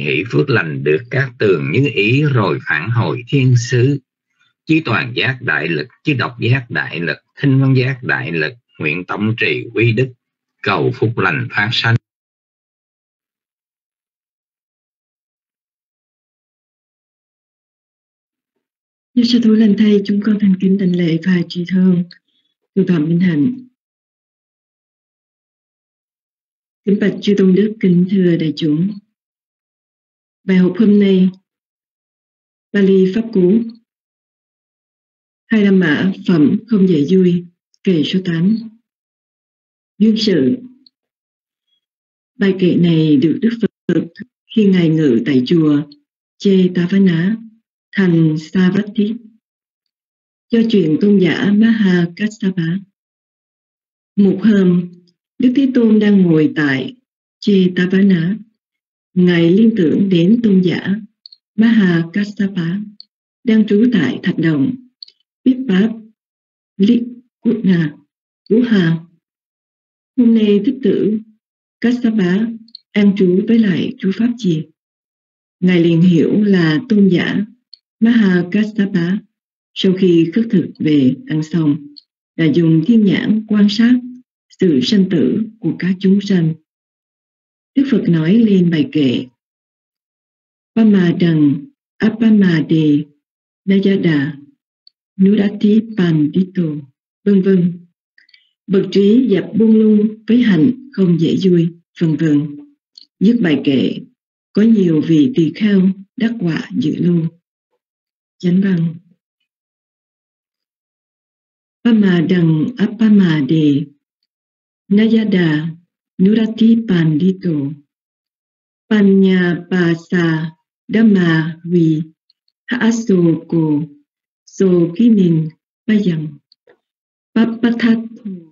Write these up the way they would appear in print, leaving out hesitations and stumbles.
hỷ phước lành được các tường như ý, rồi phản hồi thiên sứ. Chí toàn giác đại lực, chí độc giác đại lực, thinh văn giác đại lực, nguyện tổng trì quy đức, cầu phúc lành phát sanh. Như sư thủ lành thầy, chúng con thành kính đảnh lễ và tri thương Thượng Phạm Minh Hạnh. Kính bạch chư tôn đức, kính thưa đại chúng. Bài học hôm nay, Pali Pháp Cú, Hai La Mã phẩm không dạy vui, kệ số 8. Duyên sự. Bài kệ này được Đức Phật khi Ngài ngự tại chùa Jetavana, thành Savatthi, cho chuyện tôn giả Maha Kassapa. Một hôm, Đức Thế Tôn đang ngồi tại Jetavana. Ngài liên tưởng đến tôn giả Maha Kassapa đang trú tại thạch động Pipap Likuna Guha. Hôm nay thích tử Kassapa an trú với lại chú pháp gì? Ngài liền hiểu là tôn giả Maha Kassapa sau khi khất thực về ăn xong đã dùng thiên nhãn quan sát sự sanh tử của các chúng sanh. Đức Phật nói lên bài kệ Pamadang Apamade Nayada Nudati Pandito, vân vân. Bậc trí dập buông lung với hạnh không dễ vui, vân vân. Dứt bài kệ, có nhiều vị tỳ kheo đắc quả dự lưu. Chánh văn. Pamadang Apamade Nayada Nurati Pandito Panya Pasa Dhamma Vi Haasoko Sokinin Bayang Papathatho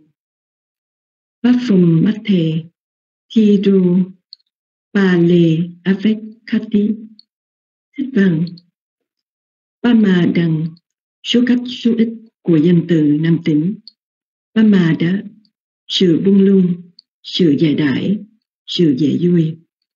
Papphum Mathe Thiru Pale Avekati. Thích văn. Pamadang, số cách số ít của danh từ nam tính. Pamada, sự buông lung, sự dài đãi, sự dễ vui.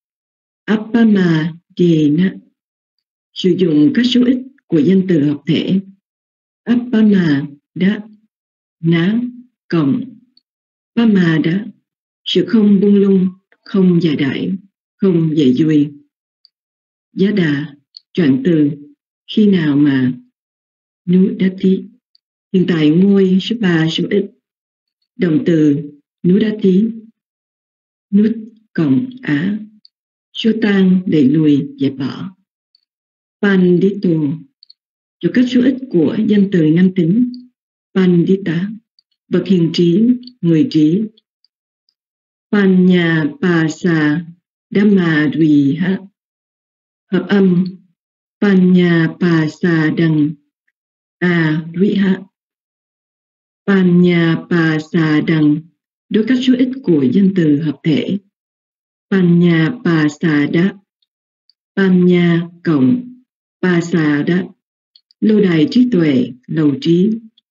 Apamadena, sử dụng các số ít của danh từ hợp thể. Apamada, ná, cộng. Pamada, sự không buông lung, không dài đãi, không dễ vui. Giá đà, trạng từ, khi nào mà. Nudati, hiện tại ngôi số 3 số ít. Động từ Nudati, nút cộng á, số tan đẩy lùi dẹp bỏ. Pandito, cho các số ít của danh từ nam tính. Pandita, bậc hiền trí, người trí. Panya Pasa Dhamma Dviha, hợp âm Panya Pasa Đằng A Dviha. Panya Pasa Đằng, đối các số ít của danh từ hợp thể. Panya Pasada, Panya cộng Pasada, lâu đài trí tuệ, lầu trí.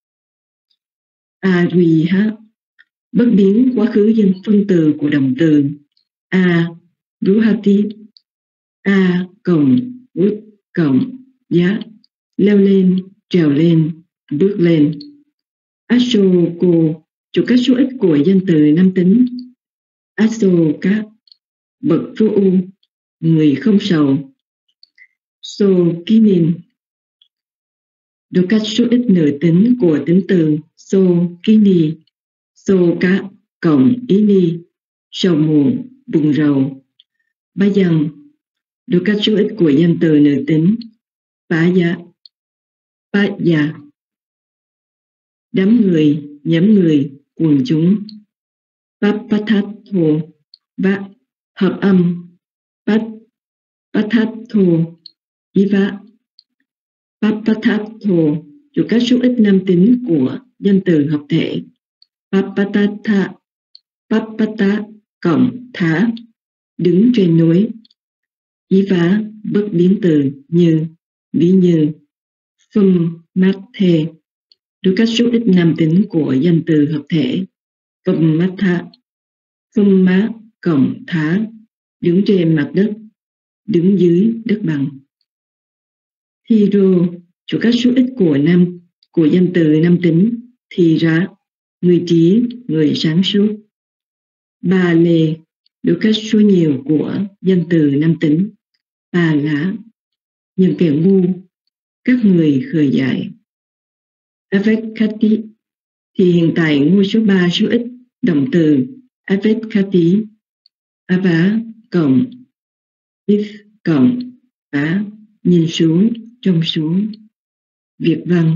Adviha, bất biến quá khứ danh phân từ của động từ. A Ruhati, A cộng Rut cộng giá, leo lên, trèo lên, bước lên. Asoko, chủ các số ít của danh từ nam tính. Asoka, bậc vô ưu, người không sầu. Sokinin, đủ các số ít nữ tính của tính từ Sokini. Soka cộng ini, sầu muộn, buồn rầu. Bayang, đủ các số ít của danh từ nữ tính. Paya, Paya, đám người, nhóm người, quần chúng. Papathatho, và hợp âm Papathatho, Iva. Papathatho, chủ các số ít nam tính của danh từ hợp thể. Papatatha, Papata cộng thá, đứng trên núi. Iva, bất biến từ như, ví như. Phum Mathe, đối các số ít nam tính của danh từ hợp thể. Phum Matha, Phum Má cộng thá, đứng trên mặt đất. đứng dưới đất bằng. Thiro chủ các số ít của danh từ nam tính thì ra, người trí, người sáng suốt. Ba lê được các số nhiều của danh từ nam tính ba lá, những kẻ ngu, các người khờ dại. Avekkati thì hiện tại ngôi số 3 số ít động từ Avekkati, ava cộng if cộng á, nhìn xuống, trông xuống. Việt văn: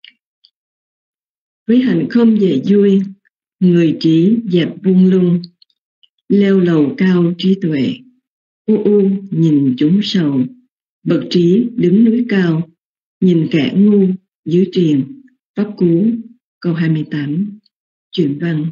với hạnh không dễ vui, người trí dẹp buông lung, leo lầu cao trí tuệ, u nhìn chúng sầu, bậc trí đứng núi cao, nhìn kẻ ngu dưới triền. Pháp Cú câu 28. Chuyển văn: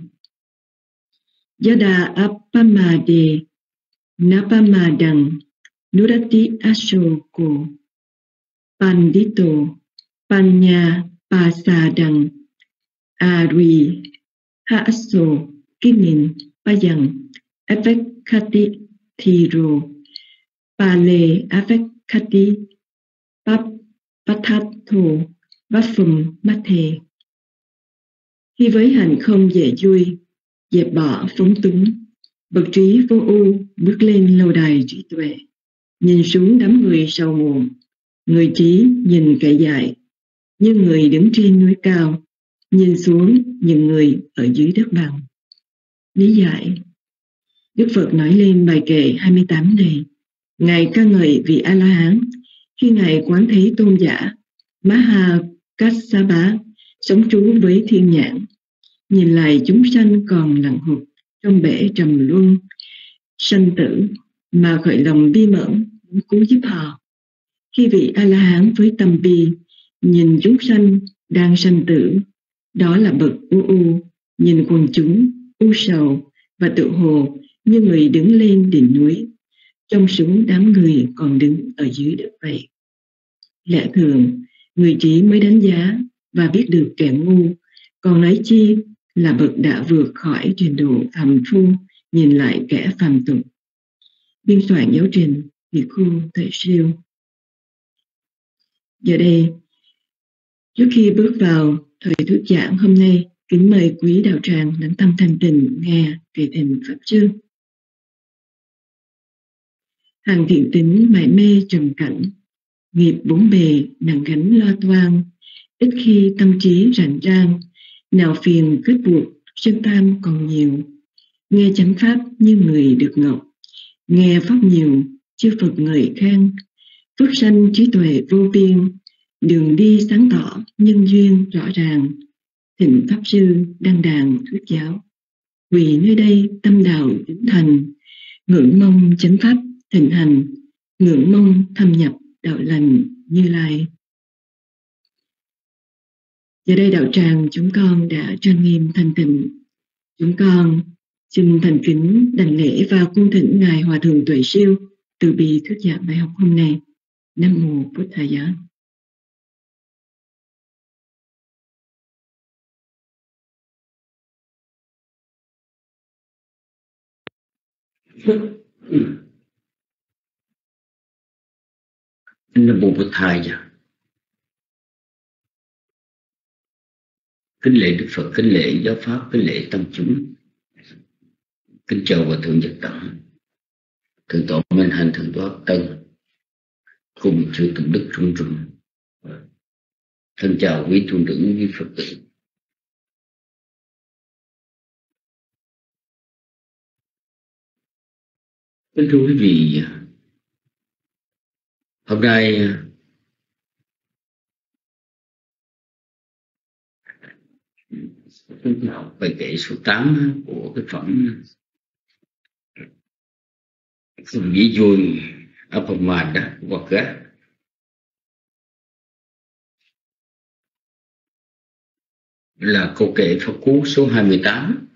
Yada appamade napamadang nurati asoko pandito panya pasadang ari haaso kinin payang avekkati thiro pale avekkati pap pathatho vaphum mathe. Khi với hạnh không dễ vui, dẹp bỏ phóng túng, bậc trí vô ưu bước lên lâu đài trí tuệ, nhìn xuống đám người sầu muộn, người trí nhìn kẻ dại, như người đứng trên núi cao, nhìn xuống những người ở dưới đất bằng. Lý giải: Đức Phật nói lên bài kệ 28 này, Ngài ca ngợi vị A-la-hán khi Ngài quán thấy tôn giả Maha Kassapa sống trú với thiên nhãn, nhìn lại chúng sanh còn lặng hụt trong bể trầm luân sanh tử mà khởi lòng bi mẫn muốn cứu giúp họ. Khi vị A-la-hán với tâm bi nhìn chúng sanh đang sanh tử, đó là bậc u nhìn quần chúng u sầu và tự hồ như người đứng lên đỉnh núi, trông xuống đám người còn đứng ở dưới đất vậy. Lẽ thường, người trí mới đánh giá và biết được kẻ ngu, còn nói chi là bậc đã vượt khỏi trình độ phàm phu nhìn lại kẻ phàm tục. Biên soạn giáo trình Việt Khu Tuệ Siêu. Giờ đây, trước khi bước vào thời thuyết giảng hôm nay, kính mời quý đạo tràng lắng tâm thanh tịnh nghe kệ thỉnh pháp chương. Hàng thiện tính mải mê trầm cảnh, nghiệp bốn bề nặng gánh lo toan, ít khi tâm trí rảnh rang, nào phiền kết buộc chân tam còn nhiều. Nghe chánh pháp như người được ngọc, nghe pháp nhiều chư Phật ngợi khen, phước sanh trí tuệ vô biên, đường đi sáng tỏ nhân duyên rõ ràng. Thịnh pháp sư đăng đàn thuyết giáo, vì nơi đây tâm đạo vĩnh thành, ngưỡng mong chánh pháp thịnh hành, ngưỡng mong thâm nhập đạo lành Như Lai. Giờ đây đạo tràng chúng con đã trang nghiêm thanh tịnh, chúng con xin thành kính đảnh lễ và cung thỉnh Ngài Hòa Thượng Tuệ Siêu từ bi thuyết giảng bài học hôm nay. Nam mô Bổn Thầy Giá. Nam mô Bổn Thầy Giá. Kính lễ Đức Phật, kính lễ giáo pháp, kính lễ tăng chúng, kính chào Hòa Thượng Nhật Tận, Thượng tọa Minh Hạnh, Thượng tọa Tân, cùng chư Tụng Đức Trung Trung. Thân chào quý tu nữ, quý Phật tử. Kính thưa quý vị, hôm nay bài kệ số 8 của cái phẩm Dĩ vui Appamada hoặc là câu kệ Pháp Cú số 28.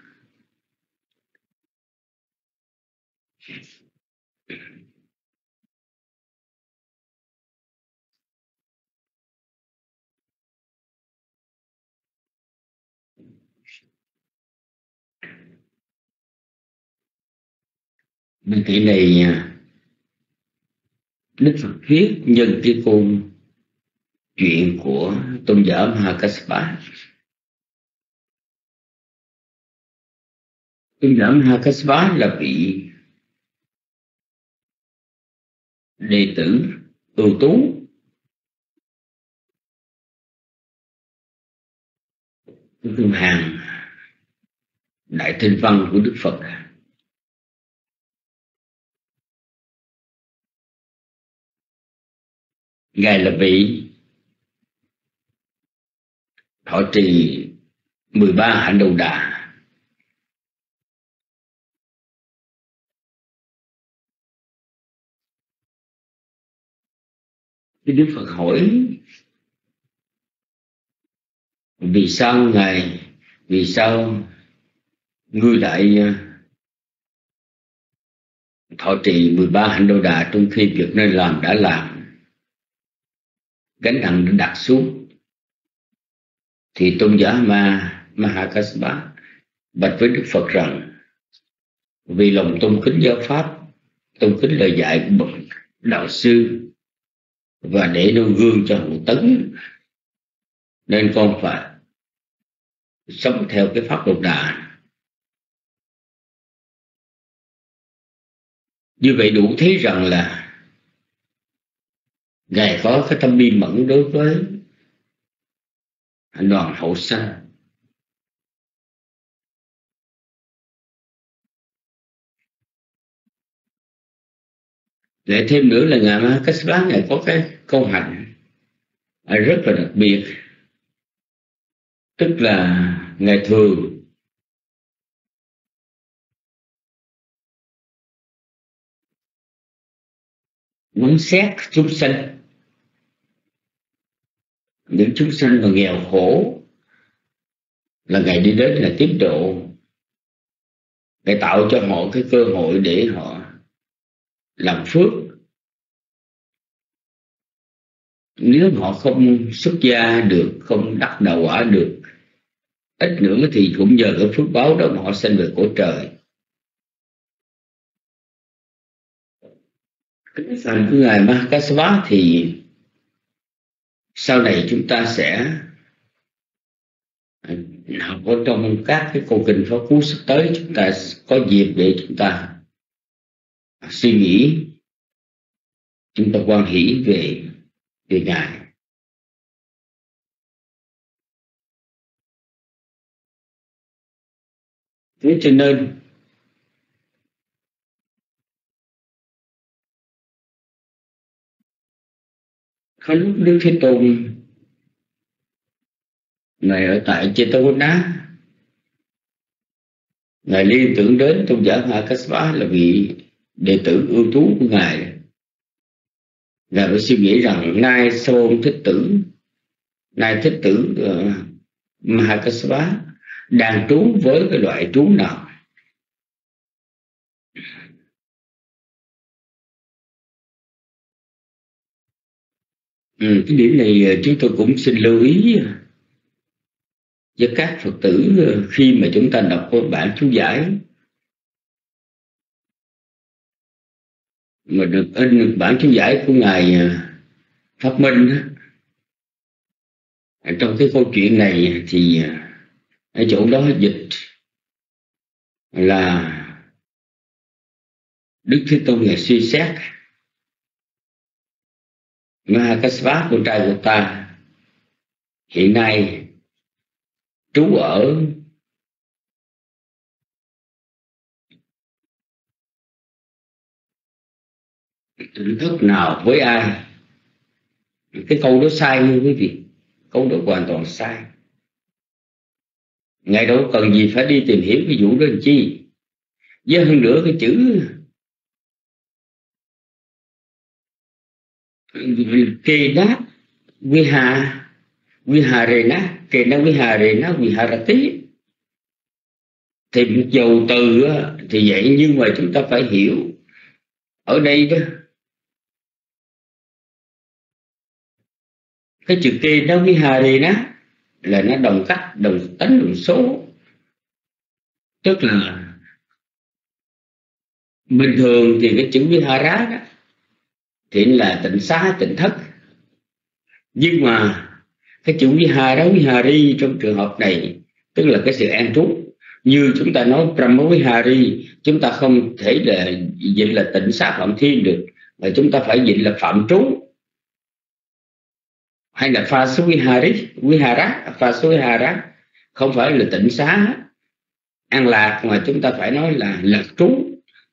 Bài kệ này Đức Phật viết nhân cái câu chuyện của tôn giả Mahakassapa. Tôn giả Mahakassapa là vị đệ tử ưu tú trong hàng đại tinh văn của Đức Phật. Ngài là vị thọ trì 13 hạnh đầu đà. Khi Đức Phật hỏi vì sao ngươi lại thọ trì 13 hạnh đầu đà trong khi việc nên làm đã làm, gánh nặng đã đặt xuống, thì tôn giả Mahakassapa bạch với Đức Phật rằng vì lòng tôn kính giáo pháp, tôn kính lời dạy của bậc đạo sư và để nêu gương cho hậu tấn, nên con phải sống theo cái pháp đầu đà. Như vậy đủ thấy rằng là Ngài có cái tâm bi mẫn đối với đoàn hậu sanh. Lại thêm nữa là Ngài Mahakassapa Ngài có cái câu hạnh rất là đặc biệt, tức là Ngài thường quán xét chúng sanh, những chúng sanh mà nghèo khổ là Ngài đi đến là tiếp độ, Ngài tạo cho họ cái cơ hội để họ làm phước. Nếu họ không xuất gia được, không đắc đạo quả được, ít nữa thì cũng nhờ cái phước báo đó mà họ sanh về cõi trời. Cái phần của Ngài Mahakassapa thì sau này chúng ta sẽ học ở trong các cái câu kinh Pháp Cú sắp tới, chúng ta có dịp để chúng ta suy nghĩ, chúng ta quan hỷ về Ngài. Thế cho nên có lúc Đức Thế Tôn Ngài ở tại Chetawala, Ngài liên tưởng đến tôn giả Mahakassapa là vị đệ tử ưu tú của Ngài. Ngài phải suy nghĩ rằng nay Sa-môn Thích Tử, nay Thích Tử Mahakassapa đang trú với cái loại trú nào. Cái điểm này chúng tôi cũng xin lưu ý với các Phật tử khi mà chúng ta đọc bản chú giải mà được in bản chú giải của Ngài Pháp Minh. Trong cái câu chuyện này thì ở chỗ đó dịch là Đức Thế Tôn Ngài suy xét Mahakassapa con trai của ta hiện nay trú ở tỉnh thức nào với ai. Cái câu đó sai nha quý vị, câu đó hoàn toàn sai. Ngài đâu cần gì phải đi tìm hiểu cái vụ đó làm chi. Với hơn nữa cái chữ kê đát viharena, kê đát viharena viharati, thì một dầu từ thì vậy, nhưng mà chúng ta phải hiểu ở đây đó, cái chữ kê đát viharena là nó đồng cách, đồng tánh, đồng số. Tức là bình thường thì cái chữ vihara đó thì là tịnh xá, tịnh thất. Nhưng mà cái chữ Vihari trong trường hợp này tức là cái sự an trú. Như chúng ta nói Brahma Vihari, chúng ta không thể là dịch là tịnh xá Phạm Thiên được, mà chúng ta phải dịch là phạm trú, hay là Vihara, không phải là tịnh xá an lạc, mà chúng ta phải nói là lạc trú.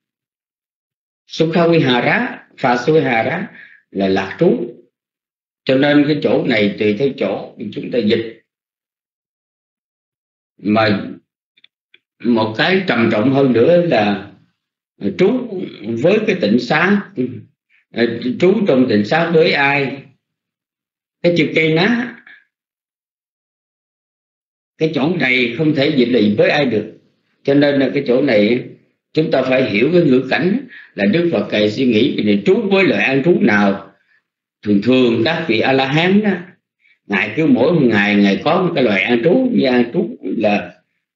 Sukha Vihara, Vihara là lạc trú. Cho nên cái chỗ này tùy theo chỗ chúng ta dịch. Mà một cái trầm trọng hơn nữa là trú với cái tịnh xá, trú trong tịnh xá với ai? Cái chữ cây ná, cái chỗ này không thể dịch là với ai được. Cho nên là cái chỗ này chúng ta phải hiểu cái ngữ cảnh là Đức Phật Thầy suy nghĩ về trú với loại an trú nào. Thường các vị A-la-hán đó, Ngài cứ mỗi ngày Ngài có một cái loại an trú, như an trú là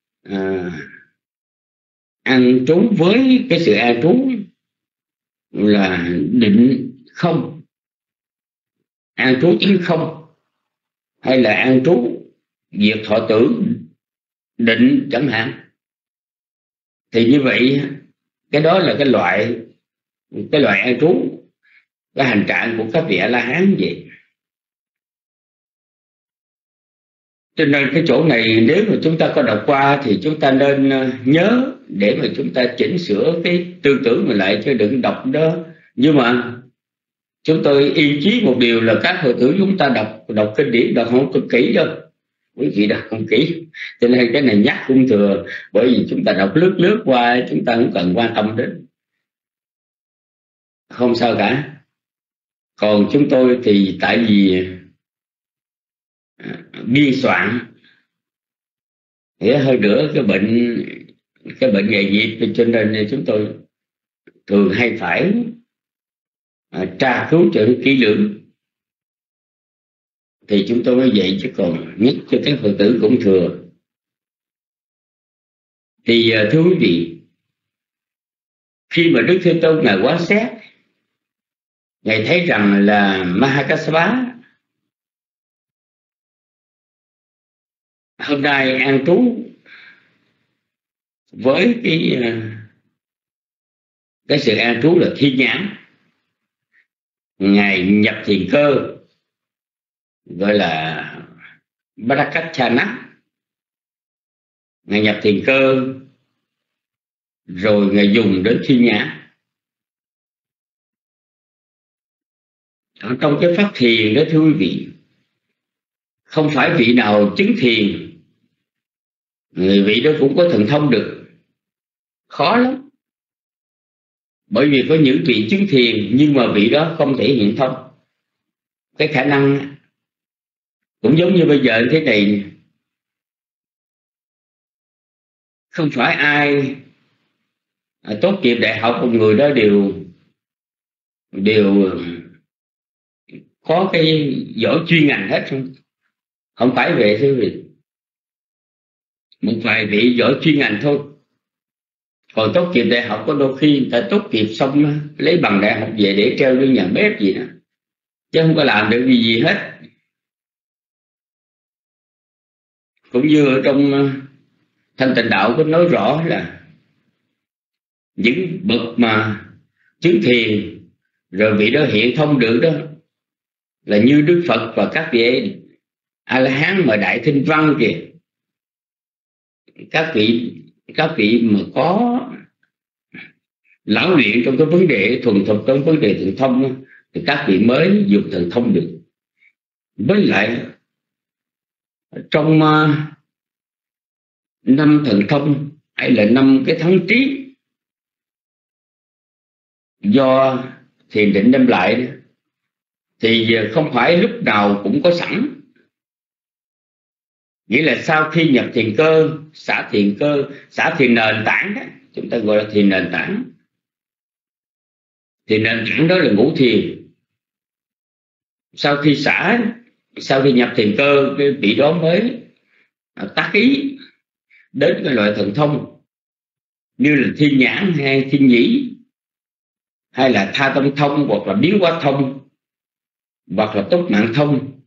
an trú với cái sự an trú là định không, an trú chính không, hay là an trú diệt thọ tưởng định chẳng hạn. Thì như vậy cái đó là cái loại an trú, cái hành trạng của các vị A-la-hán vậy. Cho nên cái chỗ này nếu mà chúng ta có đọc qua thì chúng ta nên nhớ để mà chúng ta chỉnh sửa cái tư tưởng mình lại, chứ đừng đọc đó. Nhưng mà chúng tôi ý chí một điều là các Phật tử chúng ta đọc kinh điển đọc không cực kỹ đâu, quý vị đọc không kỹ. Cho nên cái này nhắc cũng thừa, bởi vì chúng ta đọc lướt qua, chúng ta không cần quan tâm đến, không sao cả. Còn chúng tôi thì tại vì biên soạn thì hơi nữa cái bệnh nghề nghiệp, cho nên chúng tôi thường hay phải tra cứu cho kỹ lưỡng thì chúng tôi mới vậy, chứ còn nhất cho các Phật tử cũng thừa. Thì thưa quý vị, khi mà Đức Thế Tôn Ngài quan sát, Ngài thấy rằng là Mahakassapa hôm nay an trú với cái sự an trú là thiên nhãn. Ngài nhập thiền cơ gọi là Bharakachana, Ngài nhập thiền cơ rồi Ngài dùng đến thiên nhãn. Ở trong cái pháp thiền đó thưa quý vị, không phải vị nào chứng thiền người vị đó cũng có thần thông được, khó lắm. Bởi vì có những vị chứng thiền nhưng mà vị đó không thể hiện thông. Cái khả năng cũng giống như bây giờ thế này, không phải ai tốt nghiệp đại học một người đó đều có cái giỏi chuyên ngành hết, không phải vậy thưa quý vị. Một vài vị giỏi chuyên ngành thôi. Còn tốt nghiệp đại học có đôi khi người ta tốt nghiệp xong lấy bằng đại học về để treo lên nhà bếp gì đó, chứ không có làm được gì hết. Cũng như ở trong Thanh Tịnh Đạo có nói rõ là những bậc mà chứng thiền rồi vị đó hiện thông được đó là như Đức Phật và các vị A-la-hán mà đại thinh văn kìa. Các vị mà có lão luyện trong cái vấn đề thuần thục, trong vấn đề thần thông thì các vị mới dùng thần thông được. Với lại trong 5 thần thông hay là 5 cái thắng trí do thiền định đem lại thì không phải lúc nào cũng có sẵn. Nghĩa là sau khi nhập thiền cơ, xả thiền nền tảng đó, chúng ta gọi là thiền nền tảng. Thì nền tảng đó là ngũ thiền. Sau khi nhập thiền cơ, cái vị đó mới tác ý đến cái loại thần thông như là thiên nhãn hay thiên nhĩ, hay là tha tâm thông, hoặc là biến hóa thông, hoặc là túc mạng thông.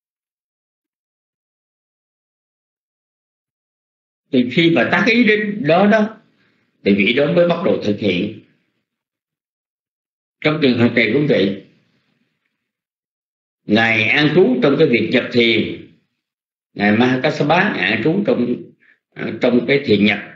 Thì khi mà tác ý đến đó thì vị đó mới bắt đầu thực hiện. Trong trường hợp này cũng vậy, Ngài an trú trong cái việc nhập thiền, Ngài Mahakassapa an trú trong cái thiền nhập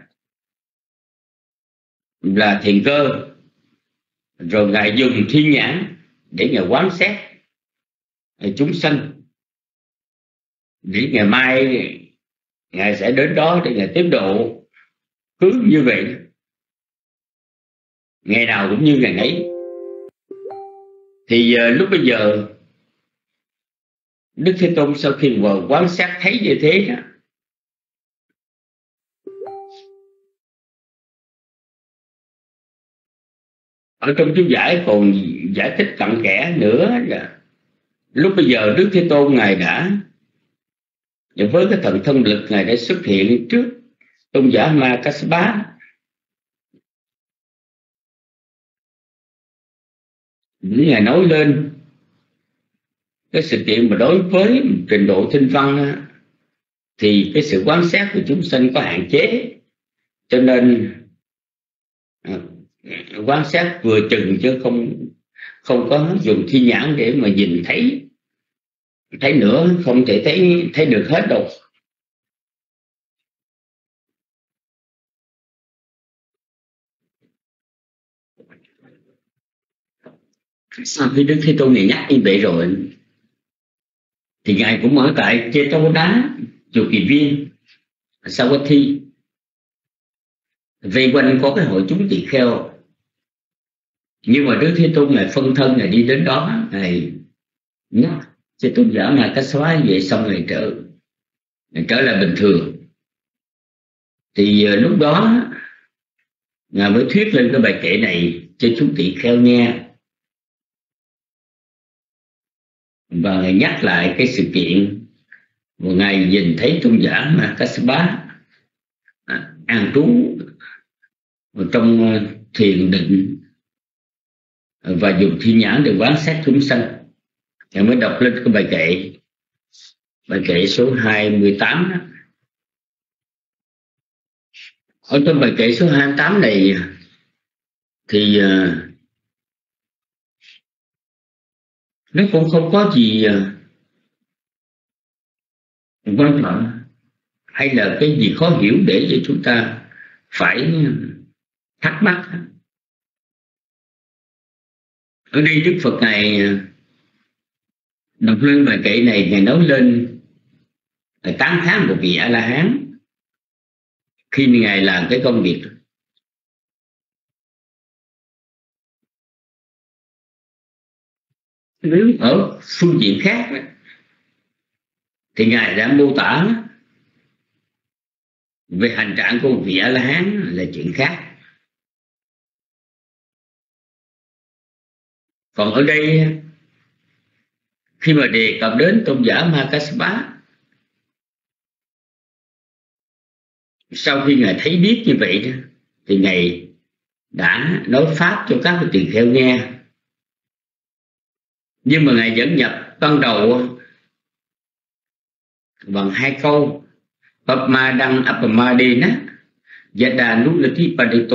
là thiền cơ, rồi Ngài dùng thiên nhãn để Ngài quán xét chúng sanh, để ngày mai Ngài sẽ đến đó để Ngài tiếp độ. Cứ như vậy, ngày nào cũng như ngày ấy. Thì lúc bây giờ Đức Thế Tôn sau khi vừa quán sát thấy như thế đó, ở trong chú giải còn giải thích cặn kẽ nữa là lúc bây giờ Đức Thế Tôn Ngài đã với cái thần thông lực Ngài đã xuất hiện trước tôn giả Mahakassapa, Ngài nói lên cái sự kiện mà đối với trình độ thinh văn thì cái sự quán sát của chúng sanh có hạn chế, cho nên quan sát vừa chừng chứ không có dùng thiên nhãn để mà nhìn thấy nữa, không thể thấy được hết đâu. Sau khi Đức Thế Tôn này nhắc như vậy rồi thì Ngài cũng ở tại Jetavada, chùa Kỳ Viên, Savatthi, vây quanh có cái hội chúng tỳ kheo. Nhưng mà Đức Thế Tôn Ngài phân thân, Ngài đi đến đó, Ngài nhắc cho tôn giả Mahakassapa vậy, xong Ngài trở lại bình thường. Thì lúc đó Ngài mới thuyết lên cái bài kệ này cho chúng tỳ kheo nghe, và Ngài nhắc lại cái sự kiện một ngày nhìn thấy tôn giả Mahakassapa an trú trong thiền định và dùng thiên nhãn để quán sát chúng sanh. Ngài mới đọc lên cái bài kệ số 28 đó. Ở trong bài kệ số 28 này thì nó cũng không có gì quan trọng hay là cái gì khó hiểu để cho chúng ta phải thắc mắc. Ở đây Đức Phật Ngài đọc lên bài kệ này, Ngài nói lên tán thán một vị A La Hán khi Ngài làm cái công việc. Nếu ở phương diện khác thì Ngài đã mô tả về hành trạng của vị A La Hán là chuyện khác. Còn ở đây khi mà đề cập đến tôn giả Mahakassapa, sau khi Ngài thấy biết như vậy thì Ngài đã nói pháp cho các vị tỳ kheo nghe. Nhưng mà Ngài vẫn nhập ban đầu bằng hai câu Pamadang Apamadena Yada Nulati Padito.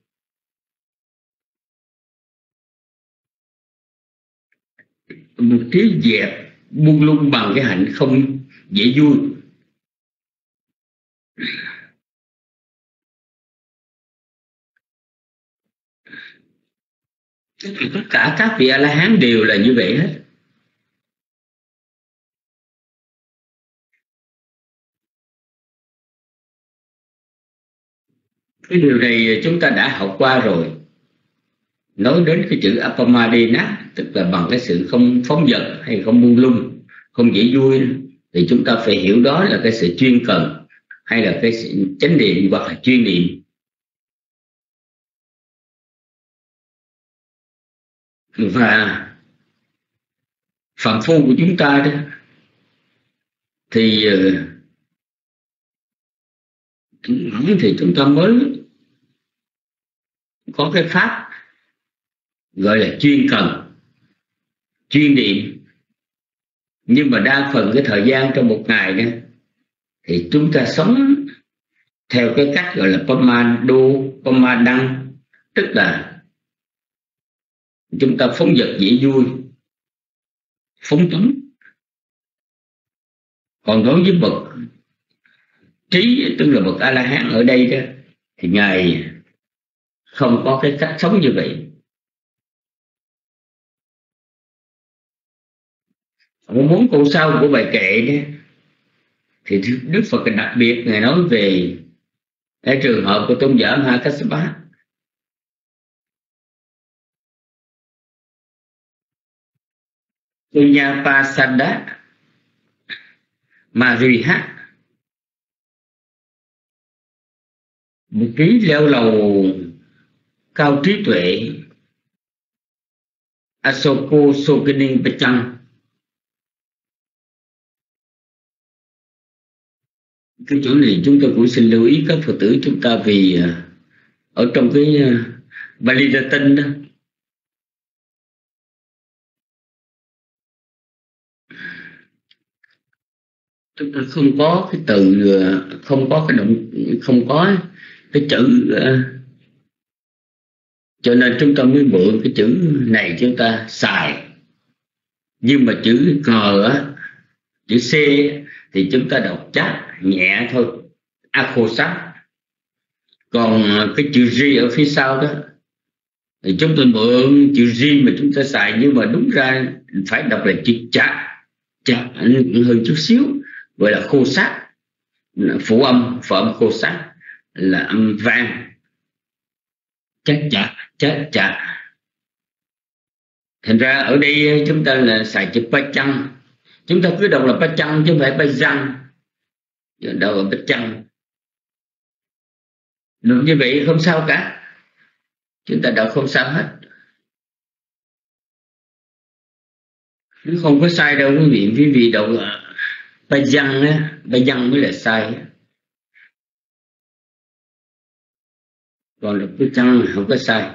Một trí dẹp buông lung bằng cái hạnh không dễ vui. Tất cả các vị A-la-hán đều là như vậy hết. Cái điều này chúng ta đã học qua rồi. Nói đến cái chữ Apamadena, tức là bằng cái sự không phóng dật hay không buông lung, không dễ vui, thì chúng ta phải hiểu đó là cái sự chuyên cần hay là cái sự chánh niệm hoặc là chuyên niệm. Và phàm phu của chúng ta đó thì chúng ta mới có cái pháp gọi là chuyên cần, chuyên niệm. Nhưng mà đa phần cái thời gian trong một ngày đó thì chúng ta sống theo cái cách gọi là Pamadang, tức là chúng ta phóng dật dễ vui, phóng túng. Còn đối với bậc trí, tức là bậc A-la-hán ở đây đó, thì Ngài không có cái cách sống như vậy. Muốn câu sau của bài kệ đó thì Đức Phật đặc biệt Ngài nói về cái trường hợp của tôn giả Mahakassapa. Punyapasada Mariha, một trí leo lầu cao trí tuệ, Asoko Sokining Pachang. Cái chỗ này chúng tôi cũng xin lưu ý các Phật tử chúng ta, vì ở trong cái Bali Latin đó, chúng ta không có cái từ, không có cái động, không có cái chữ, cho nên chúng ta mới mượn cái chữ này chúng ta xài. Nhưng mà chữ cờ á, chữ C thì chúng ta đọc chắc nhẹ thôi, Akhosa. Còn cái chữ G ở phía sau đó thì chúng tôi mượn chữ G mà chúng ta xài, nhưng mà đúng ra phải đọc là chữ chạ hơn chút xíu, gọi là khô sát, phụ âm khô sát là âm vang, chắc chạ. Thành ra ở đây chúng ta là xài chữ ba chăng, chúng ta cứ đọc là ba chăng chứ không phải ba răng, đọc là ba chăng. Được như vậy không sao cả, chúng ta đọc không sao hết, không có sai đâu quý vị. Quý vị đọc ba răng á, ba răng mới là sai, còn đọc ba chăng không có sai.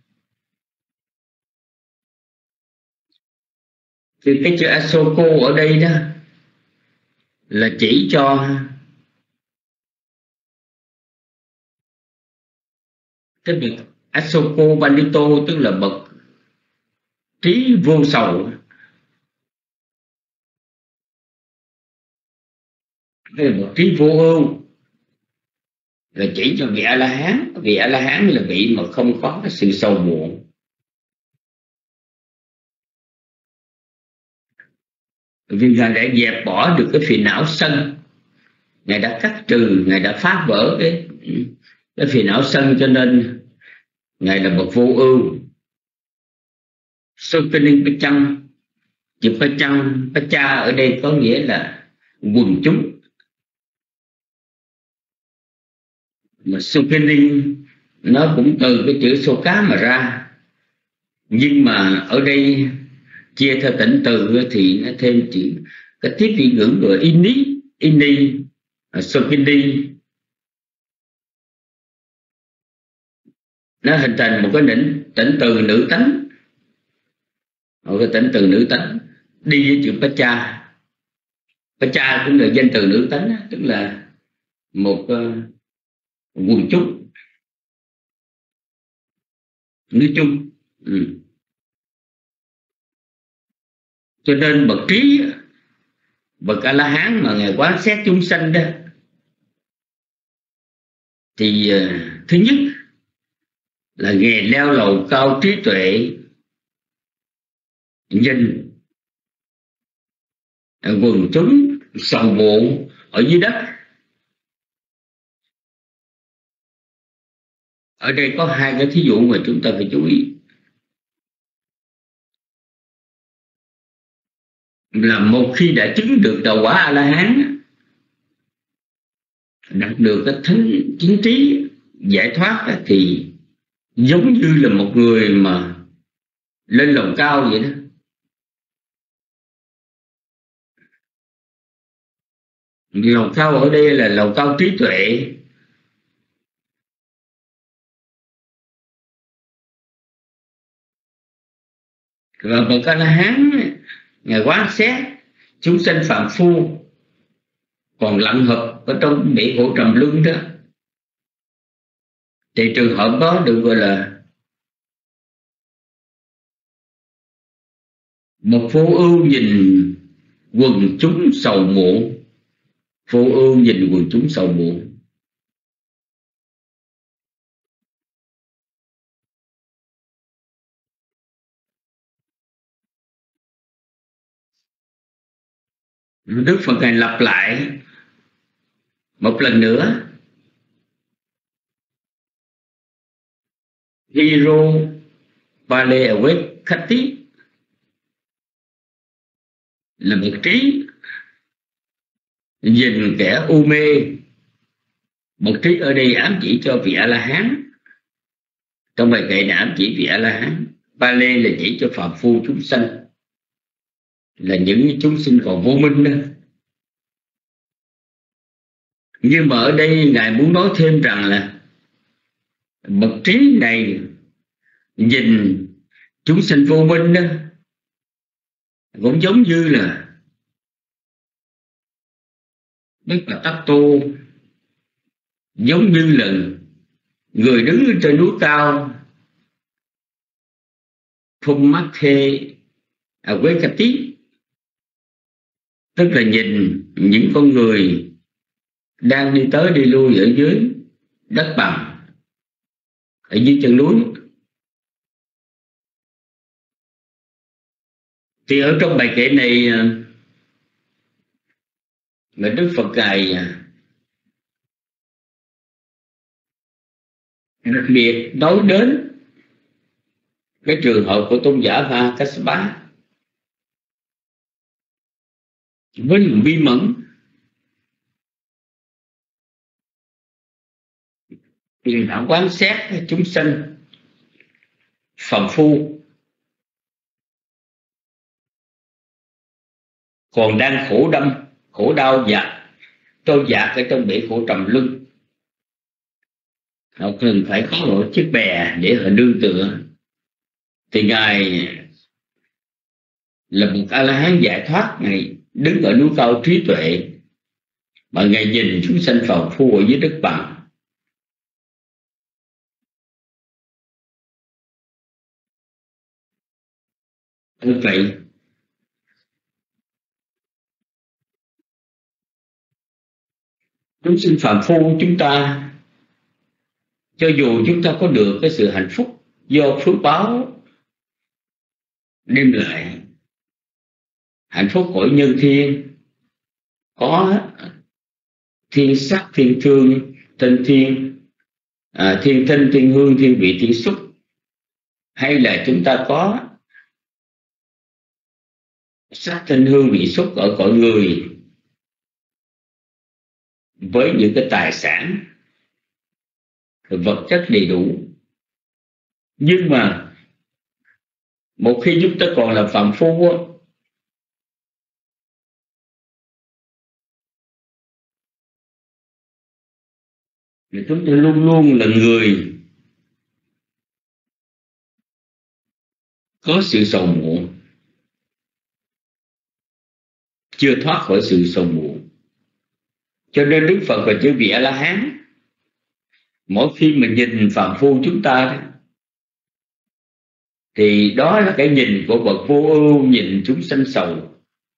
Thì cái chữ Asoko ở đây đó là chỉ cho cái việc Asoko Bandito, tức là bậc trí vô sầu, hay là bậc trí vô ưu, là chỉ cho vị A-la-hán. Vị A-la-hán là vị mà không có cái sự sầu muộn. Vì Ngài đã dẹp bỏ được cái phiền não sân, Ngài đã cắt trừ, Ngài đã phá vỡ cái phiền não sân, cho nên Ngài là bậc vô ưu. Sokening Pachang, chữ Pachang, Pacha ở đây có nghĩa là quần chúng, mà Sokening nó cũng từ cái chữ số cá mà ra, nhưng mà ở đây chia theo tỉnh từ thì nó thêm chữ cái tiếp vị ngữ gọi ini Sokini, nó hình thành một cái tỉnh từ nữ tánh, một cái tỉnh từ nữ tánh đi với chữ Pacha. Pacha cũng là danh từ nữ tánh, tức là một quần chúng, nói chung. Cho nên bậc trí, bậc A-la-hán mà Ngài quán xét chúng sanh đó, thì thứ nhất là Ngài leo lầu cao trí tuệ, nhìn quần chúng sầu muộn ở dưới đất. Ở đây có hai cái thí dụ mà chúng ta phải chú ý. Là một khi đã chứng được đạo quả A-la-hán, đạt được cái chính trí giải thoát, thì giống như là một người mà lên lầu cao vậy đó. Lầu cao ở đây là lầu cao trí tuệ. Và bậc A La Hán ngài quán xét chúng sanh phạm phu còn lặng hợp ở trong bể khổ trầm luân đó, thì trường hợp đó được gọi là một vô ưu nhìn quần chúng sầu muộn. Vô ưu nhìn quần chúng sầu muộn. Đức Phật ngài lặp lại một lần nữa: Hiro Pale Awekati là bậc trí nhìn kẻ u mê. Bậc trí ở đây ám chỉ cho vị A La Hán. Trong bài kệ này ám chỉ vị A La Hán. Pale là chỉ cho phàm phu chúng sanh, là những chúng sinh còn vô minh đó. Nhưng mà ở đây ngài muốn nói thêm rằng là bậc trí này nhìn chúng sinh vô minh đó, cũng giống như là Đức Bà Tát Tô, giống như là người đứng trên núi cao Phummakhe Awekati, tức là nhìn những con người đang đi tới đi lui ở dưới đất bằng, ở dưới chân núi. Thì ở trong bài kệ này mà Đức Phật ngài đặc biệt nói đến cái trường hợp của tôn giả Mahakassapa với lòng bi mẫn. Thì đã quán xét chúng sanh phàm phu còn đang khổ đau trôi dạt ở trong bể khổ trầm luân. Họ cần phải có một chiếc bè để họ nương tựa. Thì ngài là một A La Hán giải thoát, ngài đứng ở núi cao trí tuệ mà ngài nhìn chúng sanh phàm phu ở dưới đất bằng. Như vậy chúng sinh phàm phu chúng ta, cho dù chúng ta có được cái sự hạnh phúc do phước báo đem lại, hạnh phúc cõi nhân thiên, có thiên sắc, thiên thương, tinh thiên, thiên tinh, thiên hương, thiên vị, thiên xúc, hay là chúng ta có sắc, tinh, hương, vị, xúc ở cõi người với những cái tài sản vật chất đầy đủ, nhưng mà một khi chúng ta còn là phàm phu thì chúng ta luôn luôn là người có sự sầu muộn, chưa thoát khỏi sự sầu muộn. Cho nên Đức Phật và chư vị A La Hán mỗi khi mình nhìn phàm phu chúng ta thì đó là cái nhìn của bậc vô ưu, nhìn chúng sanh sầu.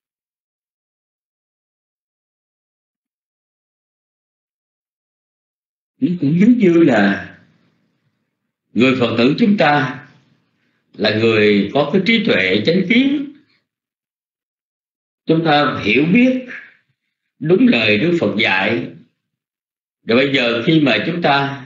Nó cũng giống như là người Phật tử chúng ta là người có cái trí tuệ chánh kiến, chúng ta hiểu biết đúng lời Đức Phật dạy. Rồi bây giờ khi mà chúng ta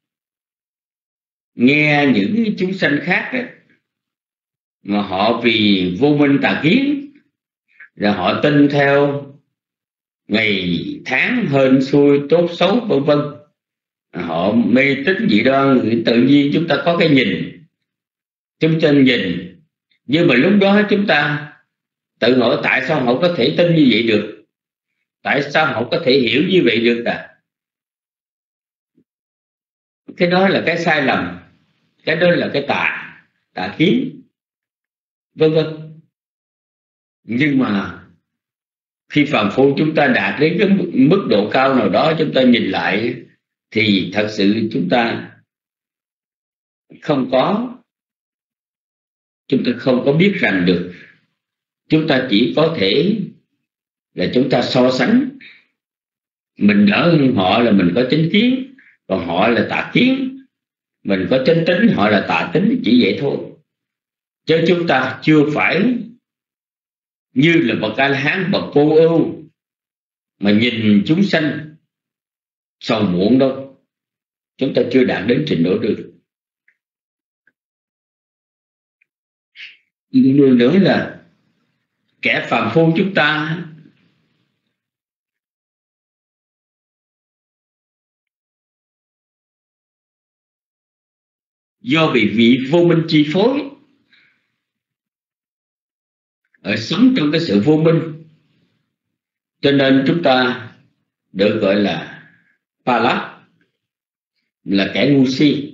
nghe những chúng sanh khác ấy, mà họ vì vô minh tà kiến rồi họ tin theo ngày tháng hên xui tốt xấu vân vân, họ mê tín dị đoan, tự nhiên chúng ta có cái nhìn, chúng ta nhìn, nhưng mà lúc đó chúng ta tự hỏi tại sao họ có thể tin như vậy được, tại sao họ có thể hiểu như vậy được cái đó là cái sai lầm, cái đó là cái tà kiến. vân vân. Nhưng mà khi phàm phu chúng ta đạt đến cái mức độ cao nào đó, chúng ta nhìn lại thì thật sự chúng ta không có biết rằng được. Chúng ta chỉ có thể là chúng ta so sánh, mình đỡ hơn họ là mình có chánh kiến, còn họ là tà kiến. Mình có chánh tính, họ là tà tính, chỉ vậy thôi. Chứ chúng ta chưa phải như là bậc A-la-hán, bậc vô ưu mà nhìn chúng sanh sầu muộn đâu. Chúng ta chưa đạt đến trình độ được. Điều nữa là kẻ phàm phu chúng ta do bị vị vô minh chi phối, sống trong cái sự vô minh, cho nên chúng ta được gọi là Pala, là kẻ ngu si.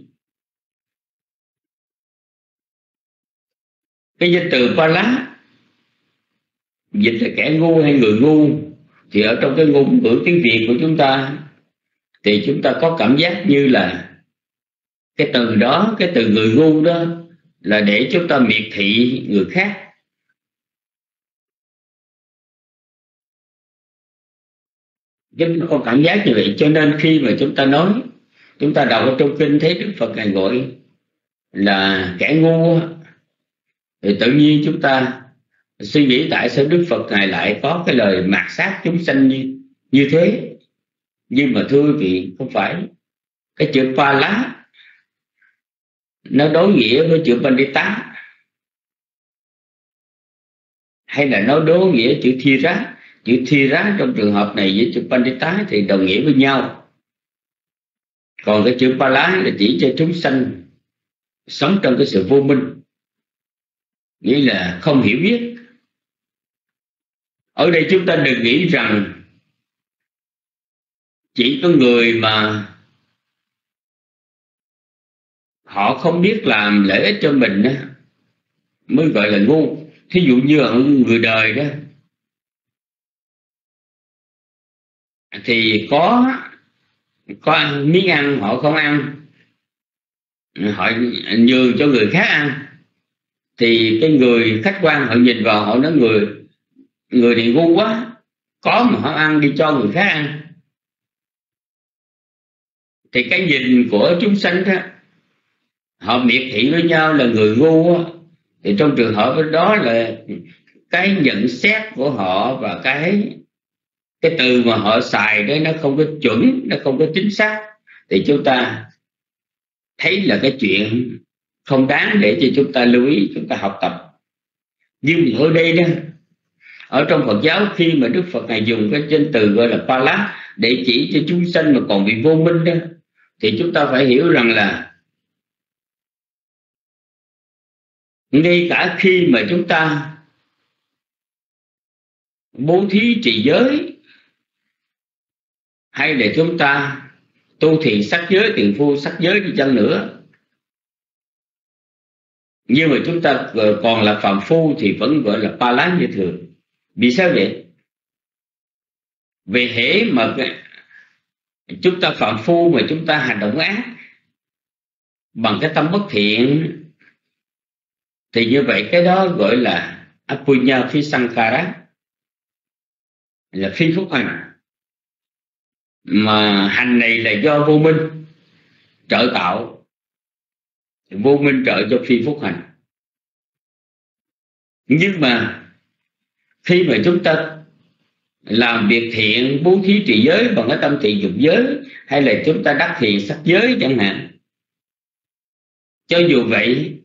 Cái danh từ Pala dịch là kẻ ngu hay người ngu, thì ở trong cái ngôn ngữ tiếng Việt của chúng ta thì chúng ta có cảm giác như là cái từ đó, cái từ người ngu đó là để chúng ta miệt thị người khác. Chúng ta có cảm giác như vậy, cho nên khi mà chúng ta nói, chúng ta đọc ở trong kinh thấy Đức Phật Ngài gọi là kẻ ngu, thì tự nhiên chúng ta suy nghĩ tại sao Đức Phật Ngài lại có cái lời mạt sát chúng sanh như thế. Nhưng mà thưa quý vị, không phải. Cái chữ Pala nó đối nghĩa với chữ Pandita, hay là nó đối nghĩa chữ Thira. Chữ Thira trong trường hợp này với chữ Pandita thì đồng nghĩa với nhau. Còn cái chữ Pala là chỉ cho chúng sanh sống trong cái sự vô minh, nghĩa là không hiểu biết. Ở đây chúng ta đừng nghĩ rằng chỉ có người mà họ không biết làm lợi ích cho mình mới gọi là ngu. Thí dụ như ở người đời đó thì có miếng ăn họ không ăn, họ nhường cho người khác ăn, thì cái người khách quan họ nhìn vào họ nói người này ngu quá, có mà họ ăn đi cho người khác ăn. Thì cái nhìn của chúng sanh đó, họ miệt thị với nhau là người ngu, thì trong trường hợp đó là cái nhận xét của họ và cái từ mà họ xài đấy nó không có chuẩn, nó không có chính xác, thì chúng ta thấy là cái chuyện không đáng để cho chúng ta lưu ý, chúng ta học tập. Nhưng ở đây đó, ở trong Phật giáo, khi mà Đức Phật Ngài dùng cái danh từ gọi là Pala để chỉ cho chúng sanh mà còn bị vô minh đó, thì chúng ta phải hiểu rằng là ngay cả khi mà chúng ta bố thí trì giới, hay là chúng ta tu thiền sắc giới, tiền phu sắc giới đi chăng nữa, nhưng mà chúng ta còn là phàm phu thì vẫn gọi là Pala như thường. Vì sao vậy? Vì hễ mà chúng ta phàm phu mà chúng ta hành động ác bằng cái tâm bất thiện, thì như vậy cái đó gọi là Apunya Phi Sankhara, là phi phúc hành. Mà hành này là do vô minh trợ tạo, vô minh trợ cho phi phúc hành. Nhưng mà khi mà chúng ta làm việc thiện, bố thí trì giới bằng cái tâm thiện dục giới, hay là chúng ta đắc thiện sắc giới chẳng hạn, cho dù vậy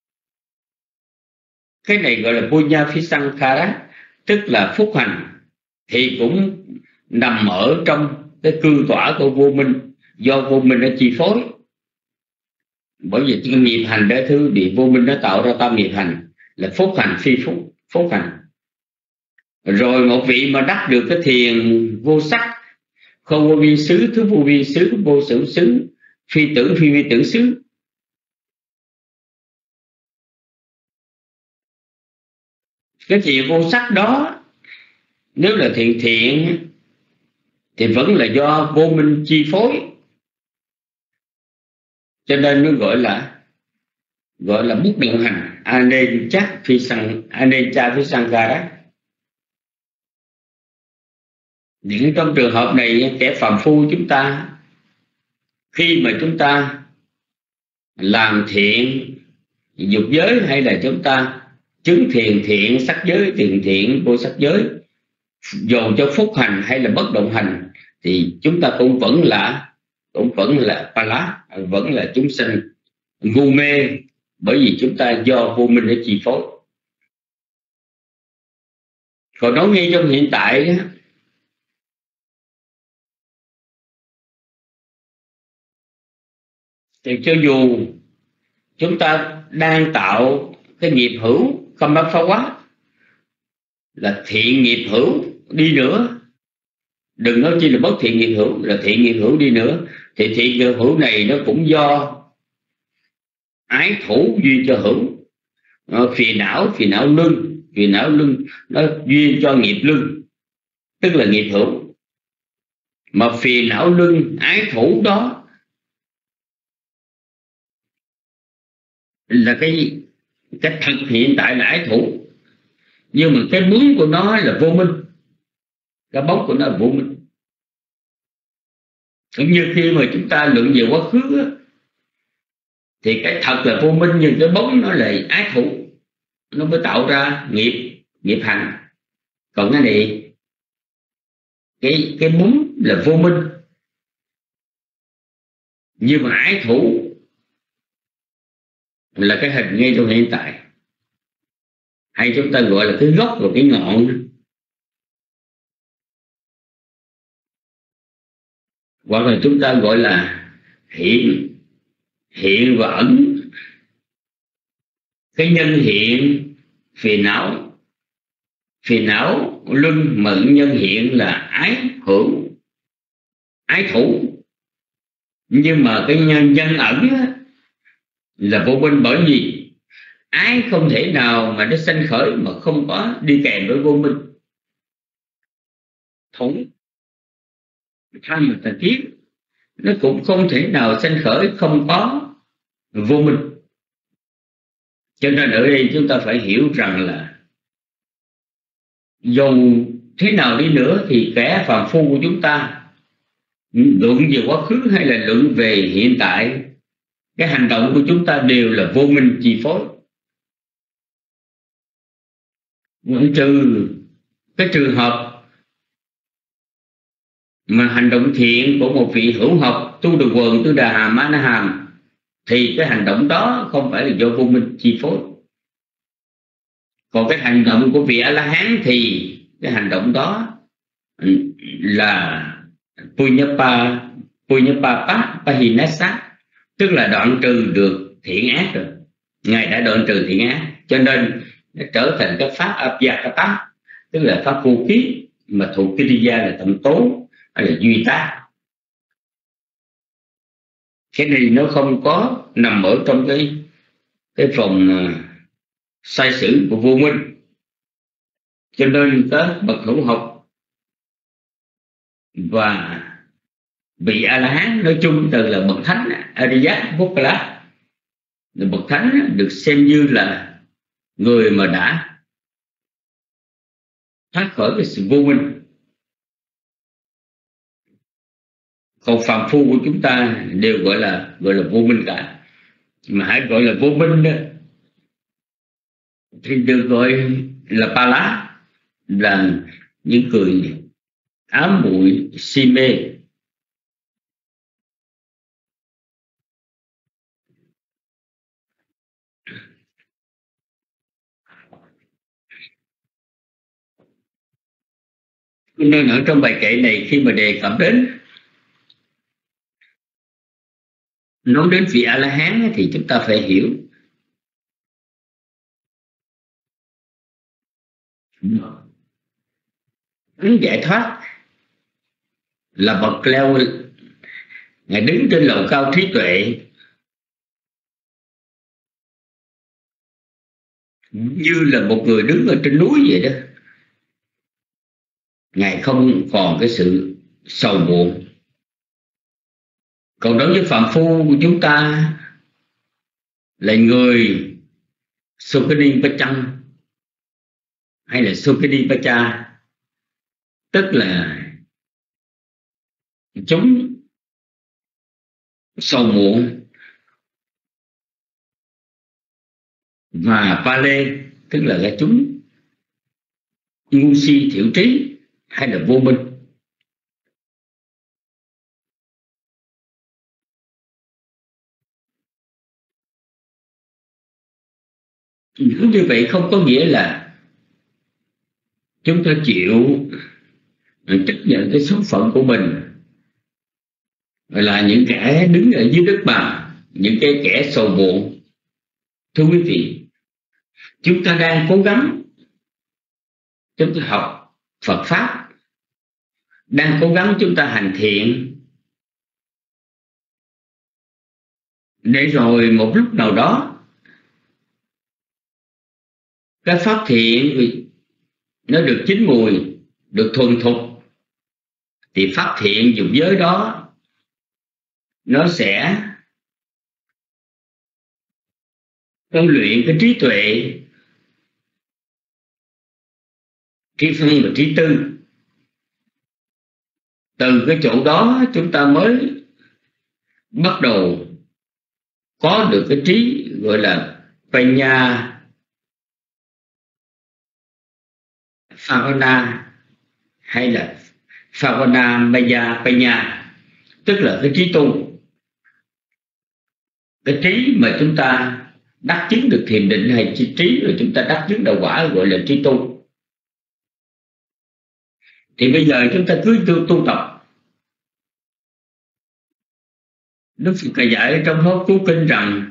cái này gọi là Punya Phi Sankhara, tức là phúc hành, thì cũng nằm ở trong cái cương tỏa của vô minh, do vô minh nó chi phối. Bởi vì cái nghiệp hành đó thứ bị vô minh nó tạo ra tam nghiệp hành là phúc hành, phi phúc hành. Rồi một vị mà đắc được cái thiền vô sắc, không vô vi xứ, thứ vô vi xứ, vô sử xứ, phi tưởng phi vi tưởng xứ, Cái thiện vô sắc đó, nếu là thiện thiện thì vẫn là do vô minh chi phối, cho nên nó gọi là bất động hành, anecha phi sankhara. Những trong trường hợp này, kẻ phàm phu chúng ta, khi mà chúng ta làm thiện dục giới, hay là chúng ta chứng thiện sắc giới, thiện vô sắc giới, dồn cho phúc hành hay là bất động hành, thì chúng ta cũng vẫn là pala, vẫn là chúng sinh ngu mê, bởi vì chúng ta do vô minh để chi phối. Còn nói ngay trong hiện tại, thì cho dù chúng ta đang tạo cái nghiệp hữu không bác phá quá, là thiện nghiệp hữu đi nữa, đừng nói chi là bất thiện nghiệp hữu, là thiện nghiệp hữu đi nữa, thì thiện nghiệp hữu này nó cũng do ái thủ duyên cho hữu. Phiền não lưng nó duyên cho nghiệp lưng, tức là nghiệp hữu. Mà phiền não lưng ái thủ đó là cái thật hiện tại là ái thủ, nhưng mà cái bóng của nó là vô minh, cái bóng của nó là vô minh. Cũng như khi mà chúng ta luận về quá khứ thì cái thật là vô minh, nhưng cái bóng nó là ái thủ, nó mới tạo ra nghiệp hành. Còn cái này, cái bóng là vô minh, nhưng mà ái thủ là cái hình ngay trong hiện tại, hay chúng ta gọi là cái gốc và cái ngọn, hoặc là chúng ta gọi là hiện và ẩn. Cái nhân hiện phiền não luân, mà nhân hiện là ái thủ. Nhưng mà cái nhân ẩn là vô minh, bởi vì ái không thể nào mà nó sanh khởi mà không có đi kèm với vô minh. Thủ tham và tà kiến nó cũng không thể nào sanh khởi không có vô minh. Cho nên ở đây chúng ta phải hiểu rằng là dù thế nào đi nữa thì kẻ phàm phu của chúng ta, luận về quá khứ hay là luận về hiện tại, cái hành động của chúng ta đều là vô minh chi phối. Ngoại trừ cái trường hợp mà hành động thiện của một vị hữu học tu được quần tu đà hàm ma na hàm, thì cái hành động đó không phải là do vô minh chi phối. Còn cái hành động của vị A-la-hán thì cái hành động đó là Punyapa Pahinasa, tức là đoạn trừ được thiện ác rồi. Ngài đã đoạn trừ thiện ác, cho nên nó trở thành cái pháp Abhyakata, tức là pháp vô ký, mà thuộc Kiriya là tầm tố hay là duy tác. Cái này nó không có nằm ở trong cái phòng sai sử của vô minh. Cho nên các bậc hữu học và vị A-la-hán nói chung từ là bậc thánh Ariyat Vokala, bậc thánh được xem như là người mà đã thoát khỏi cái sự vô minh. Còn phàm phu của chúng ta đều gọi là vô minh cả. Mà hãy gọi là vô minh đó thì được gọi là Pala, là những người ám muội si mê. Nên ở trong bài kệ này, khi mà đề cập đến nói đến vị A-la-hán thì chúng ta phải hiểu hắn giải thoát là bậc leo, ngài đứng trên lầu cao trí tuệ, như là một người đứng ở trên núi vậy đó. Ngài không còn cái sự sầu muộn. Còn đối với phàm phu của chúng ta là người Sukini Pachang hay là Sukini Pacha, tức là chúng sầu muộn, và Pale tức là cái chúng ngu si thiểu trí hay là vô minh. Như vậy không có nghĩa là chúng ta chịu chấp nhận cái số phận của mình là những kẻ đứng ở dưới đất bằng, những cái kẻ sầu muộn. Thưa quý vị, chúng ta đang cố gắng, chúng ta học Phật Pháp, đang cố gắng chúng ta hành thiện, để rồi một lúc nào đó cái pháp thiện nó được chín mùi, được thuần thục, thì pháp thiện dục giới đó nó sẽ ôn luyện cái trí tuệ, trí phân và trí tư. Từ cái chỗ đó chúng ta mới bắt đầu có được cái trí gọi là Panya Phavana hay là Phavana Maya Panya, tức là cái trí tu, cái trí mà chúng ta đắc chứng được thiền định, hay trí mà chúng ta đắc chứng đạo quả gọi là trí tu. Thì bây giờ chúng ta cứ tu tập. Đức Phật dạy trong Pháp Cú Kinh rằng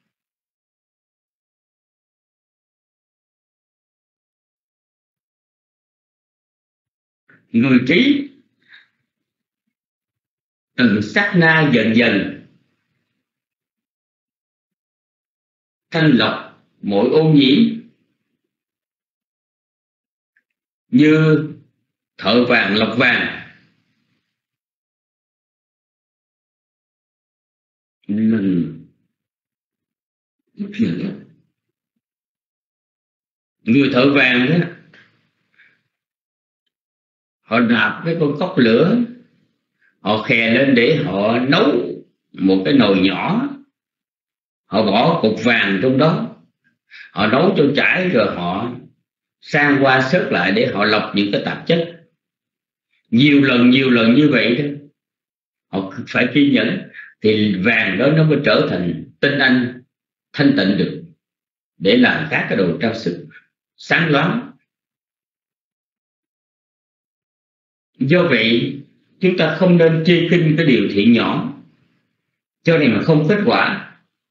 người trí từ sát na dần dần thanh lọc mọi ô nhiễm, như thợ vàng lọc vàng. Người thợ vàng đó, họ nạp cái con cốc lửa, họ khè lên để họ nấu một cái nồi nhỏ, họ bỏ cục vàng trong đó, họ nấu cho chảy, rồi họ sang qua xớt lại để họ lọc những cái tạp chất. Nhiều lần như vậy đó, họ phải kiên nhẫn thì vàng đó nó mới trở thành tinh anh thanh tịnh được, để làm các cái đồ trang sức sáng loáng. Do vậy chúng ta không nên chê khinh cái điều thiện nhỏ cho nên mà không kết quả.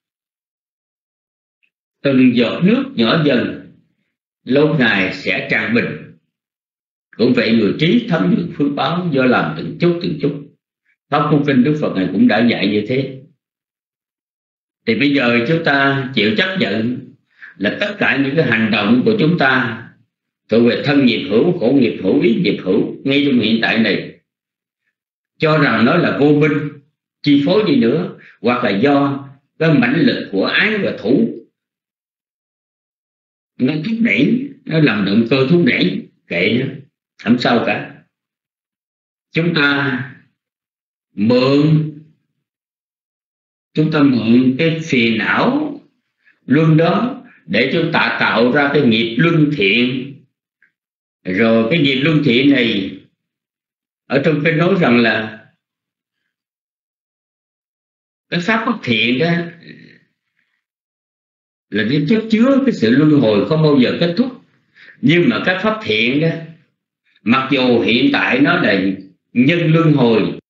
Từng giọt nước nhỏ dần, lâu ngày sẽ tràn bình. Cũng vậy, người trí thấm nhuận phước báo do làm từng chút. Pháp Cú Kinh Đức Phật này cũng đã dạy như thế. Thì bây giờ chúng ta chịu chấp nhận là tất cả những cái hành động của chúng ta thuộc về thân nghiệp hữu, khổ nghiệp hữu, ý nghiệp hữu ngay trong hiện tại này, cho rằng nó là vô minh chi phối đi nữa, hoặc là do cái mãnh lực của ái và thủ nó thúc đẩy, nó làm động cơ thúc đẩy, kệ nó, không sao cả. Chúng ta mượn cái phiền não luân đó để chúng ta tạo ra cái nghiệp luân thiện. Rồi cái nghiệp luân thiện này ở trong kinh nói rằng là cái pháp bất thiện đó là nó chất chứa cái sự luân hồi không bao giờ kết thúc. Nhưng mà các pháp thiện đó, mặc dù hiện tại nó là nhân luân hồi,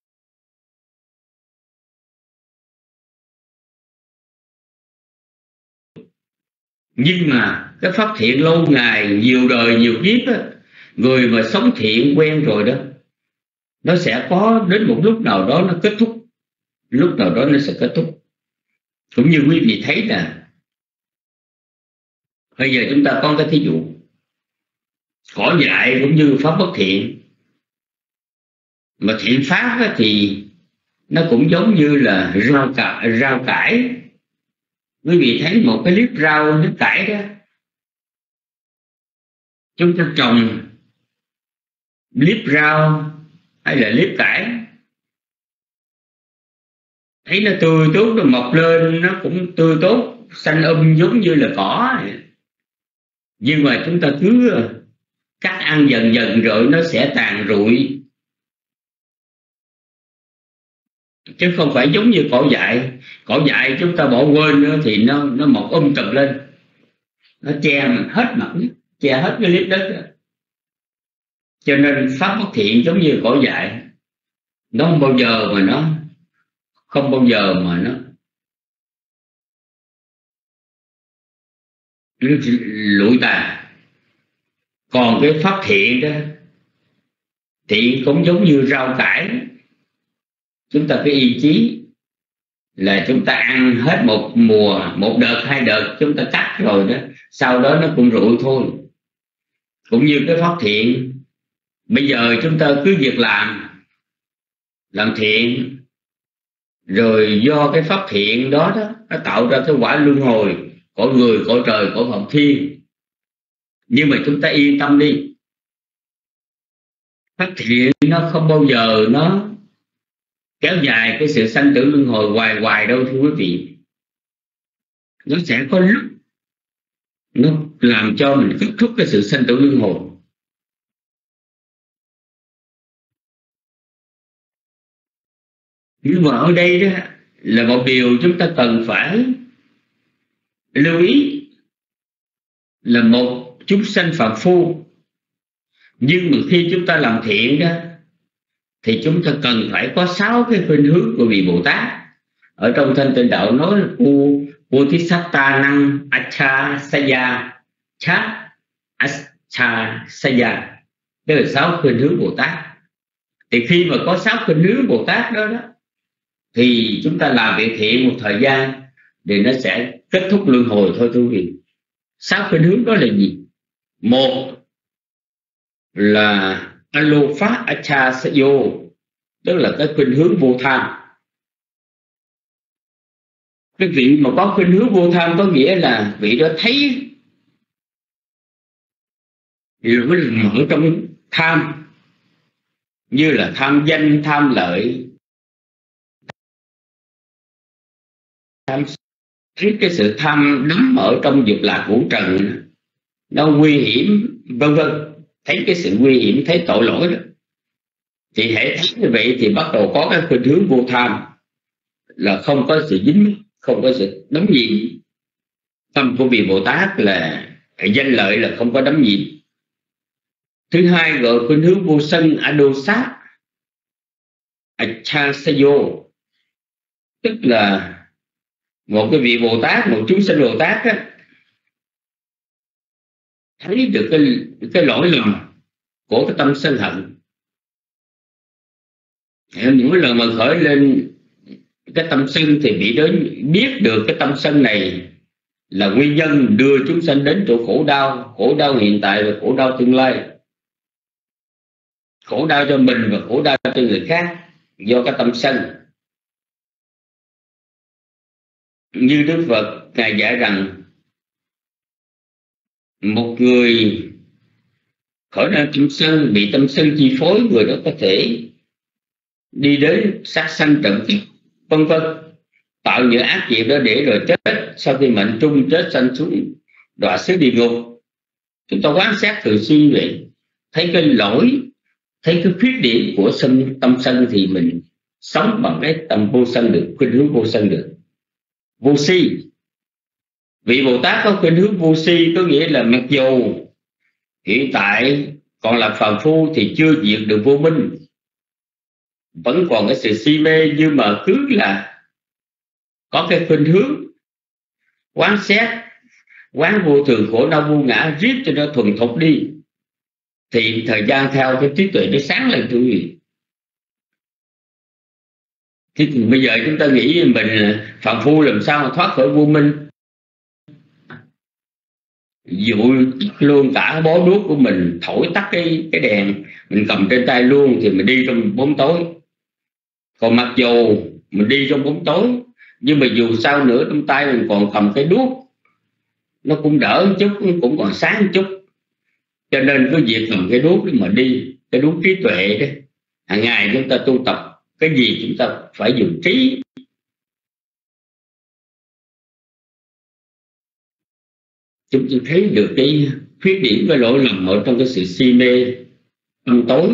nhưng mà cái pháp thiện lâu ngày, nhiều đời nhiều kiếp đó, người mà sống thiện quen rồi đó, nó sẽ có đến một lúc nào đó nó kết thúc, lúc nào đó nó sẽ kết thúc. Cũng như quý vị thấy là Bây giờ chúng ta có cái thí dụ cỏ dại cũng như pháp bất thiện, mà thiện pháp thì nó cũng giống như là rau cải. Quý vị thấy một cái liếp rau liếp cải đó, chúng ta trồng liếp rau hay là liếp cải, thấy nó tươi tốt, nó mọc lên nó cũng tươi tốt xanh giống như là cỏ. Nhưng mà chúng ta cứ cắt ăn dần dần rồi nó sẽ tàn rụi, chứ không phải giống như cỏ dại. Cỏ dại chúng ta bỏ quên nữa thì nó mọc tùm lên, nó che hết mặt nước, che hết cái liếp đất đó. Cho nên pháp bất thiện giống như cỏ dại, nó không bao giờ mà nó lụi tàn. Còn cái pháp thiện đó, thiện cũng giống như rau cải, chúng ta cái ý chí là chúng ta ăn hết một mùa, một đợt hai đợt chúng ta cắt rồi đó, sau đó nó cũng rụi thôi. Cũng như cái pháp thiện, bây giờ chúng ta cứ việc làm thiện, rồi do cái pháp thiện đó nó tạo ra cái quả luân hồi, cõi người, cõi trời, cõi phạm thiên. Nhưng mà chúng ta yên tâm đi, pháp thiện nó không bao giờ nó kéo dài cái sự sanh tử luân hồi hoài đâu thưa quý vị. Nó sẽ có lúc nó làm cho mình kết thúc cái sự sanh tử luân hồi. Nhưng mà ở đây đó là một điều chúng ta cần phải lưu ý, là một chúng sanh phàm phu, nhưng mà khi chúng ta làm thiện đó thì chúng ta cần phải có 6 cái khuynh hướng của vị Bồ Tát. Ở trong Thanh Tịnh Đạo nói là Bodhisatta năng acha saya cha acha saya, tức là 6 khuynh hướng Bồ Tát. Thì khi mà có 6 khuynh hướng Bồ Tát đó thì chúng ta làm việc thiện một thời gian thì nó sẽ kết thúc luân hồi thôi thưa quý vị. 6 khuynh hướng đó là gì? Một là Alofa Achasayo, tức là cái khuynh hướng vô tham. Cái vị mà có khuynh hướng vô tham có nghĩa là vị đó thấy ở trong tham, như là tham danh, tham lợi, thấy cái sự tham đắm ở trong dục lạc vũ trần nó nguy hiểm, vân vân, thấy cái sự nguy hiểm, thấy tội lỗi đó, thì hễ thấy như vậy thì bắt đầu có cái khuynh hướng vô tham, là không có sự dính, không có sự đắm nhiễm. Tâm của vị Bồ Tát là danh lợi, là không có đắm nhiễm. Thứ hai gọi khuynh hướng vô sân Adosat Achasayo, tức là một cái vị Bồ Tát, một chúng sinh Bồ Tát á, thấy được cái lỗi lầm của cái tâm sân hận. Mỗi lần mà khởi lên cái tâm sân thì vị đó biết được cái tâm sân này là nguyên nhân đưa chúng sanh đến chỗ khổ đau hiện tại và khổ đau tương lai, khổ đau cho mình và khổ đau cho người khác do cái tâm sân. Như Đức Phật Ngài dạy rằng một người khởi lên tâm sân, bị tâm sân chi phối, người đó có thể đi đến sát sanh trộm cắp vân vân, tạo những ác nghiệp đó để rồi chết, sau khi mệnh trung chết sanh xuống đọa xứ địa ngục. Chúng ta quan sát thường xuyên vậy, thấy cái lỗi, thấy cái khuyết điểm của tâm sân thì mình sống bằng cái tâm vô sân được, khuynh hướng vô sân được. Vô si, vị Bồ Tát có khuynh hướng vô si, có nghĩa là mặc dù hiện tại còn là phàm phu thì chưa diệt được vô minh, vẫn còn cái sự si mê, nhưng mà cứ là có cái khuynh hướng quán xét, quán vô thường khổ đau vô ngã, riết cho nó thuần thục đi, thì thời gian theo cái trí tuệ nó sáng lên quý vị. Thì bây giờ chúng ta nghĩ mình phạm phu làm sao mà thoát khỏi vô minh? dụ luôn cả bó đuốc của mình, thổi tắt cái đèn mình cầm trên tay luôn, thì mình đi trong bóng tối. Còn mặc dù mình đi trong bóng tối, nhưng mà dù sao nữa trong tay mình còn cầm cái đuốc, nó cũng đỡ một chút, cũng còn sáng một chút. Cho nên cứ việc cầm cái đuốc mà đi, cái đuốc trí tuệ đó. Hàng ngày chúng ta tu tập cái gì chúng ta phải dùng trí. Chúng ta thấy được cái khuyết điểm, cái lỗi lầm ở trong cái sự si mê tâm tối.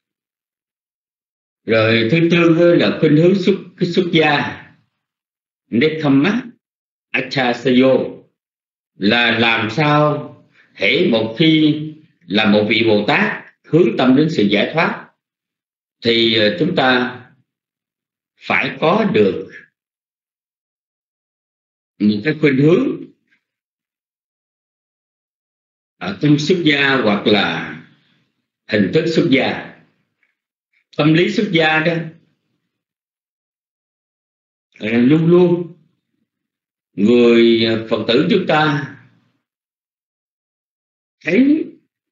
Rồi thứ tư là khuynh hướng xuất gia, Nekkhamma Achasayo, là làm sao hễ một khi là một vị Bồ Tát hướng tâm đến sự giải thoát, thì chúng ta phải có được một cái khuynh hướng ở trong xuất gia hoặc là hình thức xuất gia. Tâm lý xuất gia đó là luôn luôn người Phật tử chúng ta thấy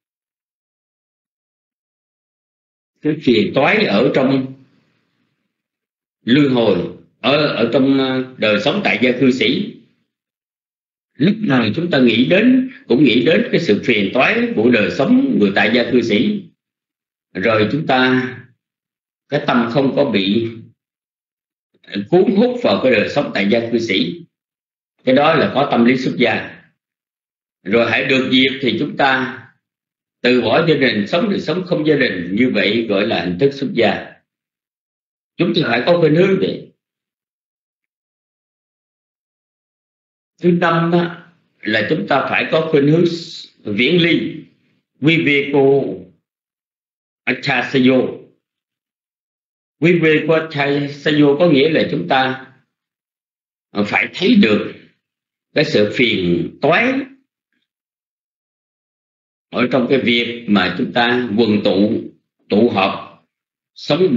cái phiền toái ở trong luân hồi, ở trong đời sống tại gia cư sĩ. Lúc nào chúng ta cũng nghĩ đến cái sự phiền toái của đời sống người tại gia cư sĩ, rồi chúng ta cái tâm không có bị cuốn hút vào cái đời sống tại gia cư sĩ. Cái đó là có tâm lý xuất gia. Rồi hãy được dịp thì chúng ta từ bỏ gia đình, sống đời sống không gia đình, như vậy gọi là hình thức xuất gia. Chúng ta phải có khuynh hướng vậy. Thứ năm đó, là chúng ta phải có khuynh hướng viễn ly, Viveko Achasayo. Viveko Achasayo có nghĩa là chúng ta phải thấy được cái sự phiền toái ở trong cái việc mà chúng ta quần tụ họp, sống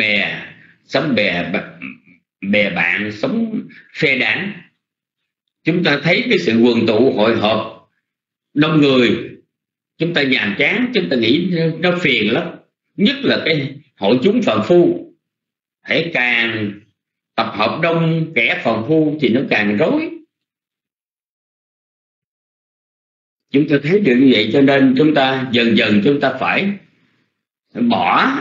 bè bạn, sống phe đảng. Chúng ta thấy cái sự quần tụ hội họp đông người, chúng ta nhàm chán, chúng ta nghĩ nó phiền lắm. Nhất là cái hội chúng phàm phu, hãy càng tập hợp đông kẻ phàm phu thì nó càng rối. Chúng ta thấy được như vậy, cho nên chúng ta dần dần chúng ta phải bỏ.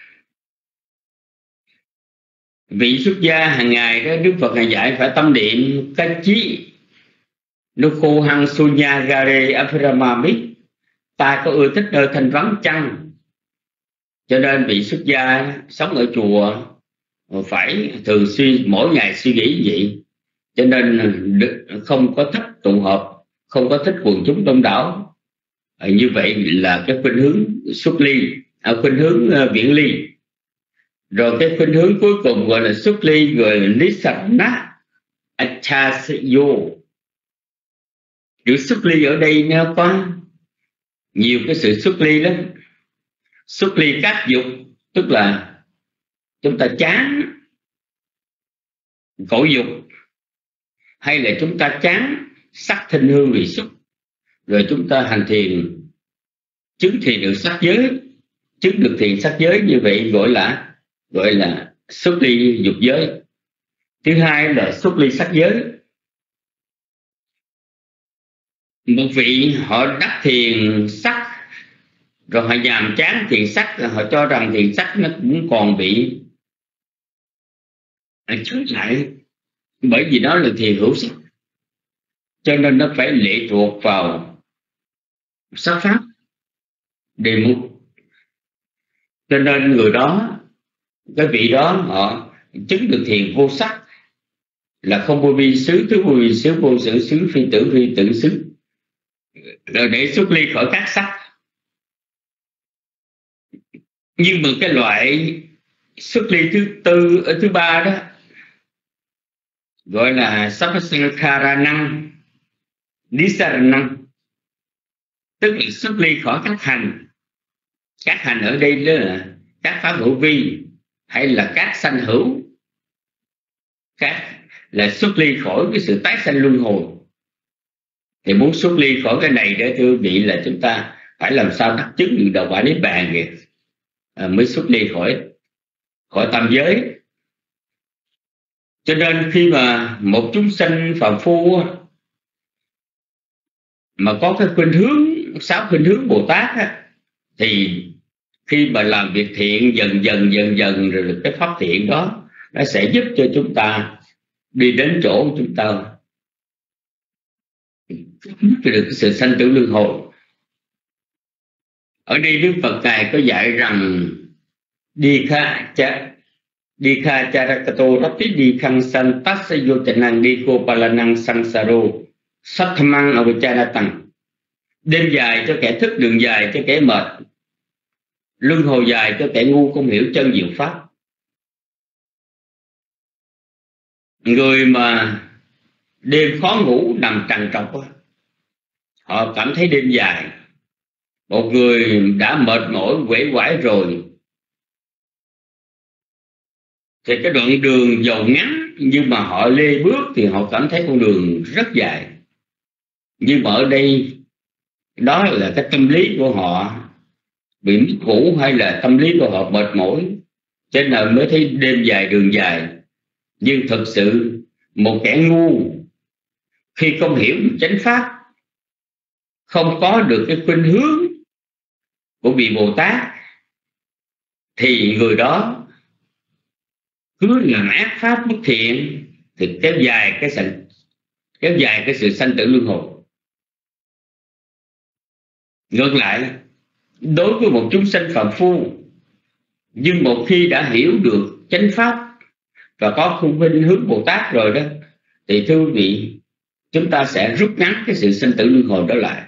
Vị xuất gia hàng ngày đó, Đức Phật ngài dạy phải tâm niệm cách chí Nukho hăng sunya gare aphiramamit, ta có ưa thích nơi thanh vắng chăng? Cho nên vị xuất gia sống ở chùa phải thường xuyên mỗi ngày suy nghĩ vậy. Cho nên không có thích tụ họp, không có thích quần chúng đông đảo. Như vậy là cái khuynh hướng xuất ly, khuynh hướng viễn ly. Rồi cái khuynh hướng cuối cùng gọi là xuất ly, gọi là Nisana Achasayo. Chữ xuất ly ở đây nó có nhiều cái sự xuất ly lắm. Xuất ly các dục, tức là chúng ta chán khẩu dục, hay là chúng ta chán sắc thinh hương vị xúc, rồi chúng ta hành thiền chứng thiền được sắc giới, chứng được thiền sắc giới. Như vậy gọi là xuất ly dục giới. Thứ hai là xuất ly sắc giới. Một vị họ đắc thiền sắc, rồi họ nhàm chán thiền sắc, họ cho rằng thiền sắc nó cũng còn bị chướng lại, bởi vì nó là thiền hữu sắc, cho nên nó phải lệ thuộc vào sắc pháp đề mục. Cho nên người đó, cái vị đó họ chứng được thiền vô sắc, là không vô vi xứ, thứ vô vi xứ, vô sự xứ, phi tử xứ, rồi để xuất ly khỏi các sắc. Nhưng mà cái loại xuất ly thứ ba đó gọi là Sappasakharanang Nisaranang, tức là xuất ly khỏi các hành. Các hành ở đây đó là các pháp hữu vi hay là các sanh hữu, các là xuất ly khỏi cái sự tái sanh luân hồi. Thì muốn xuất ly khỏi cái này đó thưa quý vị là chúng ta phải làm sao đắc chứng được đạo quả niết bàn kìa, mới xuất ly khỏi tam giới. Cho nên khi mà một chúng sanh phàm phu mà có cái khuynh hướng, 6 khuynh hướng Bồ Tát thì khi mà làm việc thiện dần rồi cái pháp thiện đó nó sẽ giúp cho chúng ta đi đến chỗ chúng ta được sự sanh tử luân hồi. Ở đây Đức Phật Ngài có dạy rằng đi kha charakato rati đi khang san tasayo chanang đi cô palanang sansaro sathamang avichanatang. Đêm dài cho kẻ thức, đường dài cho kẻ mệt, luân hồi dài cho kẻ ngu không hiểu chân diệu pháp. Người mà đêm khó ngủ nằm trằn trọc, họ cảm thấy đêm dài. Một người đã mệt mỏi uể oải rồi thì cái đoạn đường dầu ngắn, nhưng mà họ lê bước thì họ cảm thấy con đường rất dài. Nhưng mà ở đây đó là cái tâm lý của họ bị mất ngủ, hay là tâm lý của họ mệt mỏi, cho nên mới thấy đêm dài đường dài. Nhưng thật sự một kẻ ngu khi không hiểu chánh pháp, không có được cái khuynh hướng của vị Bồ Tát, thì người đó cứ làm ác pháp bất thiện thì kéo dài cái sự sanh tử luân hồi. Ngược lại, đối với một chúng sanh phàm phu, nhưng một khi đã hiểu được chánh pháp và có khuynh hướng Bồ Tát rồi đó, thì thưa quý vị, chúng ta sẽ rút ngắn cái sự sanh tử luân hồi đó lại.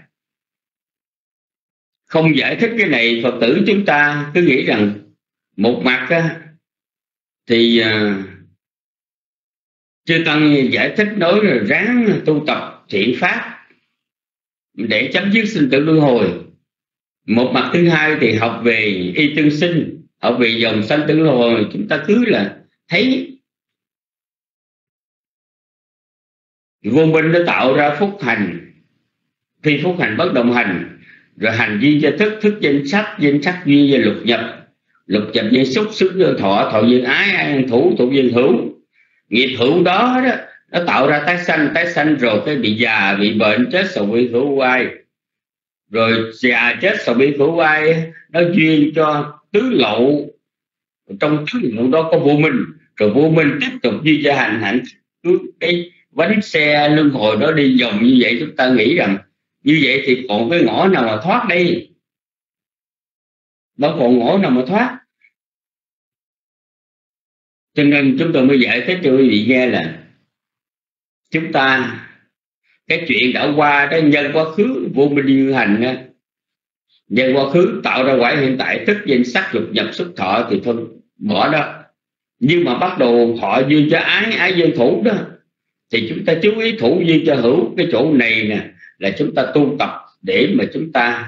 Không giải thích cái này, Phật tử chúng ta cứ nghĩ rằng một mặt thì chư tăng giải thích nói là ráng tu tập thiện pháp để chấm dứt sinh tử luân hồi. Một mặt thứ hai thì học về y tương sinh, học về dòng sanh tử luân hồi. Chúng ta cứ là thấy vô minh nó tạo ra phúc hành, phi phúc hành bất động hành, rồi hành duyên cho thức, thức danh sắc duyên cho lục nhập duyên xúc duyên thọ, thọ duyên ái duyên thủ, thủ duyên hữu. Nghiệp hữu đó nó tạo ra tái sanh rồi cái bị già, bị bệnh, chết sầu bi khổ oai. Rồi già chết sầu bi khổ oai nó duyên cho tứ lậu, trong tứ lậu đó có vô minh, rồi vô minh tiếp tục duyên cho hành cái bánh xe luân hồi đó đi vòng như vậy. Chúng ta nghĩ rằng như vậy thì còn cái ngõ nào mà thoát đây? Đâu còn ngõ nào mà thoát. Cho nên chúng tôi mới giải thích cho quý vị nghe là chúng ta cái chuyện đã qua, cái nhân quá khứ vô minh duyên hành, nhân quá khứ tạo ra quả hiện tại thức danh sắc lục nhập xúc thọ thì thôi bỏ đó. Nhưng mà bắt đầu thọ duyên cho ái duyên thủ đó, thì chúng ta chú ý thủ duyên cho hữu. Cái chỗ này nè là chúng ta tu tập để mà chúng ta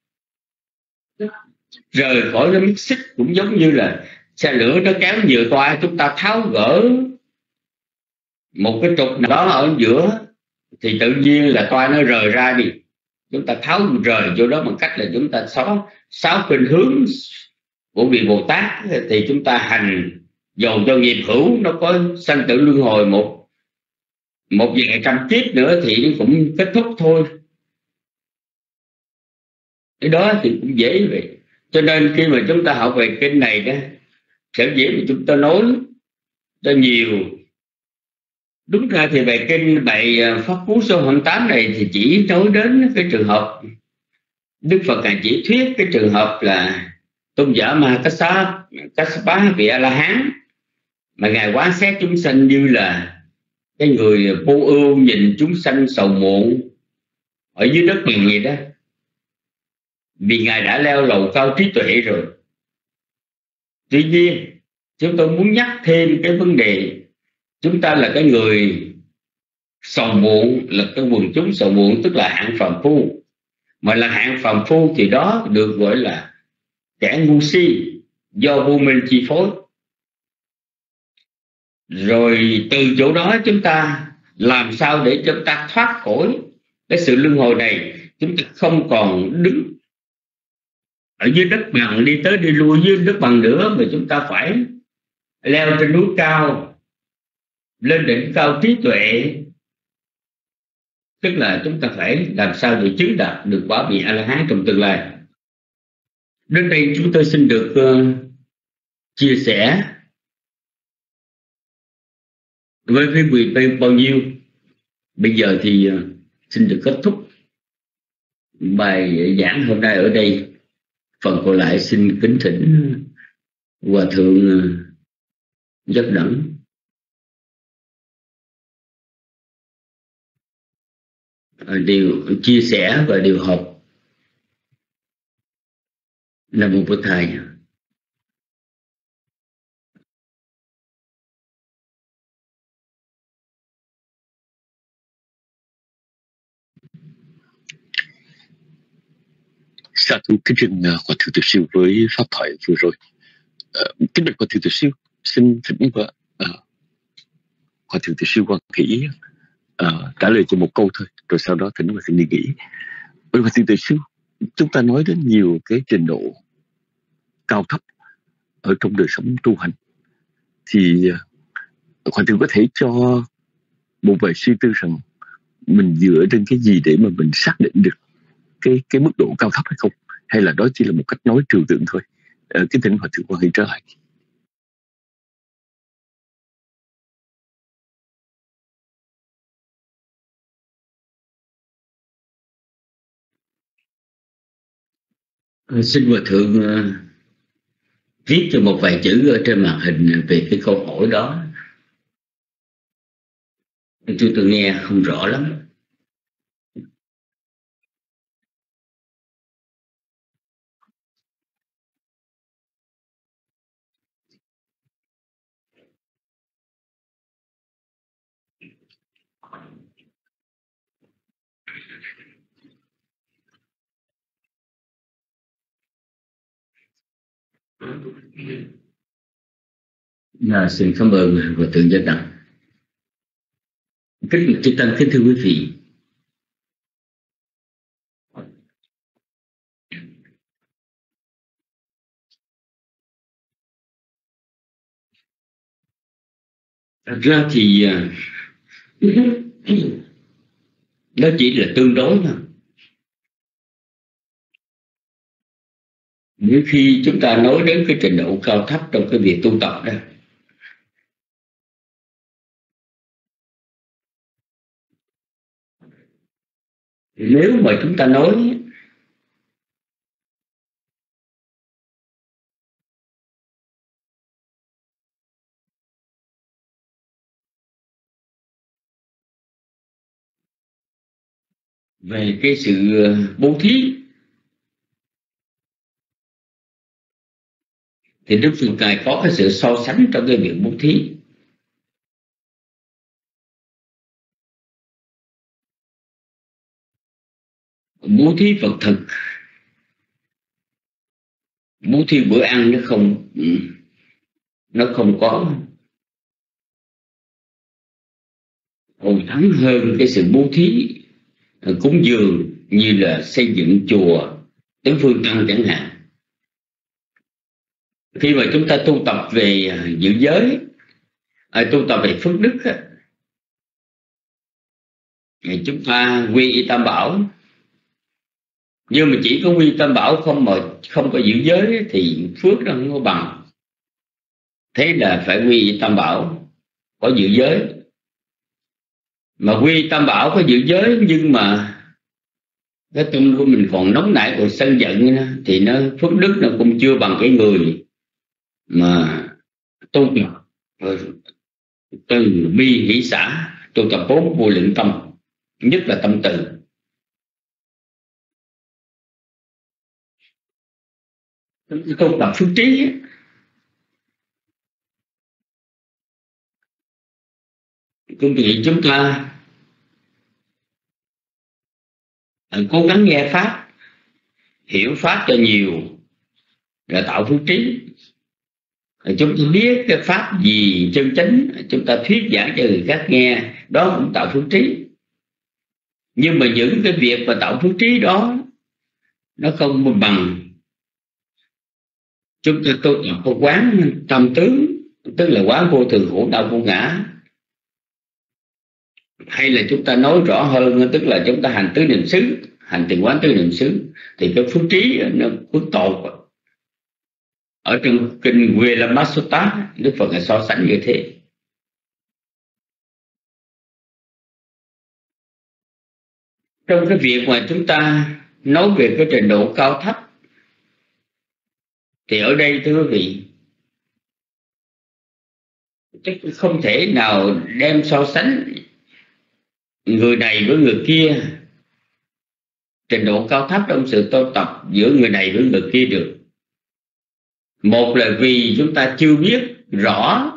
rời khỏi cái mít xích. Cũng giống như là xe lửa nó kéo nhiều toa, chúng ta tháo gỡ một cái trục nào đó ở giữa thì tự nhiên là toa nó rời ra đi. Chúng ta tháo rời chỗ đó bằng cách là chúng ta sáu khuynh hướng của vị Bồ Tát, thì chúng ta hành dầu cho nghiệp hữu nó có sanh tử luân hồi một vài trăm kiếp nữa thì nó cũng kết thúc thôi. Cái đó thì cũng dễ vậy. Cho nên khi mà chúng ta học về kinh này đó, sẽ dễ mà chúng ta nói cho nhiều. Đúng ra thì bài kinh bài Pháp Cú số 28 này thì chỉ nói đến cái trường hợp Đức Phật Ngài chỉ thuyết cái trường hợp là tôn giả Ma Kassapa vị A La Hán, mà Ngài quán xét chúng sanh như là cái người vô ưu nhìn chúng sanh sầu muộn ở dưới đất bằng gì đó. Vì Ngài đã leo lầu cao trí tuệ rồi. Tuy nhiên chúng tôi muốn nhắc thêm cái vấn đề, chúng ta là cái người sầu muộn, là cái quần chúng sầu muộn, tức là hạng phàm phu. Mà là hạng phàm phu thì đó được gọi là kẻ ngu si, do vô minh chi phối. Rồi từ chỗ đó chúng ta làm sao để chúng ta thoát khỏi cái sự luân hồi này, chúng ta không còn đứng ở dưới đất bằng đi tới đi lui dưới đất bằng nữa, mà chúng ta phải leo trên núi cao, lên đỉnh cao trí tuệ. Tức là chúng ta phải làm sao để chứng đạt được quả vị A-la-hán trong tương lai. Đến đây chúng tôi xin được chia sẻ với quý vị bao nhiêu. Bây giờ thì xin được kết thúc bài giảng hôm nay ở đây. Phần còn lại xin kính thỉnh Hòa Thượng Giác Đẳng. Điều chia sẻ và điều học. Nam mô Bổn Thầy. Sa thú kính trình Hòa Thượng Từ Siêu với pháp thoại vừa rồi. Kính bạch Hòa Thượng Từ Siêu, xin thỉnh Hòa Thượng Từ Siêu quan kỹ trả lời cho một câu thôi, rồi sau đó thỉnh Hòa Thượng đi nghỉ. Với Hòa Thượng Từ Siêu, chúng ta nói đến nhiều cái trình độ cao thấp ở trong đời sống tu hành, thì Hòa Thượng có thể cho một vài suy tư rằng mình dựa trên cái gì để mà mình xác định được cái mức độ cao thấp hay không, hay là đó chỉ là một cách nói trừu tượng thôi? Kính thỉnh Hòa Thượng quan hệ trở lại. Xin Hòa Thượng viết cho một vài chữ ở trên màn hình về cái câu hỏi đó. Tôi nghe không rõ lắm. Xin cảm ơn Hòa Thượng Giác Đẳng. Kính chư tăng, kính thưa quý vị, thật ra thì đó chỉ là tương đối thôi. Nếu khi chúng ta nói đến cái trình độ cao thấp trong cái việc tu tập đó, nếu mà chúng ta nói về cái sự bố thí thì Đức Phật Ngài có cái sự so sánh trong cái việc bố thí. Bố thí vật thực, bố thí bữa ăn nó không có hồn thắng hơn cái sự bố thí cúng dường như là xây dựng chùa, tứ phương tăng chẳng hạn. Khi mà chúng ta tu tập về giữ giới, tu tập về phước đức, chúng ta quy y tam bảo. Nhưng mà chỉ có quy y tam bảo không có giữ giới thì phước nó không có bằng. Thế là phải quy y tam bảo có giữ giới. Mà quy y tam bảo có giữ giới nhưng mà cái tâm của mình còn nóng nảy, còn sân giận thì nó phước đức nó cũng chưa bằng cái người mà tu tập từ bi hỷ xả, tu tập 4 vô lượng tâm, nhất là tâm từ. Tu tập phước trí, quý vị chúng ta cố gắng nghe pháp, hiểu pháp cho nhiều là tạo phước trí. Chúng ta biết cái pháp gì chân chánh, chúng ta thuyết giảng cho người khác nghe, đó cũng tạo phước trí. Nhưng mà những cái việc mà tạo phước trí đó nó không bằng chúng ta tu tập có quán tâm tướng, tức là quán vô thường khổ đau vô ngã. Hay là chúng ta nói rõ hơn, tức là chúng ta hành tứ niệm xứ, hành thiền quán tứ niệm xứ, thì cái phước trí nó phước tột. Ở trong kinh Vilamasutta, Đức Phật là so sánh như thế. Trong cái việc mà chúng ta nói về cái trình độ cao thấp, thì ở đây thưa quý vị, chắc không thể nào đem so sánh người này với người kia, trình độ cao thấp trong sự tu tập giữa người này với người kia được. Một là vì chúng ta chưa biết rõ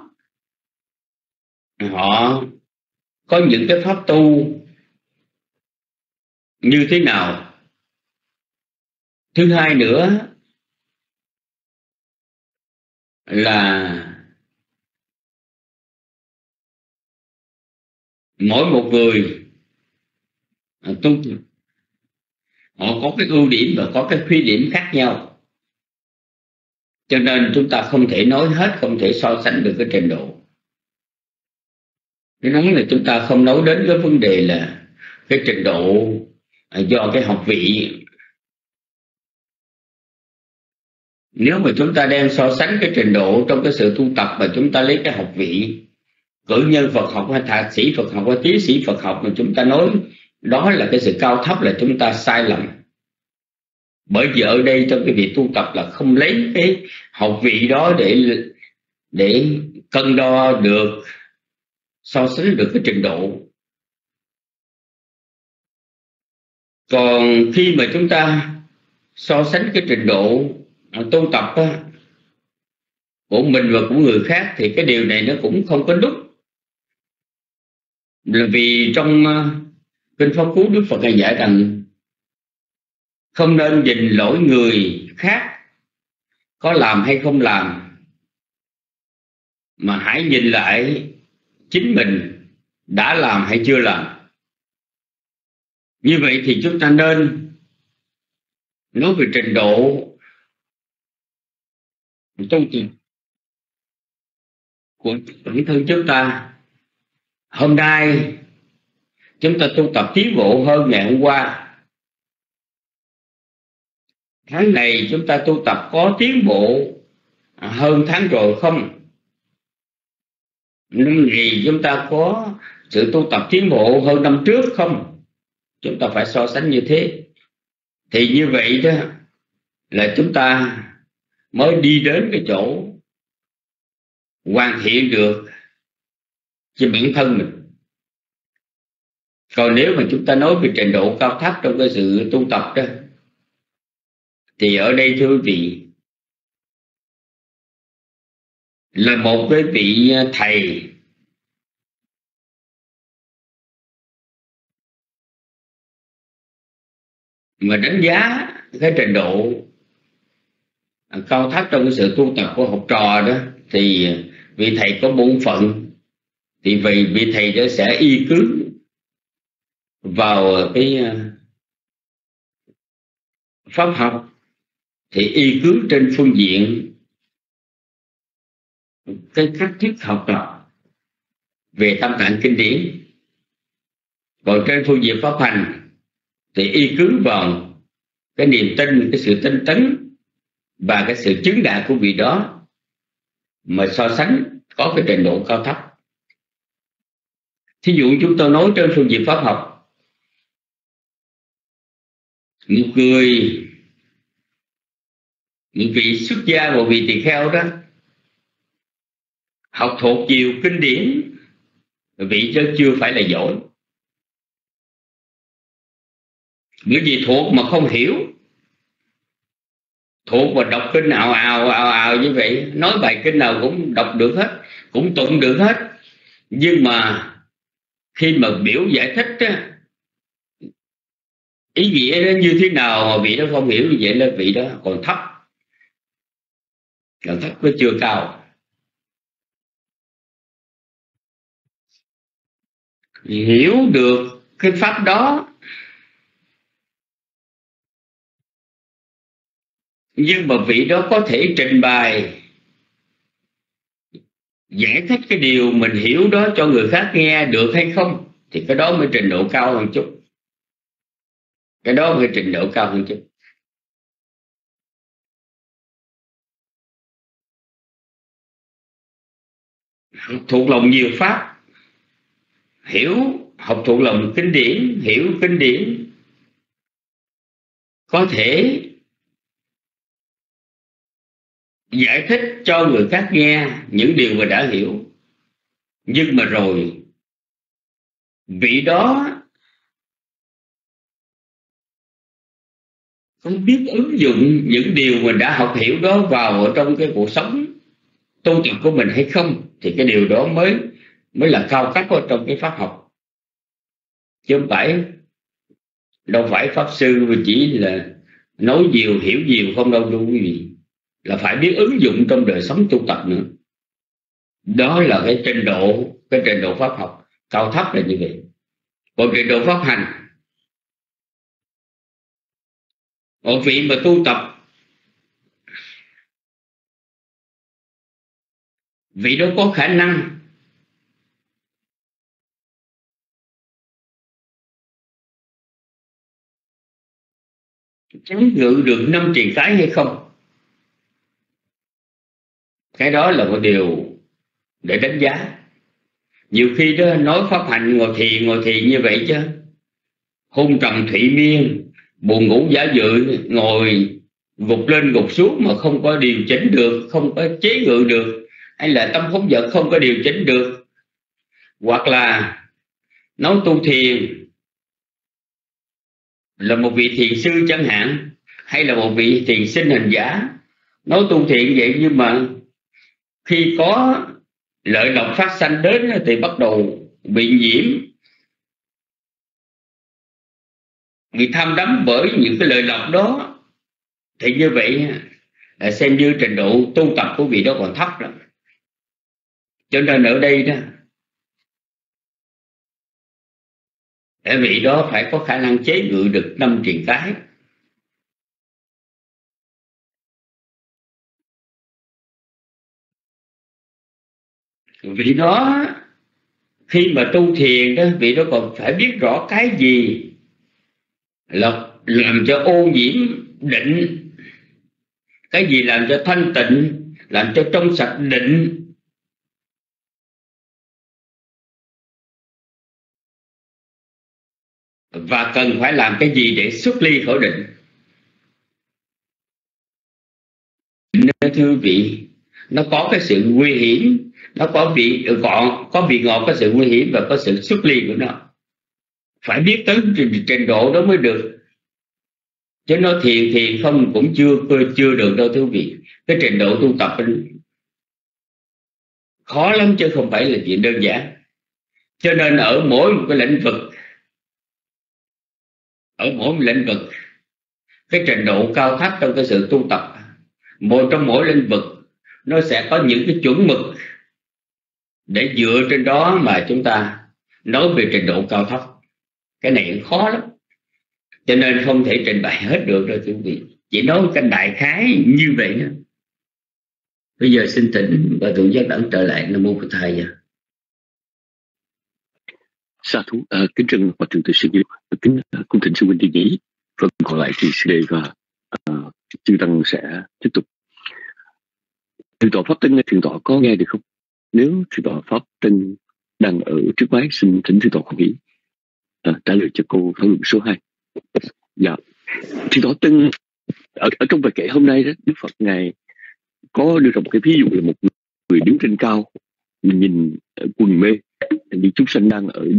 họ có những cái pháp tu như thế nào. Thứ hai nữa là mỗi một người tu họ có cái ưu điểm và có cái khuyết điểm khác nhau, cho nên chúng ta không thể nói hết, không thể so sánh được cái trình độ. Cái nói là chúng ta không nói đến cái vấn đề là cái trình độ do cái học vị. Nếu mà chúng ta đem so sánh cái trình độ trong cái sự tu tập mà chúng ta lấy cái học vị cử nhân Phật học hay thạc sĩ Phật học hay tiến sĩ Phật học mà chúng ta nói đó là cái sự cao thấp, là chúng ta sai lầm. Bởi vì ở đây trong cái việc tu tập là không lấy cái học vị đó để cân đo được, so sánh được cái trình độ. Còn khi mà chúng ta so sánh cái trình độ tu tập của mình và của người khác thì cái điều này nó cũng không có đúng. Là vì trong Kinh Pháp Cú, Đức Phật hay dạy rằng không nên nhìn lỗi người khác có làm hay không làm, mà hãy nhìn lại chính mình đã làm hay chưa làm. Như vậy thì chúng ta nên nói về trình độ tu tập của bản thân chúng ta. Hôm nay chúng ta tu tập tiến bộ hơn ngày hôm qua. Tháng này chúng ta tu tập có tiến bộ hơn tháng rồi không? Năm này chúng ta có sự tu tập tiến bộ hơn năm trước không? Chúng ta phải so sánh như thế. Thì như vậy đó là chúng ta mới đi đến cái chỗ hoàn thiện được cho bản thân mình. Còn nếu mà chúng ta nói về trình độ cao thấp trong cái sự tu tập đó, thì ở đây thưa quý vị, là một cái vị thầy mà đánh giá cái trình độ cao thấp trong cái sự tu tập của học trò đó, thì vị thầy có bổn phận, thì vị thầy đó sẽ y cứ vào cái pháp học, thì y cứ trên phương diện cái cách thức học tập về tâm tạng kinh điển. Còn trên phương diện pháp hành thì y cứ vào cái niềm tin, cái sự tinh tấn và cái sự chứng đạt của vị đó mà so sánh có cái trình độ cao thấp. Thí dụ chúng tôi nói trên phương diện pháp học, một vị xuất gia, một vị tỳ kheo đó học thuộc nhiều kinh điển, vị đó chưa phải là giỏi. Bởi vì thuộc mà không hiểu, thuộc mà đọc kinh ào ào như vậy, nói bài kinh nào cũng đọc được hết, cũng tụng được hết, nhưng mà khi mà biểu giải thích á, ý nghĩa nó như thế nào mà vị đó không hiểu, như vậy là vị đó còn thấp, nó chưa cao. Hiểu được cái pháp đó nhưng mà vị đó có thể trình bày giải thích cái điều mình hiểu đó cho người khác nghe được hay không, thì cái đó mới trình độ cao hơn chút. Cái đó mới trình độ cao hơn chút. Học thuộc lòng nhiều pháp, học thuộc lòng kinh điển, hiểu kinh điển, có thể giải thích cho người khác nghe những điều mà đã hiểu. Nhưng mà rồi vị đó không biết ứng dụng những điều mình đã học hiểu đó vào ở trong cái cuộc sống tu tập của mình hay không, thì cái điều đó mới là cao cấp ở trong cái pháp học. Chứ đâu phải pháp sư chỉ là nói nhiều hiểu nhiều không đâu đâu quý vị, là phải biết ứng dụng trong đời sống tu tập nữa. Đó là cái trình độ pháp học cao thấp là như vậy. Còn trình độ pháp hành, một vị mà tu tập, vị đó có khả năng tránh ngự được 5 truyền cái hay không, cái đó là một điều để đánh giá. Nhiều khi đó nói pháp hành ngồi thiền như vậy chứ hôn trầm thủy miên, buồn ngủ giả dự, ngồi gục lên gục xuống mà không có điều chỉnh được, không có chế ngự được, hay là tâm phóng dật không có điều chỉnh được, hoặc là nói tu thiền là một vị thiền sư chẳng hạn, hay là một vị thiền sinh hành giả nói tu thiền vậy, nhưng mà khi có lợi lộc phát sanh đến thì bắt đầu bị nhiễm, bị tham đắm bởi những cái lợi lộc đó, thì như vậy là xem như trình độ tu tập của vị đó còn thấp lắm. Cho nên ở đây đó, vị đó phải có khả năng chế ngự được 5 truyền cái. Vị đó khi mà tu thiền đó, vị đó còn phải biết rõ cái gì là làm cho ô nhiễm định, cái gì làm cho thanh tịnh, làm cho trong sạch định, và cần phải làm cái gì để xuất ly khỏi định. Thưa vị, nó có cái sự nguy hiểm, nó có vị ngọt, có sự nguy hiểm và có sự xuất ly của nó. Phải biết tới trình độ đó mới được. Chứ nói thiền không cũng chưa được đâu thưa vị. Cái trình độ tu tập khó lắm chứ không phải là chuyện đơn giản. Cho nên ở mỗi một cái lĩnh vực, cái trình độ cao thấp trong cái sự tu tập, trong mỗi lĩnh vực nó sẽ có những cái chuẩn mực để dựa trên đó mà chúng ta nói về trình độ cao thấp. Cái này khó lắm, cho nên không thể trình bày hết được đâu quý vị, chỉ nói cái đại khái như vậy nữa. Bây giờ xin thỉnh và thượng giác đẳng trở lại. Nam mô Phật Thầy. Sa thú. Kính trân và thượng tự sư Diệu, kính cung thỉnh sư huynh đi nghỉ. Phần còn lại thì sư đệ và chư tăng sẽ tiếp tục. Thượng tọa Pháp Tân, thượng tọa có nghe được không? Nếu thượng tọa Pháp Tân đang ở trước máy, xin thỉnh thượng tọa không nghĩ trả lời cho câu thảo luận số 2. Dạ, thượng tọa Tân ở trong bài kệ hôm nay đó, Đức Phật ngài có đưa ra một cái ví dụ là một người đứng trên cao, mình nhìn quần mê, những chúng sanh đang ở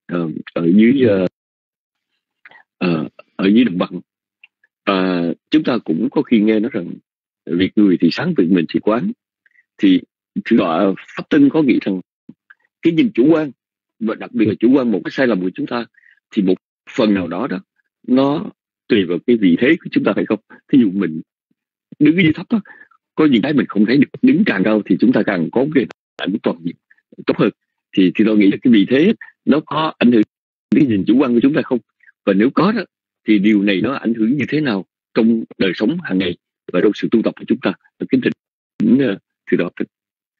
dưới đồng bằng. Chúng ta cũng có khi nghe nói rằng việc người thì sáng, việc mình thì quán. Thì thượng tọa Pháp Tân có nghĩ rằng cái nhìn chủ quan, và đặc biệt là chủ quan một cái sai lầm của chúng ta, thì một phần nào đó nó tùy vào cái vị thế của chúng ta phải không? Thí dụ mình đứng dưới thấp đó, có những cái mình không thấy được, đứng càng cao thì chúng ta càng có cái ảnh toàn diện tốt hơn. Thì tôi nghĩ là cái vị thế nó có ảnh hưởng đến nhìn chủ quan của chúng ta không? Và nếu có đó, thì điều này nó ảnh hưởng như thế nào trong đời sống hàng ngày và trong sự tu tập của chúng ta. Kính thỉnh Thưa Đạo Thích.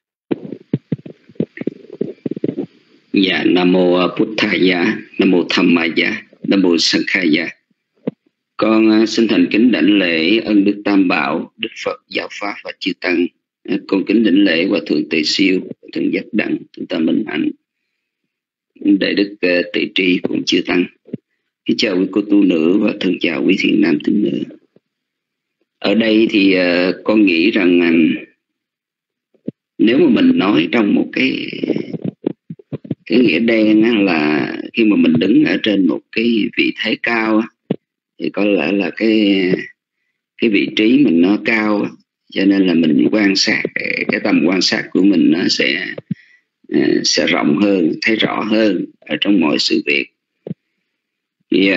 Dạ, Nam Mô Buddhaya, Nam Mô Dhammaya, Nam Mô Sanghaya. Con xin thành kính đảnh lễ ân Đức Tam Bảo, Đức Phật, Giáo Pháp và Chư Tăng. Con kính đảnh lễ Hòa Thượng Tề Siêu, Thượng Giác Đẳng, Thượng Tam Minh Hạnh, Đại Đức Tề Tri cùng Chư Tăng. Kính chào quý cô tu nữ và thân chào quý thiện nam tín nữ. Ở đây thì con nghĩ rằng nếu mà mình nói trong một cái nghĩa đen á, là khi mà mình đứng ở trên một cái vị thế cao á, thì có lẽ là cái vị trí mình nó cao á, cho nên là mình quan sát, cái tầm quan sát của mình nó sẽ rộng hơn, thấy rõ hơn ở trong mọi sự việc. Thì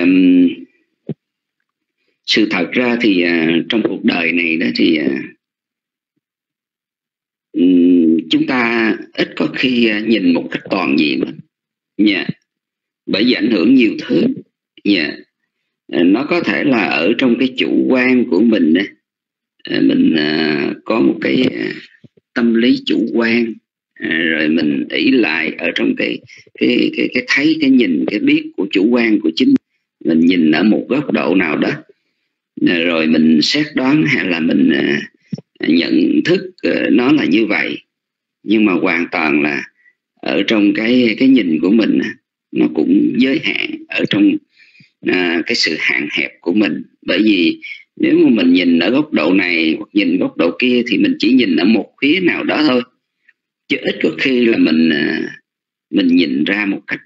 sự thật ra thì trong cuộc đời này đó thì chúng ta ít có khi nhìn một cách toàn diện lắm nha, bởi vì ảnh hưởng nhiều thứ nha. Nó có thể là ở trong cái chủ quan của mình đó, mình có một cái tâm lý chủ quan, rồi mình ỷ lại ở trong cái thấy, cái nhìn, cái biết của chủ quan của chính mình, nhìn ở một góc độ nào đó, rồi mình xét đoán hay là mình nhận thức nó là như vậy. Nhưng mà hoàn toàn là ở trong cái nhìn của mình, nó cũng giới hạn ở trong cái sự hạn hẹp của mình. Bởi vì nếu mà mình nhìn ở góc độ này hoặc nhìn góc độ kia thì mình chỉ nhìn ở một phía nào đó thôi, chứ ít có khi là mình nhìn ra một cách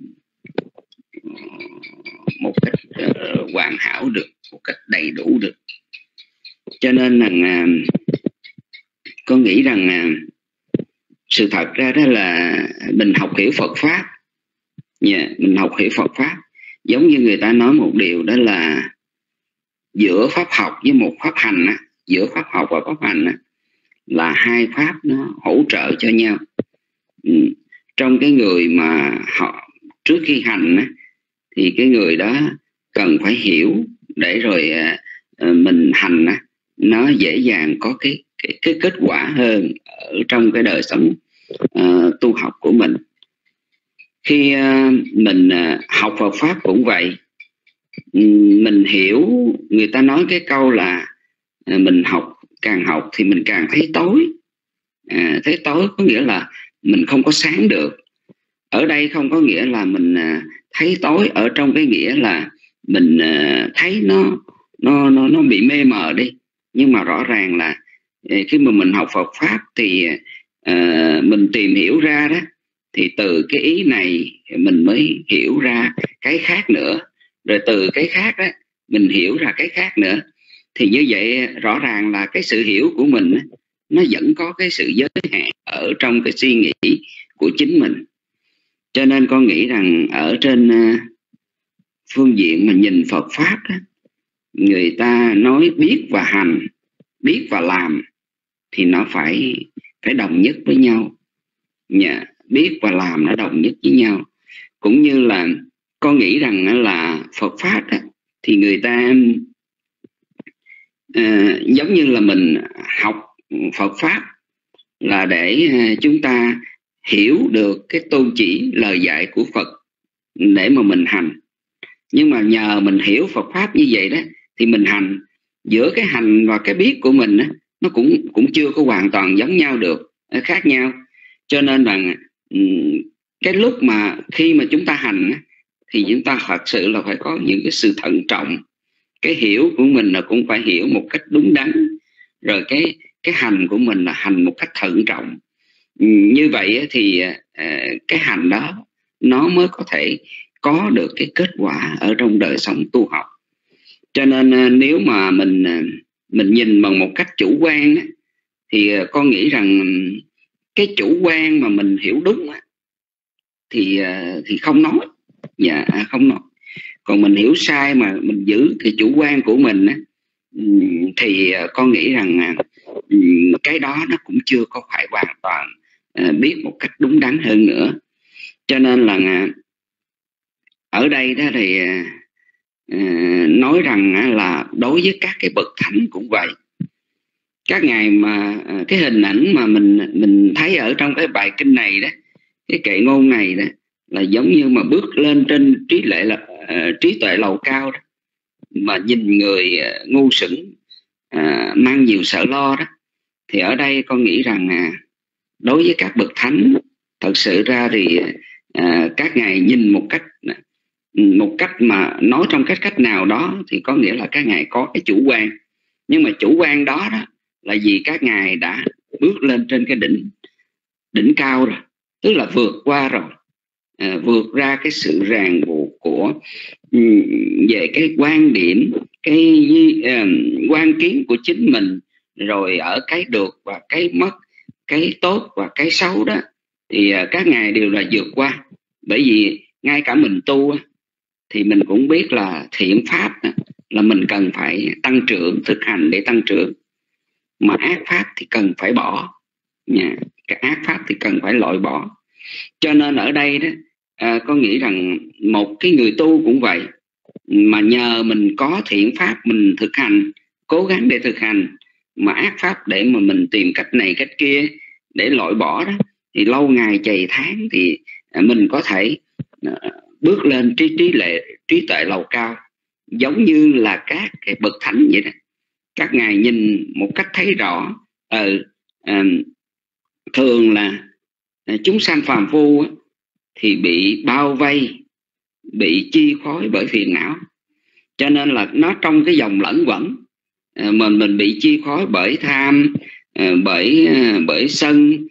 hoàn hảo được, một cách đầy đủ được. Cho nên là con nghĩ rằng sự thật ra đó là mình học hiểu Phật Pháp, mình học hiểu Phật Pháp giống như người ta nói một điều, đó là giữa pháp học với một pháp hành, giữa pháp học và pháp hành là hai pháp nó hỗ trợ cho nhau. Trong cái người mà họ trước khi hành thì cái người đó cần phải hiểu để rồi mình hành nó dễ dàng có cái kết quả hơn ở trong cái đời sống tu học của mình. Khi mình học Phật Pháp cũng vậy, mình hiểu, người ta nói cái câu là mình càng học thì mình càng thấy tối. Thấy tối có nghĩa là mình không có sáng được. Ở đây không có nghĩa là mình thấy tối ở trong cái nghĩa là mình thấy nó bị mê mờ đi. Nhưng mà rõ ràng là khi mà mình học Phật Pháp thì mình tìm hiểu ra đó, thì từ cái ý này mình mới hiểu ra cái khác nữa, rồi từ cái khác đó mình hiểu ra cái khác nữa. Thì như vậy rõ ràng là cái sự hiểu của mình nó vẫn có cái sự giới hạn ở trong cái suy nghĩ của chính mình. Cho nên con nghĩ rằng ở trên phương diện mà nhìn Phật Pháp đó, người ta nói biết và hành, biết và làm thì nó phải đồng nhất với nhau. Biết và làm nó đồng nhất với nhau. Cũng như là con nghĩ rằng là Phật Pháp thì người ta giống như là mình học Phật Pháp là để chúng ta hiểu được cái tôn chỉ lời dạy của Phật để mà mình hành. Nhưng mà nhờ mình hiểu Phật Pháp như vậy đó thì mình hành, giữa cái hành và cái biết của mình nó cũng chưa có hoàn toàn giống nhau được, khác nhau. Cho nên rằng cái lúc mà khi mà chúng ta hành thì chúng ta thật sự là phải có những cái sự thận trọng. Cái hiểu của mình là cũng phải hiểu một cách đúng đắn, rồi cái hành của mình là hành một cách thận trọng. Như vậy thì cái hành đó nó mới có thể có được cái kết quả ở trong đời sống tu học. Cho nên nếu mà mình nhìn bằng một cách chủ quan thì con nghĩ rằng cái chủ quan mà mình hiểu đúng thì không nói, không nói. Còn mình hiểu sai mà mình giữ cái chủ quan của mình thì con nghĩ rằng cái đó nó cũng chưa có phải hoàn toàn biết một cách đúng đắn hơn nữa. Cho nên là ở đây đó thì nói rằng là đối với các cái bậc thánh cũng vậy. các ngài mà cái hình ảnh mà mình thấy ở trong cái bài kinh này đó, cái kệ ngôn này đó, là giống như mà bước lên trên trí tuệ lầu cao đó, mà nhìn người ngu xuẩn mang nhiều sợ lo đó. Thì ở đây con nghĩ rằng đối với các bậc thánh, thật sự ra thì các ngài nhìn một cách mà nói trong cái cách nào đó thì có nghĩa là các ngài có cái chủ quan. Nhưng mà chủ quan đó là vì các ngài đã bước lên trên cái đỉnh cao rồi, tức là vượt qua rồi, vượt ra cái sự ràng buộc của về cái quan điểm, cái quan kiến của chính mình, rồi ở cái được và cái mất, cái tốt và cái xấu đó, thì các ngài đều là vượt qua. Bởi vì ngay cả mình tu thì mình cũng biết là thiện pháp là mình cần phải tăng trưởng, thực hành để tăng trưởng, mà ác pháp thì cần phải bỏ nha. Cái ác pháp thì cần phải loại bỏ. Cho nên ở đây đó, con nghĩ rằng một cái người tu cũng vậy, mà nhờ mình có thiện pháp mình thực hành, cố gắng để thực hành, mà ác pháp để mà mình tìm cách này cách kia để loại bỏ đó, thì lâu ngày chày tháng thì mình có thể bước lên trí tuệ lầu cao, giống như là các cái bậc thánh vậy đó. Các ngài nhìn một cách thấy rõ, thường là chúng sanh phàm phu thì bị bao vây, bị chi phối bởi phiền não, cho nên là nó trong cái dòng lẫn quẩn. Mình bị chi phối bởi tham, bởi sân,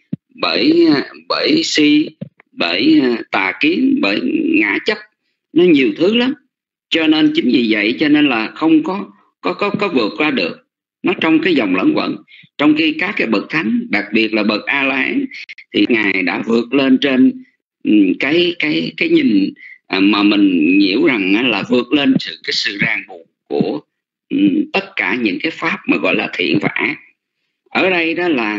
bởi si, bởi tà kiến, bởi ngã chấp, nó nhiều thứ lắm. Cho nên chính vì vậy cho nên là không có vượt qua được, nó trong cái dòng lẫn quẩn. Trong khi các cái bậc thánh, đặc biệt là bậc A La Hán, thì ngài đã vượt lên trên cái nhìn mà mình hiểu rằng là vượt lên cái sự ràng buộc của tất cả những cái pháp mà gọi là thiện và ác. Ở đây đó là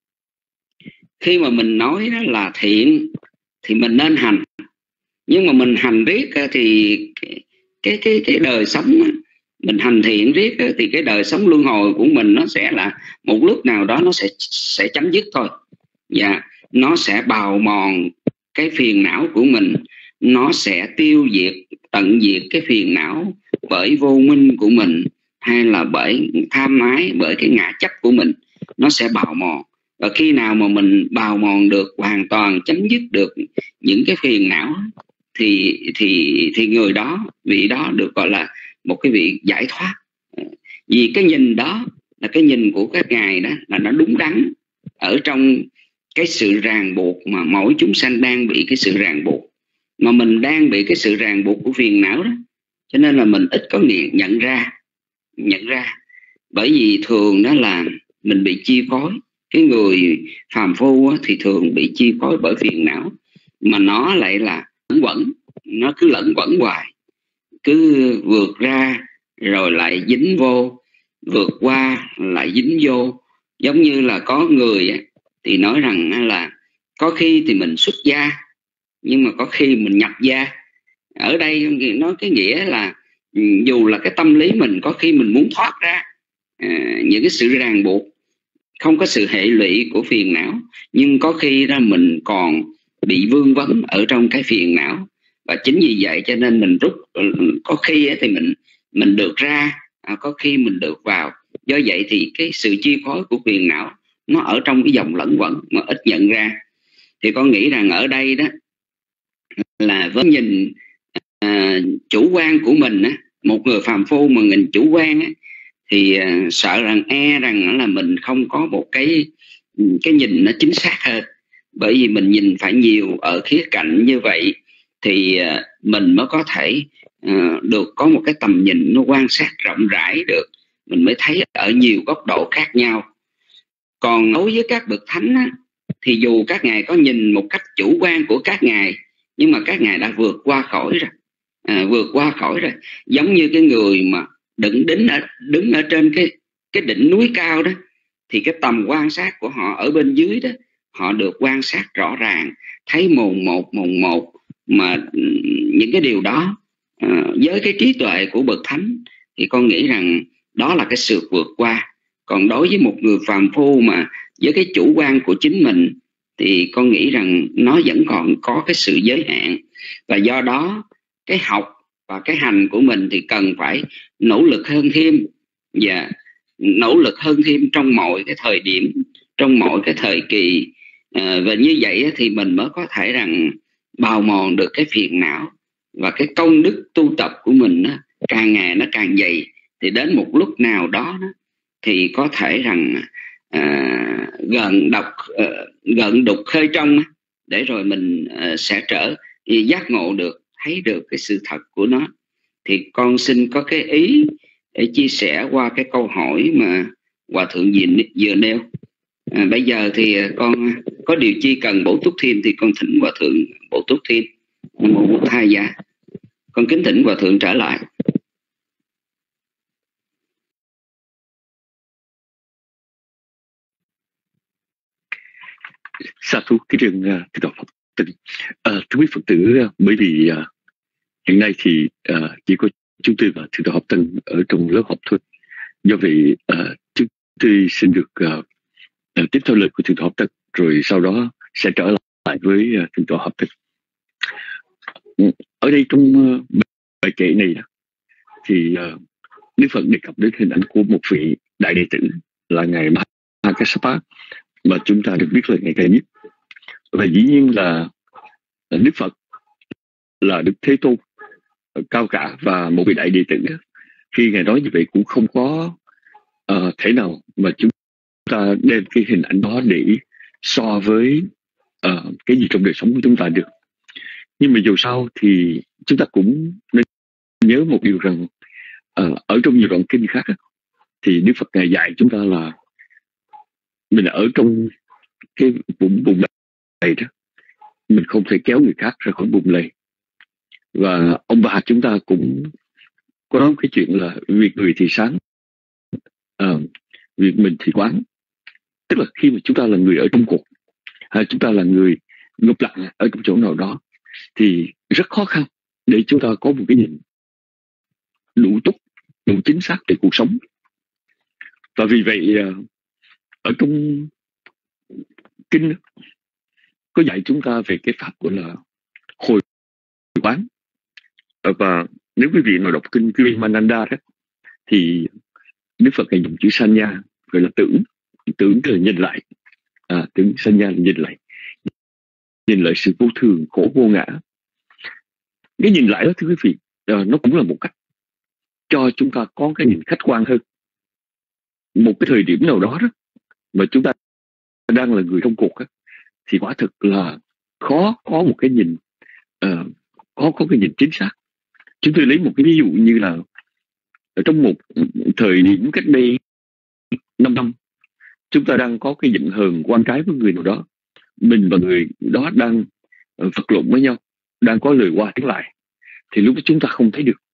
khi mà mình nói đó là thiện thì mình nên hành, nhưng mà mình hành riết thì cái đời sống mình hành thiện riết thì cái đời sống luân hồi của mình nó sẽ là một lúc nào đó nó sẽ chấm dứt thôi. Và nó sẽ bào mòn cái phiền não của mình, nó sẽ tiêu diệt, tận diệt cái phiền não bởi vô minh của mình, hay là bởi tham ái, bởi cái ngã chấp của mình, nó sẽ bào mòn. Và khi nào mà mình bào mòn được, hoàn toàn chấm dứt được những cái phiền não, thì người đó, vị đó được gọi là một cái vị giải thoát. Vì cái nhìn đó là cái nhìn của các ngài đó, là nó đúng đắn ở trong cái sự ràng buộc mà mỗi chúng sanh đang bị cái sự ràng buộc, mà mình đang bị cái sự ràng buộc của phiền não đó, cho nên là mình ít có nhận ra. Bởi vì thường đó là mình bị chi phối. Cái người phàm phu thì thường bị chi phối bởi phiền não, mà nó lại là lẫn quẩn, nó cứ lẫn quẩn hoài, cứ vượt ra rồi lại dính vô, vượt qua lại dính vô. Giống như là có người thì nói rằng là có khi thì mình xuất gia, nhưng mà có khi mình nhập gia. Ở đây nói cái nghĩa là dù là cái tâm lý mình có khi mình muốn thoát ra những cái sự ràng buộc, không có sự hệ lụy của phiền não, nhưng có khi ra mình còn bị vương vấn ở trong cái phiền não. Và chính vì vậy cho nên mình rút, có khi thì mình được ra, có khi mình được vào. Do vậy thì cái sự chi phối của phiền não nó ở trong cái dòng lẫn quẩn mà ít nhận ra. Thì con nghĩ rằng ở đây đó là với nhìn chủ quan của mình một người phàm phu mà nhìn chủ quan thì sợ rằng rằng là mình không có một cái nhìn nó chính xác hơn. Bởi vì mình nhìn phải nhiều ở khía cạnh như vậy thì mình mới có thể được có một cái tầm nhìn nó quan sát rộng rãi được, mình mới thấy ở nhiều góc độ khác nhau. Còn đối với các bậc thánh thì dù các ngài có nhìn một cách chủ quan của các ngài, nhưng mà các ngài đã vượt qua khỏi rồi. Giống như cái người mà đứng ở trên cái đỉnh núi cao đó, thì cái tầm quan sát của họ ở bên dưới đó, họ được quan sát rõ ràng, thấy mồn một. Mà những cái điều đó với cái trí tuệ của bậc thánh thì con nghĩ rằng đó là cái sự vượt qua. Còn đối với một người phàm phu mà với cái chủ quan của chính mình thì con nghĩ rằng nó vẫn còn có cái sự giới hạn. Và do đó cái học và cái hành của mình thì cần phải nỗ lực hơn thêm, và nỗ lực hơn thêm trong mọi cái thời điểm, trong mọi cái thời kỳ. Và như vậy thì mình mới có thể rằng bào mòn được cái phiền não, và cái công đức tu tập của mình càng ngày nó càng dày. Thì đến một lúc nào đó thì có thể rằng gần đục khơi trong, để rồi mình sẽ giác ngộ được, thấy được cái sự thật của nó. Thì con xin có cái ý để chia sẻ qua cái câu hỏi mà Hòa Thượng vừa nêu. Bây giờ thì con có điều chi cần bổ túc thêm thì con thỉnh Hòa Thượng bổ túc thêm. Một thai gia, con kính thỉnh Hòa Thượng trở lại. Sa thú cái trường Thượng tọa Phật Tịnh. Thưa quý Phật tử, bởi vì hiện nay thì chỉ có chúng tôi và Thượng tọa Học Tân ở trong lớp học thôi. Do vậy chúng tôi xin được tiếp theo lời của Thượng tọa Học Tân, rồi sau đó sẽ trở lại với Thượng tọa Học Tân. Ở đây trong bài kệ này thì Đức Phật đề cập đến hình ảnh của một vị đại đệ tử là ngài Mahakassapa, mà chúng ta được biết là ngài cao nhất. Và dĩ nhiên là Đức Phật là Đức Thế Tôn cao cả, và một vị đại đệ tử khi ngài nói như vậy cũng không có thể nào mà chúng ta đem cái hình ảnh đó để so với cái gì trong đời sống của chúng ta được. Nhưng mà dù sao thì chúng ta cũng nên nhớ một điều rằng ở trong nhiều đoạn kinh khác thì Đức Phật ngài dạy chúng ta là mình ở trong cái bùn lầy đó, mình không thể kéo người khác ra khỏi bùn lầy. Và ông bà chúng ta cũng có nói cái chuyện là việc người thì sáng, việc mình thì quán. Tức là khi mà chúng ta là người ở trong cuộc, hay chúng ta là người ngụp lặng ở trong chỗ nào đó, thì rất khó khăn để chúng ta có một cái nhìn đủ túc, đủ chính xác về cuộc sống. Và vì vậy ở trong kinh có dạy chúng ta về cái pháp gọi là hồi quán. Và nếu quý vị nào đọc kinh Vivekananda đó, thì Đức Phật hay dùng chữ sanya, gọi là tưởng là nhìn lại, tưởng sanya là nhìn lại sự vô thường, khổ vô ngã. Cái nhìn lại đó thưa quý vị, nó cũng là một cách cho chúng ta có cái nhìn khách quan hơn. Một cái thời điểm nào đó mà chúng ta đang là người trong cuộc thì quả thực là khó có một cái nhìn có cái nhìn chính xác. Chúng tôi lấy một cái ví dụ như là ở trong một thời điểm cách đây 5 năm, chúng ta đang có cái giận hờn quan trái với người nào đó, mình và người đó đang vật lộn với nhau, đang có lời qua tiếng lại, thì lúc đó chúng ta không thấy được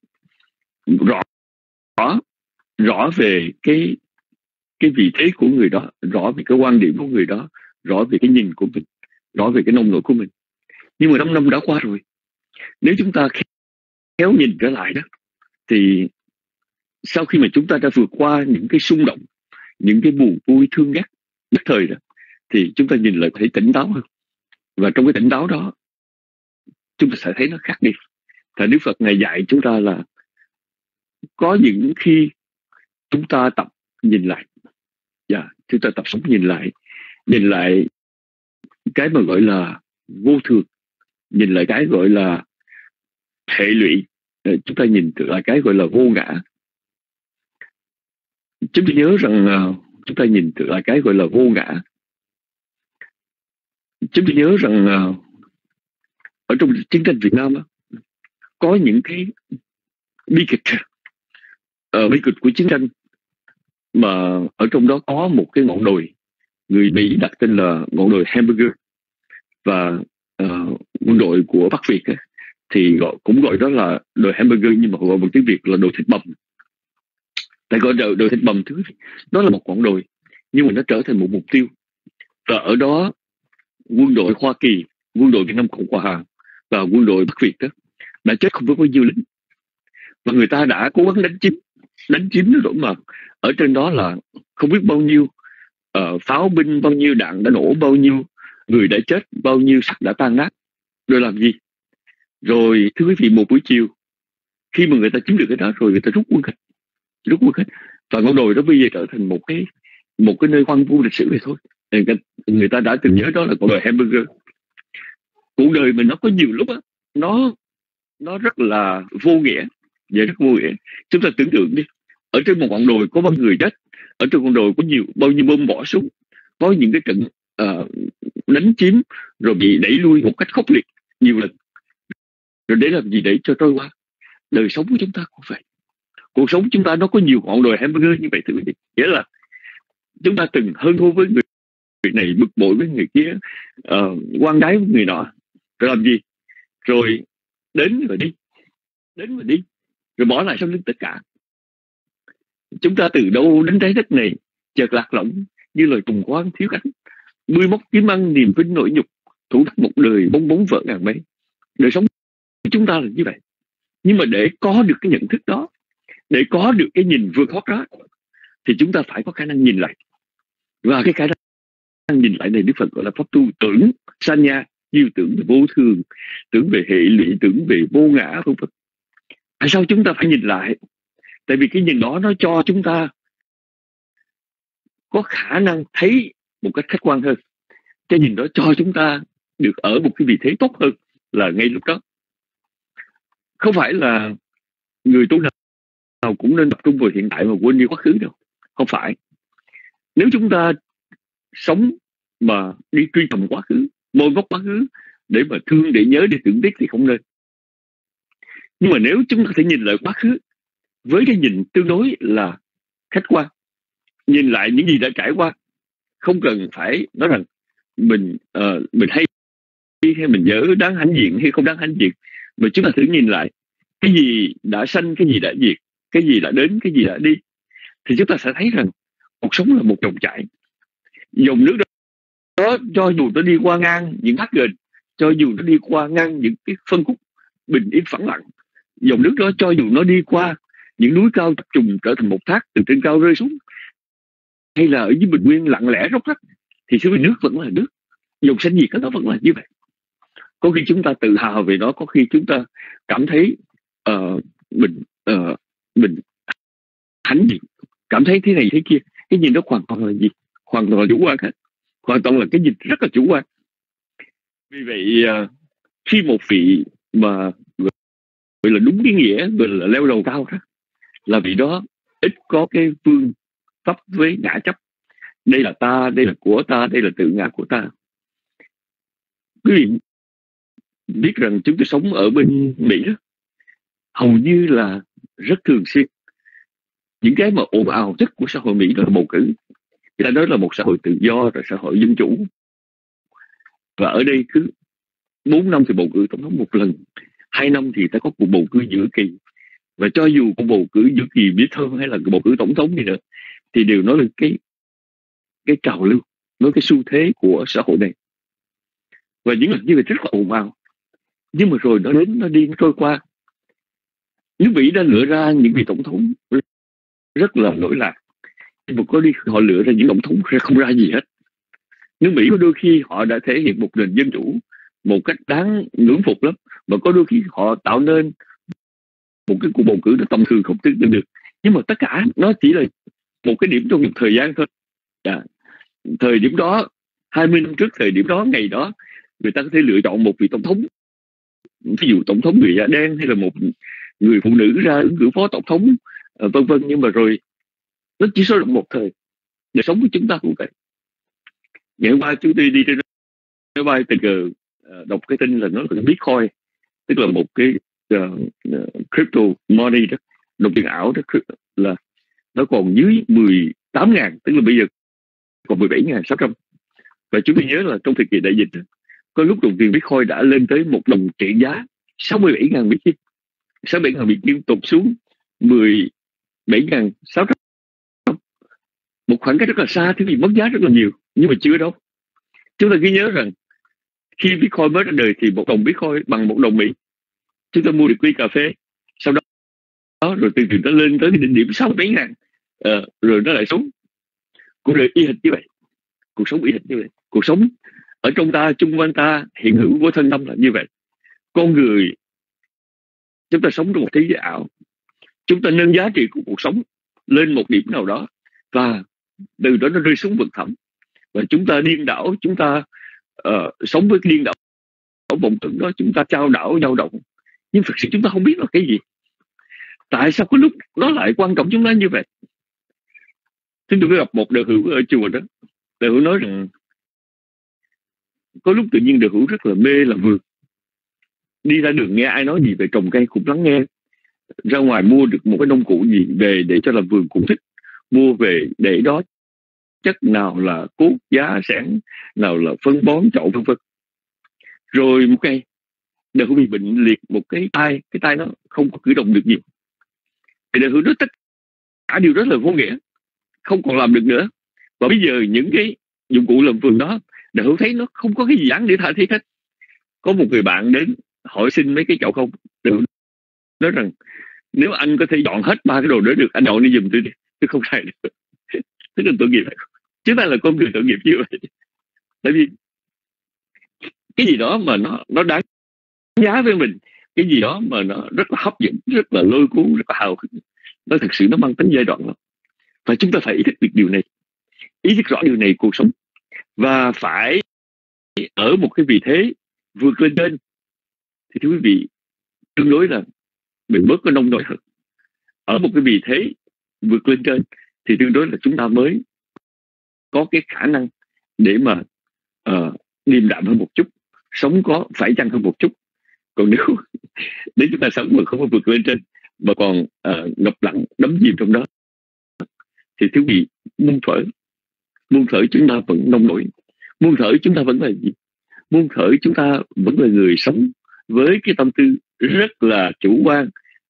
rõ về cái vị thế của người đó, rõ về cái quan điểm của người đó, rõ về cái nhìn của mình, rõ về cái nông nổi của mình. Nhưng mà 5 năm đã qua rồi, nếu chúng ta khéo nhìn trở lại đó, thì sau khi mà chúng ta đã vượt qua những cái xung động, những cái buồn vui thương ghét nhất thời đó, thì chúng ta nhìn lại thấy tỉnh táo hơn. Và trong cái tỉnh táo đó, chúng ta sẽ thấy nó khác đi. Thì Đức Phật ngài dạy chúng ta là có những khi chúng ta tập nhìn lại, chúng ta tập sống nhìn lại cái mà gọi là vô thường, nhìn lại cái gọi là hệ lụy, chúng ta nhìn lại cái gọi là vô ngã. Chúng ta nhớ rằng chúng ta nhìn lại cái gọi là vô ngã. Chúng ta nhớ rằng ở trong chiến tranh Việt Nam có những cái bi kịch của chiến tranh, mà ở trong đó có một cái ngọn đồi người Mỹ đặt tên là ngọn đồi Hamburger, và quân đội của Bắc Việt thì cũng gọi đó là đồi Hamburger, nhưng mà họ gọi bằng tiếng Việt là đồi thịt bầm. Tại gọi đồi thịt bầm thứ đó là một ngọn đồi, nhưng mà nó trở thành một mục tiêu. Và ở đó quân đội Hoa Kỳ, quân đội Việt Nam Cộng Hòa và quân đội Bắc Việt đó đã chết không biết bao nhiêu lính, và người ta đã cố gắng đánh chiếm, đánh chiếm nó rồi mà ở trên đó là không biết bao nhiêu pháo binh, bao nhiêu đạn đã nổ, bao nhiêu người đã chết, bao nhiêu sắc đã tan nát, rồi làm gì? Rồi thưa quý vị, một buổi chiều khi mà người ta chiếm được cái đó rồi, người ta rút quân hết, và ngọn đồi đó bây giờ trở thành một cái nơi hoang vu lịch sử vậy thôi. Người ta đã từng nhớ đó là ngọn đồi hamburger. Cuộc đời mình nó có nhiều lúc á, nó rất là vô nghĩa, rất vô nghĩa. Chúng ta tưởng tượng đi, ở trên một ngọn đồi có bao người chết, ở trên ngọn đồi có bao nhiêu bom bỏ súng, có những cái trận đánh chiếm rồi bị đẩy lui một cách khốc liệt nhiều lần, rồi để làm gì? Để cho trôi qua. Đời sống của chúng ta cũng vậy. Cuộc sống chúng ta nó có nhiều ngọn đồi hamburger như vậy, thưa quý vị. Nghĩa là chúng ta từng hơn thua với người này, bực bội với người kia, quan đái với người nọ, rồi làm gì? Rồi đến và đi, rồi bỏ lại sau lưng tất cả. Chúng ta từ đâu đến trái đất này chợt lạc lõng như lời tùng quang thiếu cánh, bươi móc kiếm ăn niềm vinh nỗi nhục, thủ thắt một đời bong bóng vỡ ngàn mấy. Đời sống của chúng ta là như vậy. Nhưng mà để có được cái nhận thức đó, để có được cái nhìn vượt thoát đó, thì chúng ta phải có khả năng nhìn lại. Và cái khả năng nhìn lại này Đức Phật gọi là pháp tu tưởng sanya, như tưởng về vô thường, tưởng về hệ lụy, tưởng về vô ngã, vân vân. Tại sao chúng ta phải nhìn lại? Tại vì cái nhìn đó nó cho chúng ta có khả năng thấy một cách khách quan hơn. Cái nhìn đó cho chúng ta được ở một cái vị thế tốt hơn là ngay lúc đó. Không phải là người tu nào cũng nên tập trung vào hiện tại mà quên đi quá khứ đâu. Không phải. Nếu chúng ta sống mà đi truy tầm quá khứ, môi móc quá khứ để mà thương, để nhớ, để tưởng tiếc thì không nên. Nhưng mà nếu chúng ta thể nhìn lại quá khứ với cái nhìn tương đối là khách quan, nhìn lại những gì đã trải qua, không cần phải nói rằng mình hay mình dở, đáng hãnh diện hay không đáng hãnh diện, mà chúng ta thử nhìn lại cái gì đã sanh, cái gì đã diệt, cái gì đã đến, cái gì đã đi, thì chúng ta sẽ thấy rằng cuộc sống là một dòng chảy. Dòng nước đó cho dù nó đi qua ngang những thác gền, cho dù nó đi qua ngang những cái phân khúc bình yên phẳng lặng, dòng nước đó cho dù nó đi qua những núi cao chập trùng trở thành một thác từ trên cao rơi xuống, hay là ở dưới bình nguyên lặng lẽ róc rách, thì sự nước vẫn là nước. Dòng sanh diệt nó vẫn là như vậy. Có khi chúng ta tự hào về nó, có khi chúng ta cảm thấy mình hãnh diện, cảm thấy thế này thế kia. Cái nhìn đó hoàn toàn là gì? Hoàn toàn là chủ quan hết. Hoàn toàn là cái nhìn rất là chủ quan. Vì vậy khi một vị mà gọi là đúng cái nghĩa gọi là leo đầu cao đó, là vị đó ít có cái phương pháp với ngã chấp. Đây là ta, đây là của ta, đây là tự ngã của ta. Quý vị biết rằng chúng tôi sống ở bên Mỹ đó, hầu như là rất thường xuyên những cái mà ồn ào nhất của xã hội Mỹ đó là bầu cử. Người ta nói là một xã hội tự do, là xã hội dân chủ. Và ở đây cứ 4 năm thì bầu cử tổng thống một lần, 2 năm thì ta có cuộc bầu cử giữa kỳ. Và cho dù cuộc bầu cử giữa kỳ biết hơn hay là cuộc bầu cử tổng thống gì nữa, thì đều nói lên cái trào lưu, nói cái xu thế của xã hội này. Và những lần như vậy rất là ồn ào. Nhưng mà rồi nó đến, nó đi, nó trôi qua. Nước Mỹ đã lựa ra những vị tổng thống rất là lỗi lạc. Nhưng mà có đi họ lựa ra những tổng thống không ra gì hết. Nước Mỹ có đôi khi họ đã thể hiện một nền dân chủ một cách đáng ngưỡng phục lắm. Và có đôi khi họ tạo nên một cái cuộc bầu cử nó tầm thường không tưởng tượng được. Nhưng mà tất cả nó chỉ là một cái điểm trong một thời gian thôi. Thời điểm đó, 20 năm trước thời điểm đó, ngày đó, người ta có thể lựa chọn một vị tổng thống. Ví dụ tổng thống người da đen hay là một người phụ nữ ra ứng cử phó tổng thống, vân vân. Nhưng mà rồi nó chỉ số một thời. Đời sống của chúng ta cũng vậy. Ngày hôm qua chúng tôi đi trên máy bay, tình cờ đọc cái tin là nó là Bitcoin, tức là một cái crypto money đó, đồng tiền ảo đó, là nó còn dưới 18.000, tức là bây giờ còn 17.600. Và chúng tôi nhớ là trong thời kỳ đại dịch có lúc đồng tiền Bitcoin đã lên tới một đồng trị giá 67.000 Bitcoin, 67.000 Bitcoin tụt xuống 17.600. Một khoảng cách rất là xa, thứ gì mất giá rất là nhiều, nhưng mà chưa đâu. Chúng ta ghi nhớ rằng khi Bitcoin mới ra đời thì một đồng Bitcoin bằng một đồng Mỹ. Chúng ta mua được ly cà phê, sau đó rồi từ từ nó lên tới cái đỉnh điểm 6 mấy ngàn, rồi nó lại xuống. Cuộc đời y hệt như vậy, cuộc sống y hệt như vậy. Cuộc sống ở trong ta, chung quanh ta, hiện hữu của thân tâm là như vậy. Con người chúng ta sống trong một thế giới ảo, chúng ta nâng giá trị của cuộc sống lên một điểm nào đó, và từ đó nó rơi xuống vực thẳm, và chúng ta điên đảo, chúng ta sống với cái điên đảo vọng tưởng đó, chúng ta trao đảo dao động, nhưng thực sự chúng ta không biết là cái gì. Tại sao có lúc nó lại quan trọng chúng ta như vậy? Chúng tôi có gặp một đạo hữu ở chùa đó, đạo hữu nói rằng có lúc tự nhiên đạo hữu rất là mê làm vườn, đi ra đường nghe ai nói gì về trồng cây cũng lắng nghe, ra ngoài mua được một cái nông cụ gì về để cho làm vườn cũng thích, mua về để đó chất nào là cốt giá sản, nào là phân bón chậu vân vân. Rồi một ngày đạo hữu bị bệnh liệt một cái tay nó không có cử động được nhiều, thì đạo hữu nói tất cả điều đó là vô nghĩa, không còn làm được nữa. Và bây giờ những cái dụng cụ làm vườn đó, đạo hữu thấy nó không có cái gì đáng để tha thiết hết. Có một người bạn đến hỏi xin mấy cái chậu không, đạo hữu nói rằng nếu anh có thể dọn hết 3 cái đồ đó được, anh dọn đi giùm tôi đi, tôi không xài được. Tức là tội nghiệp. Chúng ta là con người tội nghiệp như vậy. Tại vì cái gì đó mà nó đáng giá với mình, cái gì đó mà nó rất là hấp dẫn, rất là lôi cuốn, rất là hào hứng, nó thực sự nó mang tính giai đoạn lắm. Và chúng ta phải ý thức được điều này, ý thức rõ điều này cuộc sống, và phải ở một cái vị thế vượt lên trên. Thì thưa quý vị, tương đối là mình bớt có nông nổi hơn. Ở một cái vị thế vượt lên trên thì tương đối là chúng ta mới có cái khả năng để mà điềm đạm hơn một chút, sống có phải chăng hơn một chút. Còn nếu chúng ta sống mà không có vượt lên trên, mà còn ngập lặng đắm chìm trong đó, thì thưa quý vị, muôn thở chúng ta vẫn nông nổi. Muôn thở chúng ta vẫn là gì? Muôn thở chúng ta vẫn là người sống với cái tâm tư rất là chủ quan,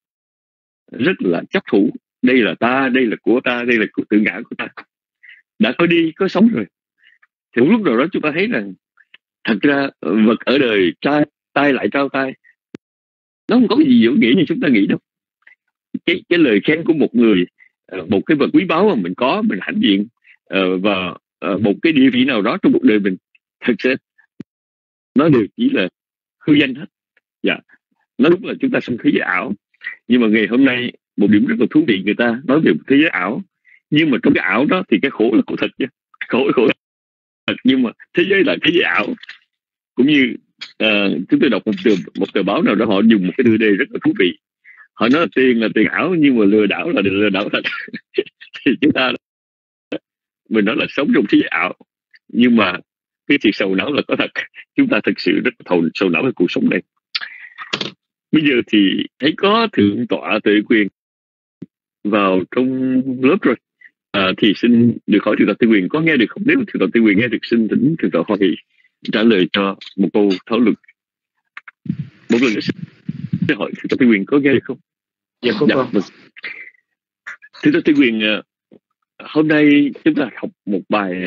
rất là chấp thủ. Đây là ta, đây là của ta, đây là của tự ngã của ta. Đã có đi, có sống rồi, thì một lúc nào đó chúng ta thấy rằng thật ra vật ở đời tay lại trao tay, nó không có cái gì vô nghĩa như chúng ta nghĩ đâu. Cái lời khen của một người, một cái vật quý báu mà mình có, mình hãnh diện, và một cái địa vị nào đó trong cuộc đời mình, thật sự nó đều chỉ là hư danh hết. Dạ, nó đúng là chúng ta sống thế giới ảo. Nhưng mà ngày hôm nay một điểm rất là thú vị, người ta nói về một thế giới ảo, nhưng mà trong cái ảo đó thì cái khổ là khổ thật chứ, khổ thật, nhưng mà thế giới là thế giới ảo. Cũng như chúng tôi đọc một tờ báo nào đó, họ dùng một cái tiêu đề rất là thú vị. Họ nói là tiền ảo, nhưng mà lừa đảo là lừa đảo thật. Thì chúng ta mình nói là sống trong thế giới ảo, nhưng mà cái thiệt sầu não là có thật. Chúng ta thực sự rất sầu não với cuộc sống này. Bây giờ thì thấy có thượng tọa Tuệ Quyền vào trong lớp rồi, thì xin được hỏi thượng tọa Tuệ Quyền có nghe được không? Nếu thượng tọa Tuệ Quyền nghe được, xin thỉnh thượng tọa Hoa Hỷ trả lời cho một câu thảo luận. Một lần nữa xin hỏi thượng tọa Tuệ Quyền có nghe được không? Dạ có con. Thượng tọa Tuệ Quyền, hôm nay chúng ta học một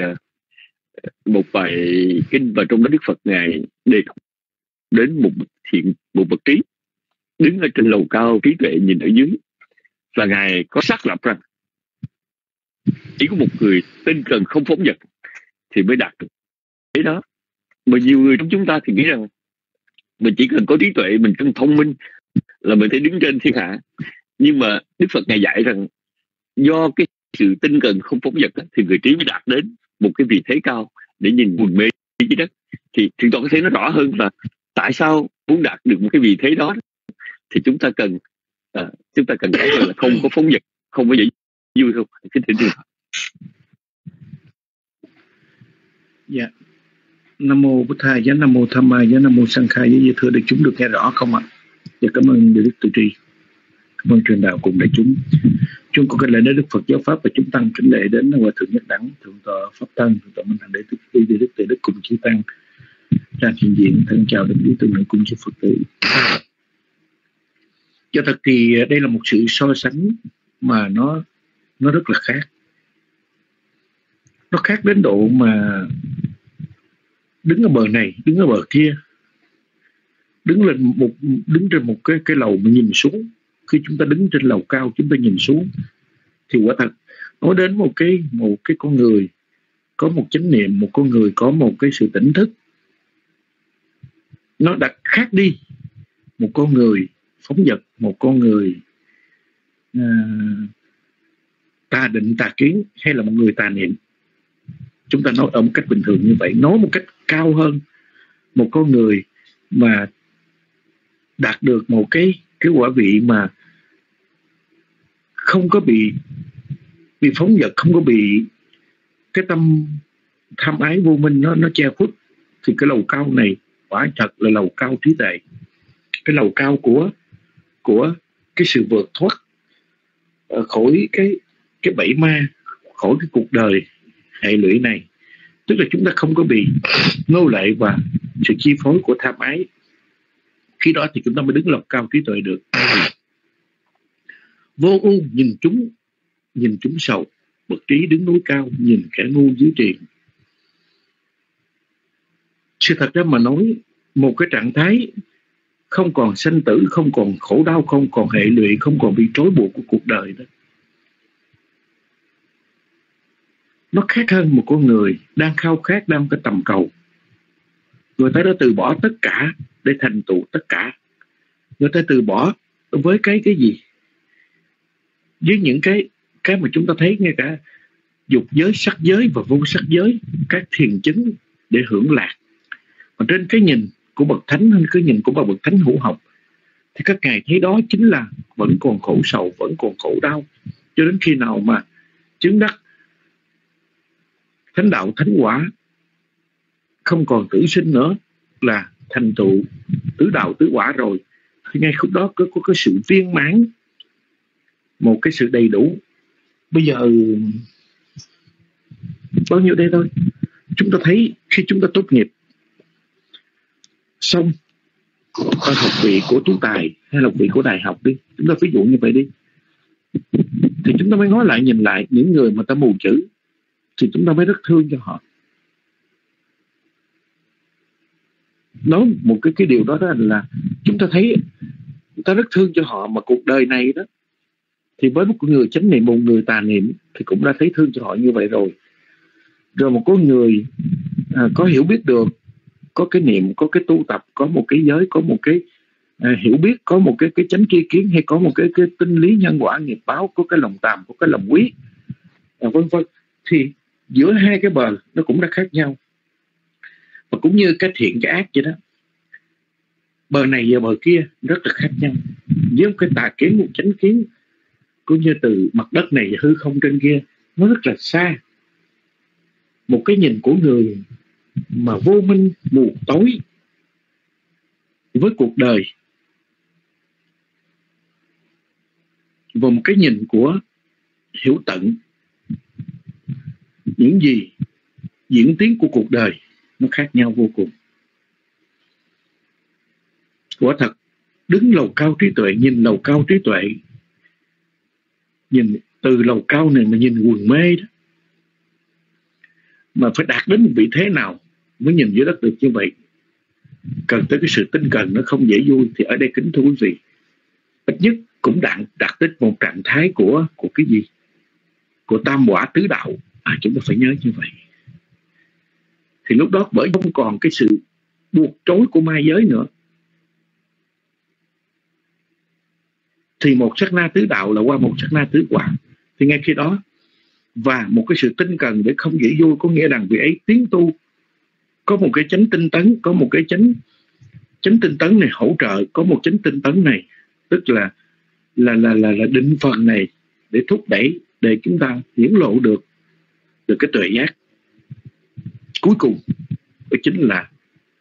bài kinh, và trong đó Đức Phật ngài đề cập đến một bậc trí đứng ở trên lầu cao, trí tuệ nhìn ở dưới, và ngài có xác lập rằng chỉ có một người tinh cần không phóng dật thì mới đạt được cái đó. Mà nhiều người trong chúng ta thì nghĩ rằng mình chỉ cần có trí tuệ, mình cần thông minh là mình thể đứng trên thiên hạ. Nhưng mà Đức Phật ngài dạy rằng do cái sự tinh cần không phóng dật thì người trí mới đạt đến một cái vị thế cao để nhìn buồn mê dưới đất. Thì chúng ta có thể nói rõ hơn là tại sao muốn đạt được một cái vị thế đó thì chúng ta cần cái là không có phóng dật, không có dễ vui không? Dạ. Nam mô Bụt Thầy, giá Nam mô Tham Ma, giá Nam mô Sang Khai. Với thưa đại chúng được nghe rõ không ạ? Dạ, cảm ơn Đức Từ Tri, cảm ơn truyền đạo cùng đại chúng. Chúng con kính lễ đến Đức Phật giáo pháp và chúng tăng kính lễ đến Hòa thượng Nhất Đẳng, thượng tọa Pháp Tăng, thượng tọa Minh Hạnh Đệ Đức Từ Đức cùng chư tăng ra hiện diện. Thân chào đến quý tư nội cùng chư Phật tử. Cho thật thì đây là một sự so sánh mà nó rất là khác. Nó khác đến độ mà đứng ở bờ này, đứng ở bờ kia, đứng trên một cái lầu mà nhìn xuống khi chúng ta đứng trên lầu cao chúng ta nhìn xuống thì quả thật nói đến một cái con người có một chánh niệm, một con người có một cái sự tỉnh thức, nó đã khác đi một con người phóng dật, một con người tà định tà kiến, hay là một người tà niệm. Chúng ta nói ở một cách bình thường như vậy, nói một cách cao hơn, một con người mà đạt được một cái quả vị mà không có bị phóng dật, không có bị cái tâm tham ái vô minh nó che khuất, thì cái lầu cao này quả thật là lầu cao trí tuệ, cái lầu cao của cái sự vượt thoát khỏi cái bẫy ma, khỏi cái cuộc đời hệ lụy này. Tức là chúng ta không có bị nô lệ và sự chi phối của tham ái. Khi đó thì chúng ta mới đứng lầu cao trí tuệ được. Vô ưu nhìn chúng sầu, bậc trí đứng núi cao, nhìn kẻ ngu dưới triền. Sự thật ra mà nói, một cái trạng thái không còn sanh tử, không còn khổ đau, không còn hệ lụy, không còn bị trói buộc của cuộc đời đó, nó khác hơn một con người đang khao khát, đang cái tầm cầu. Người ta đã từ bỏ tất cả để thành tựu tất cả. Người ta từ bỏ với cái gì? Với những cái mà chúng ta thấy, ngay cả dục giới, sắc giới và vô sắc giới, các thiền chứng để hưởng lạc. Và trên cái nhìn của bậc thánh, hay cái nhìn của bậc thánh hữu học, thì các ngài thấy đó chính là vẫn còn khổ sầu, vẫn còn khổ đau, cho đến khi nào mà chứng đắc thánh đạo thánh quả, không còn tử sinh nữa, là thành tựu tứ đạo tứ quả rồi, thì ngay khúc đó có cái sự viên mãn, một cái sự đầy đủ. Bây giờ bao nhiêu đây thôi, chúng ta thấy khi chúng ta tốt nghiệp xong ở học vị của tú tài hay là học vị của đại học đi, chúng ta ví dụ như vậy đi, thì chúng ta mới ngó lại nhìn lại những người mà ta mù chữ, thì chúng ta mới rất thương cho họ. Nói một cái điều đó là chúng ta thấy ta rất thương cho họ, mà cuộc đời này đó thì với một người chánh niệm, một người tà niệm thì cũng đã thấy thương cho họ như vậy rồi. Rồi một con người có hiểu biết được, có cái niệm, có cái tu tập, có một cái giới, có một cái hiểu biết, có một cái chánh tri kiến, hay có một cái tinh lý nhân quả nghiệp báo, có cái lòng tàm, có cái lòng quý, vân vân, thì giữa hai cái bờ nó cũng đã khác nhau. Và cũng như cái thiện cái ác vậy đó, bờ này và bờ kia rất là khác nhau. Với một cái tà kiến, một chánh kiến, cũng như từ mặt đất này và hư không trên kia, nó rất là xa. Một cái nhìn của người mà vô minh mù tối với cuộc đời, và một cái nhìn của hiểu tận những gì diễn tiến của cuộc đời, nó khác nhau vô cùng. Quả thật, đứng lầu cao trí tuệ, nhìn lầu cao trí tuệ, nhìn từ lầu cao này mà nhìn quần mê đó, mà phải đạt đến một vị thế nào mới nhìn dưới đất được như vậy, cần tới cái sự tinh cần, nó không dễ vui. Thì ở đây kính thưa quý vị, ít nhất cũng đạt tới một trạng thái của cái gì? Của tam quả tứ đạo. Chúng ta phải nhớ như vậy. Thì lúc đó bởi không còn cái sự buộc trói của ma giới nữa, thì một sát na tứ đạo là qua một sát na tứ quả. Thì ngay khi đó, và một cái sự tinh cần để không dễ vui, có nghĩa rằng vị ấy tiến tu, có một cái chánh tinh tấn, có một cái chánh tinh tấn này hỗ trợ, có một chánh tinh tấn này, tức là định phần này để thúc đẩy, để chúng ta hiển lộ được cái tuệ giác. Cuối cùng đó chính là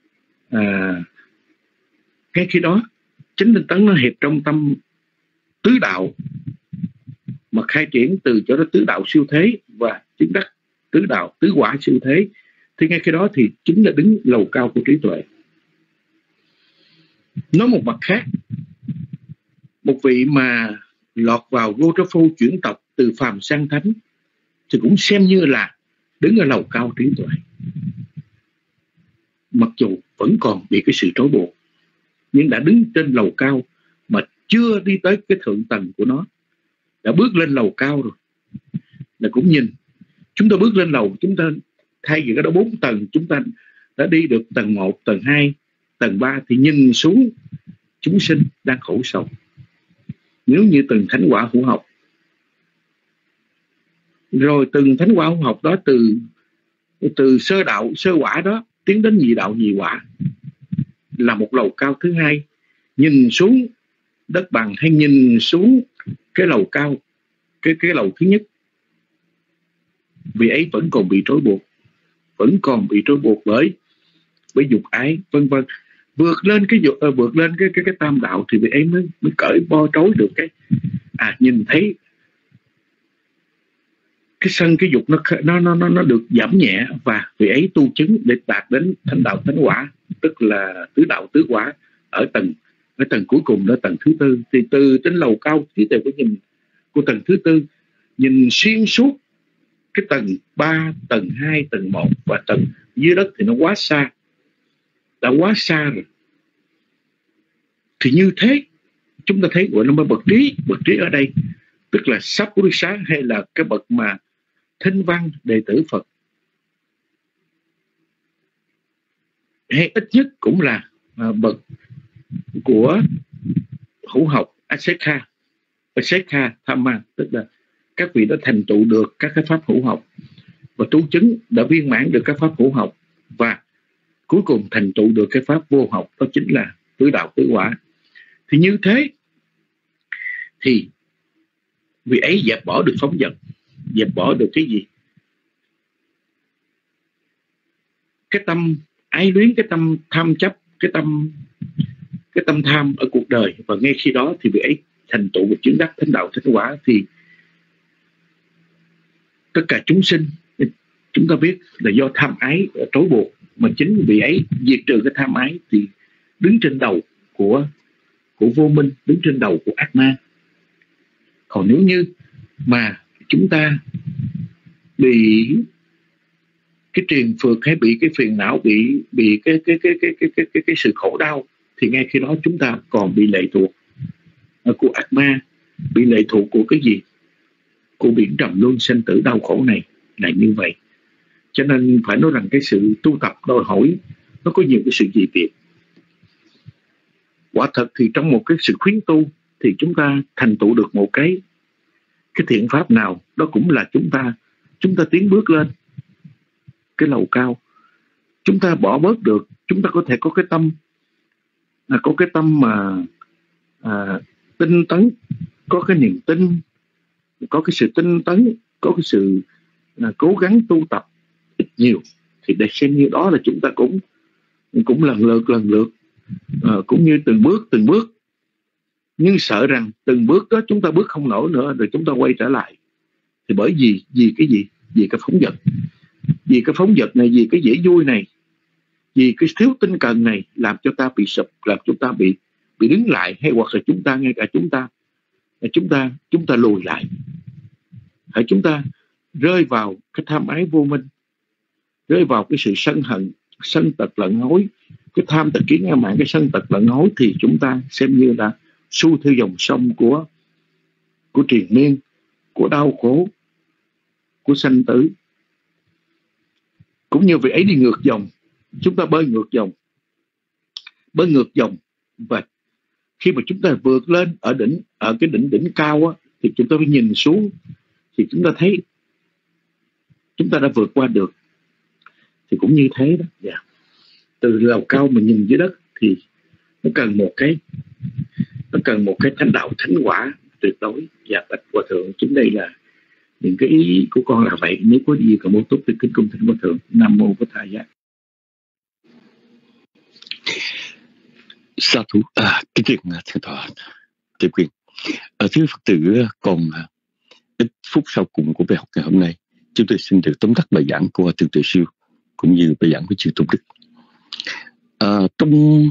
ngay khi đó chánh tinh tấn nó hiệp trong tâm tứ đạo, mà khai triển từ chỗ đó tứ đạo siêu thế và chứng đắc tứ đạo tứ quả siêu thế, thì ngay khi đó thì chính là đứng lầu cao của trí tuệ. Nói một mặt khác, một vị mà lọt vào vô trá phu chuyển tộc từ phàm sang thánh thì cũng xem như là đứng ở lầu cao trí tuệ, mặc dù vẫn còn bị cái sự trói buộc, nhưng đã đứng trên lầu cao mà chưa đi tới cái thượng tầng của nó, đã bước lên lầu cao rồi. Là cũng nhìn, chúng ta bước lên lầu, chúng ta thay vì cái đó 4 tầng, chúng ta đã đi được tầng 1, tầng 2, tầng 3 thì nhìn xuống chúng sinh đang khổ sầu. Nếu như từng thánh quả hữu học, rồi từng thánh quả hữu học đó từ sơ đạo, sơ quả đó tiến đến nhị đạo, nhị quả là một lầu cao thứ hai, nhìn xuống đất bằng hay nhìn xuống cái lầu cao, cái lầu thứ nhất, vì ấy vẫn còn bị trói buộc, vẫn còn bị trói buộc bởi dục ái, vân vân. Vượt lên cái tam đạo thì vị ấy mới cởi bo trói được cái nhìn thấy cái sân, cái dục nó được giảm nhẹ, và vị ấy tu chứng để đạt đến thánh đạo thánh quả, tức là tứ đạo tứ quả ở tầng cuối cùng đó, tầng thứ tư. Thì từ trên lầu cao thì từ cái nhìn của tầng thứ tư, nhìn xuyên suốt cái tầng 3, tầng 2, tầng 1 và tầng dưới đất thì nó quá xa, đã quá xa rồi. Thì như thế chúng ta thấy gọi nó mới bậc trí ở đây tức là Sát Purusa, hay là cái bậc mà thinh văn đệ tử Phật, hay ít nhất cũng là bậc của hữu học Asekha Thamma, tức là các vị đã thành tựu được các cái pháp hữu học và tu chứng, đã viên mãn được các pháp hữu học, và cuối cùng thành tựu được cái pháp vô học, đó chính là tứ đạo tứ quả. Thì như thế thì vị ấy dẹp bỏ được phóng dật, dẹp bỏ được cái gì? Cái tâm ái luyến, cái tâm tham chấp, cái tâm tham ở cuộc đời. Và ngay khi đó thì vị ấy thành tựu và chứng đắc thánh đạo thánh quả. Thì tất cả chúng sinh, chúng ta biết là do tham ái trói buộc, mà chính vị ấy diệt trừ cái tham ái thì đứng trên đầu của vô minh, đứng trên đầu của ác ma. Còn nếu như mà chúng ta bị cái triền phược, hay bị cái phiền não, bị cái sự khổ đau, thì ngay khi đó chúng ta còn bị lệ thuộc của ác ma, bị lệ thuộc của cái gì? Của biển trầm luân sinh tử đau khổ này, là như vậy. Cho nên phải nói rằng cái sự tu tập đòi hỏi nó có nhiều cái sự dị biệt. Quả thật thì trong một cái sự khuyến tu thì chúng ta thành tựu được một cái thiện pháp nào, đó cũng là chúng ta tiến bước lên cái lầu cao. Chúng ta bỏ bớt được, chúng ta có thể có cái tâm mà tinh tấn, có cái niềm tin, có cái sự tinh tấn, có cái sự cố gắng tu tập ít nhiều, thì để xem như đó là chúng ta cũng lần lượt cũng như từng bước. Nhưng sợ rằng từng bước đó chúng ta bước không nổi nữa, rồi chúng ta quay trở lại. Thì bởi vì cái gì? Vì cái phóng dật. Vì cái phóng dật này, vì cái dễ vui này, vì cái thiếu tinh cần này, làm cho ta bị sụp, làm cho ta bị đứng lại, hay hoặc là chúng ta, ngay cả chúng ta lùi lại. Hay chúng ta rơi vào cái tham ái vô minh, rơi vào cái sự sân hận, sân tật lận hối, cái tham tật kiến ngã mạn, cái sân tật lận hối, thì chúng ta xem như là xuôi theo dòng sông của triền miên, của đau khổ, của sanh tử. Cũng như vậy ấy đi ngược dòng, chúng ta bơi ngược dòng. Và khi mà chúng ta vượt lên ở cái đỉnh cao á, thì chúng ta phải nhìn xuống, thì chúng ta thấy chúng ta đã vượt qua được. Thì cũng như thế đó. Từ lầu cao mà nhìn dưới đất thì nó cần một cái thánh đạo thánh quả tuyệt đối. Và bạch hòa thượng, chính đây là những cái ý của con là vậy. Nếu có gì còn bổ túc thì kính cung thỉnh hòa thượng. Nam mô Bổn Thầy. Sa thú kính truyền thượng tọa Tiếp Quyền. Thưa Phật tử, còn ít phút sau cùng của bài học ngày hôm nay, chúng tôi xin được tóm tắt bài giảng của Thượng Tuệ Sư cũng như bài giảng của chư Tôn Đức. Trong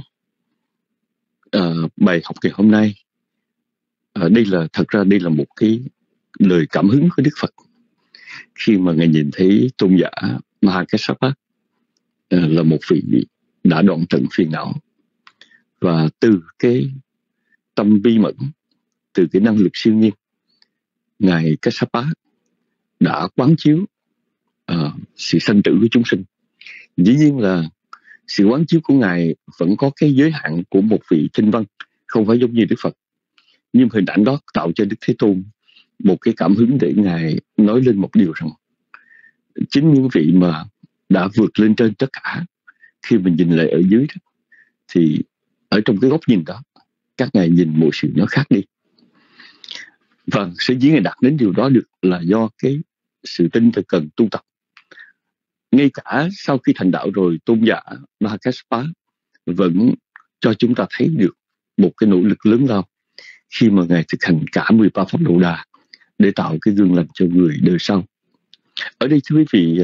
bài học ngày hôm nay, thật ra đây là một cái lời cảm hứng của Đức Phật khi mà Ngài nhìn thấy tôn giả Mahakassapa là một vị đã đoạn tận phiền não, và từ cái tâm bi mẫn, từ cái năng lực siêu nhiên, Ngài Kassapa đã quán chiếu sự sanh tử của chúng sinh. Dĩ nhiên là sự quán chiếu của Ngài vẫn có cái giới hạn của một vị tinh văn, không phải giống như Đức Phật. Nhưng hình ảnh đó tạo cho Đức Thế Tôn một cái cảm hứng để Ngài nói lên một điều rằng chính những vị mà đã vượt lên trên tất cả, khi mình nhìn lại ở dưới đó, thì ở trong cái góc nhìn đó, các Ngài nhìn mọi sự nó khác đi. Và sở dĩ Ngài đạt đến điều đó được là do cái sự tin ta cần tu tập. Ngay cả sau khi thành đạo rồi, tôn giả Mahakassapa vẫn cho chúng ta thấy được một cái nỗ lực lớn lao khi mà Ngài thực hành cả 13 pháp Độ Đà để tạo cái gương lành cho người đời sau. Ở đây thưa quý vị,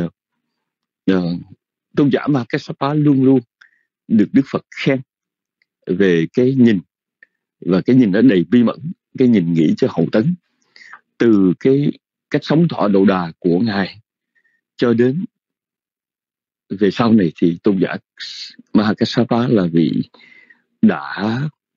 tôn giả Mahakassapa luôn luôn được Đức Phật khen về cái nhìn, và cái nhìn nó đầy bi mẫn, cái nhìn nghĩ cho hậu tấn, từ cái cách sống thọ Độ Đà của Ngài cho đến về sau này thì tôn giả Mahakassapa là vị đã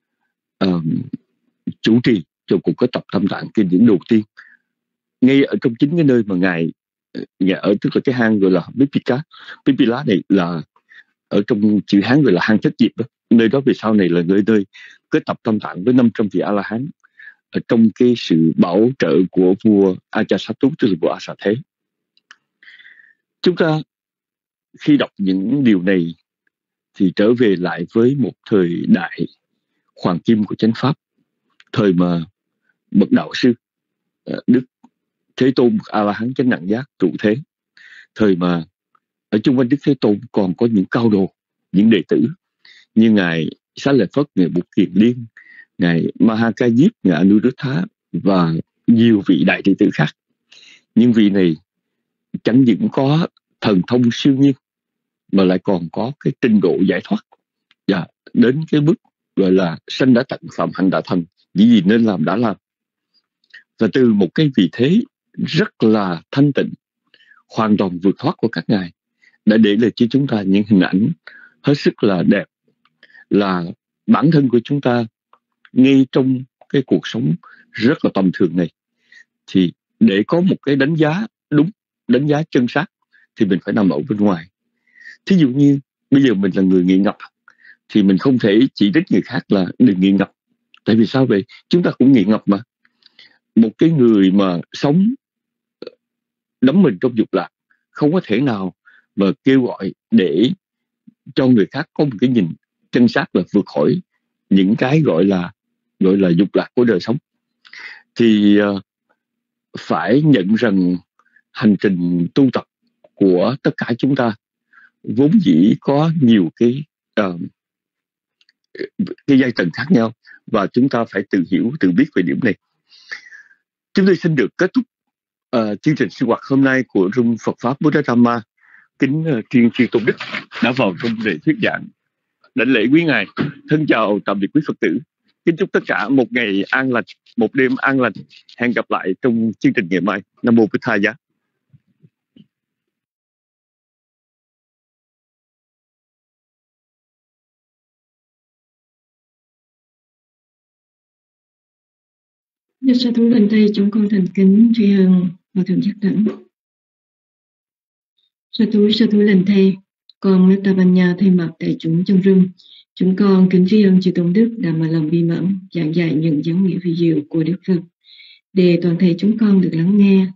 chủ trì cho cuộc kết tập Tam Tạng Kinh điển đầu tiên ngay ở trong chính cái nơi mà Ngài ở, tức là cái hang gọi là Pipila này, là ở trong chữ Hán gọi là hang Thất Diệp đó. Nơi đó về sau này là nơi kết tập Tam Tạng với 500 vị A-la-hán ở trong cái sự bảo trợ của vua Ajatasattu, tức là vua A Xà Thế. Chúng ta khi đọc những điều này thì trở về lại với một thời đại hoàng kim của chánh pháp, thời mà bậc đạo sư Đức Thế Tôn A-la-hán chánh đẳng giác trụ thế, thời mà ở chung quanh Đức Thế Tôn còn có những cao đồ, những đệ tử như Ngài Xá Lợi Phất, Ngài Bụt Kiền Liên, Ngài Maha Diếp, Ngài Anuruddha và nhiều vị đại đệ tử khác. Nhưng vị này chẳng những có thần thông siêu nhiên mà lại còn có cái trình độ giải thoát, và đến cái mức gọi là sanh đã tận, phạm hạnh đã thành, những gì nên làm đã làm. Và từ một cái vị thế rất là thanh tịnh, hoàn toàn vượt thoát của các Ngài, đã để lại cho chúng ta những hình ảnh hết sức là đẹp, là bản thân của chúng ta ngay trong cái cuộc sống rất là tầm thường này, thì để có một cái đánh giá đúng, đánh giá chân xác, thì mình phải nằm ở bên ngoài. Thí dụ như bây giờ mình là người nghiện ngập, thì mình không thể chỉ trích người khác là đừng nghiện ngập. Tại vì sao vậy? Chúng ta cũng nghiện ngập mà. Một cái người mà sống đắm mình trong dục lạc không có thể nào mà kêu gọi để cho người khác có một cái nhìn chân xác là vượt khỏi những cái gọi là dục lạc của đời sống. Thì phải nhận rằng hành trình tu tập của tất cả chúng ta vốn dĩ có nhiều cái giai tầng khác nhau, và chúng ta phải tự hiểu, tự biết về điểm này. Chúng tôi xin được kết thúc chương trình sinh hoạt hôm nay của Room Phật Pháp Buddha Dhamma. Kính Thiên Chư Tôn Đức đã vào trong để thuyết giảng. Đảnh lễ quý Ngài. Thân chào tạm biệt quý Phật tử. Kính chúc tất cả một ngày an lành, một đêm an lành. Hẹn gặp lại trong chương trình ngày mai. Nam Mô Bụt Thầy Giá. Đức Sa Thú Linh Tây, chúng con thành kính tri ân Hòa Thượng Giác Đẳng. Sa Thú Linh Tây, con Metta Banya thay mặt đại chúng trong room, chúng con kính tri ân chư Tôn Đức đã mở lòng bi mẫn giảng dạy những giáo nghĩa vi diệu của Đức Phật, để toàn thể chúng con được lắng nghe,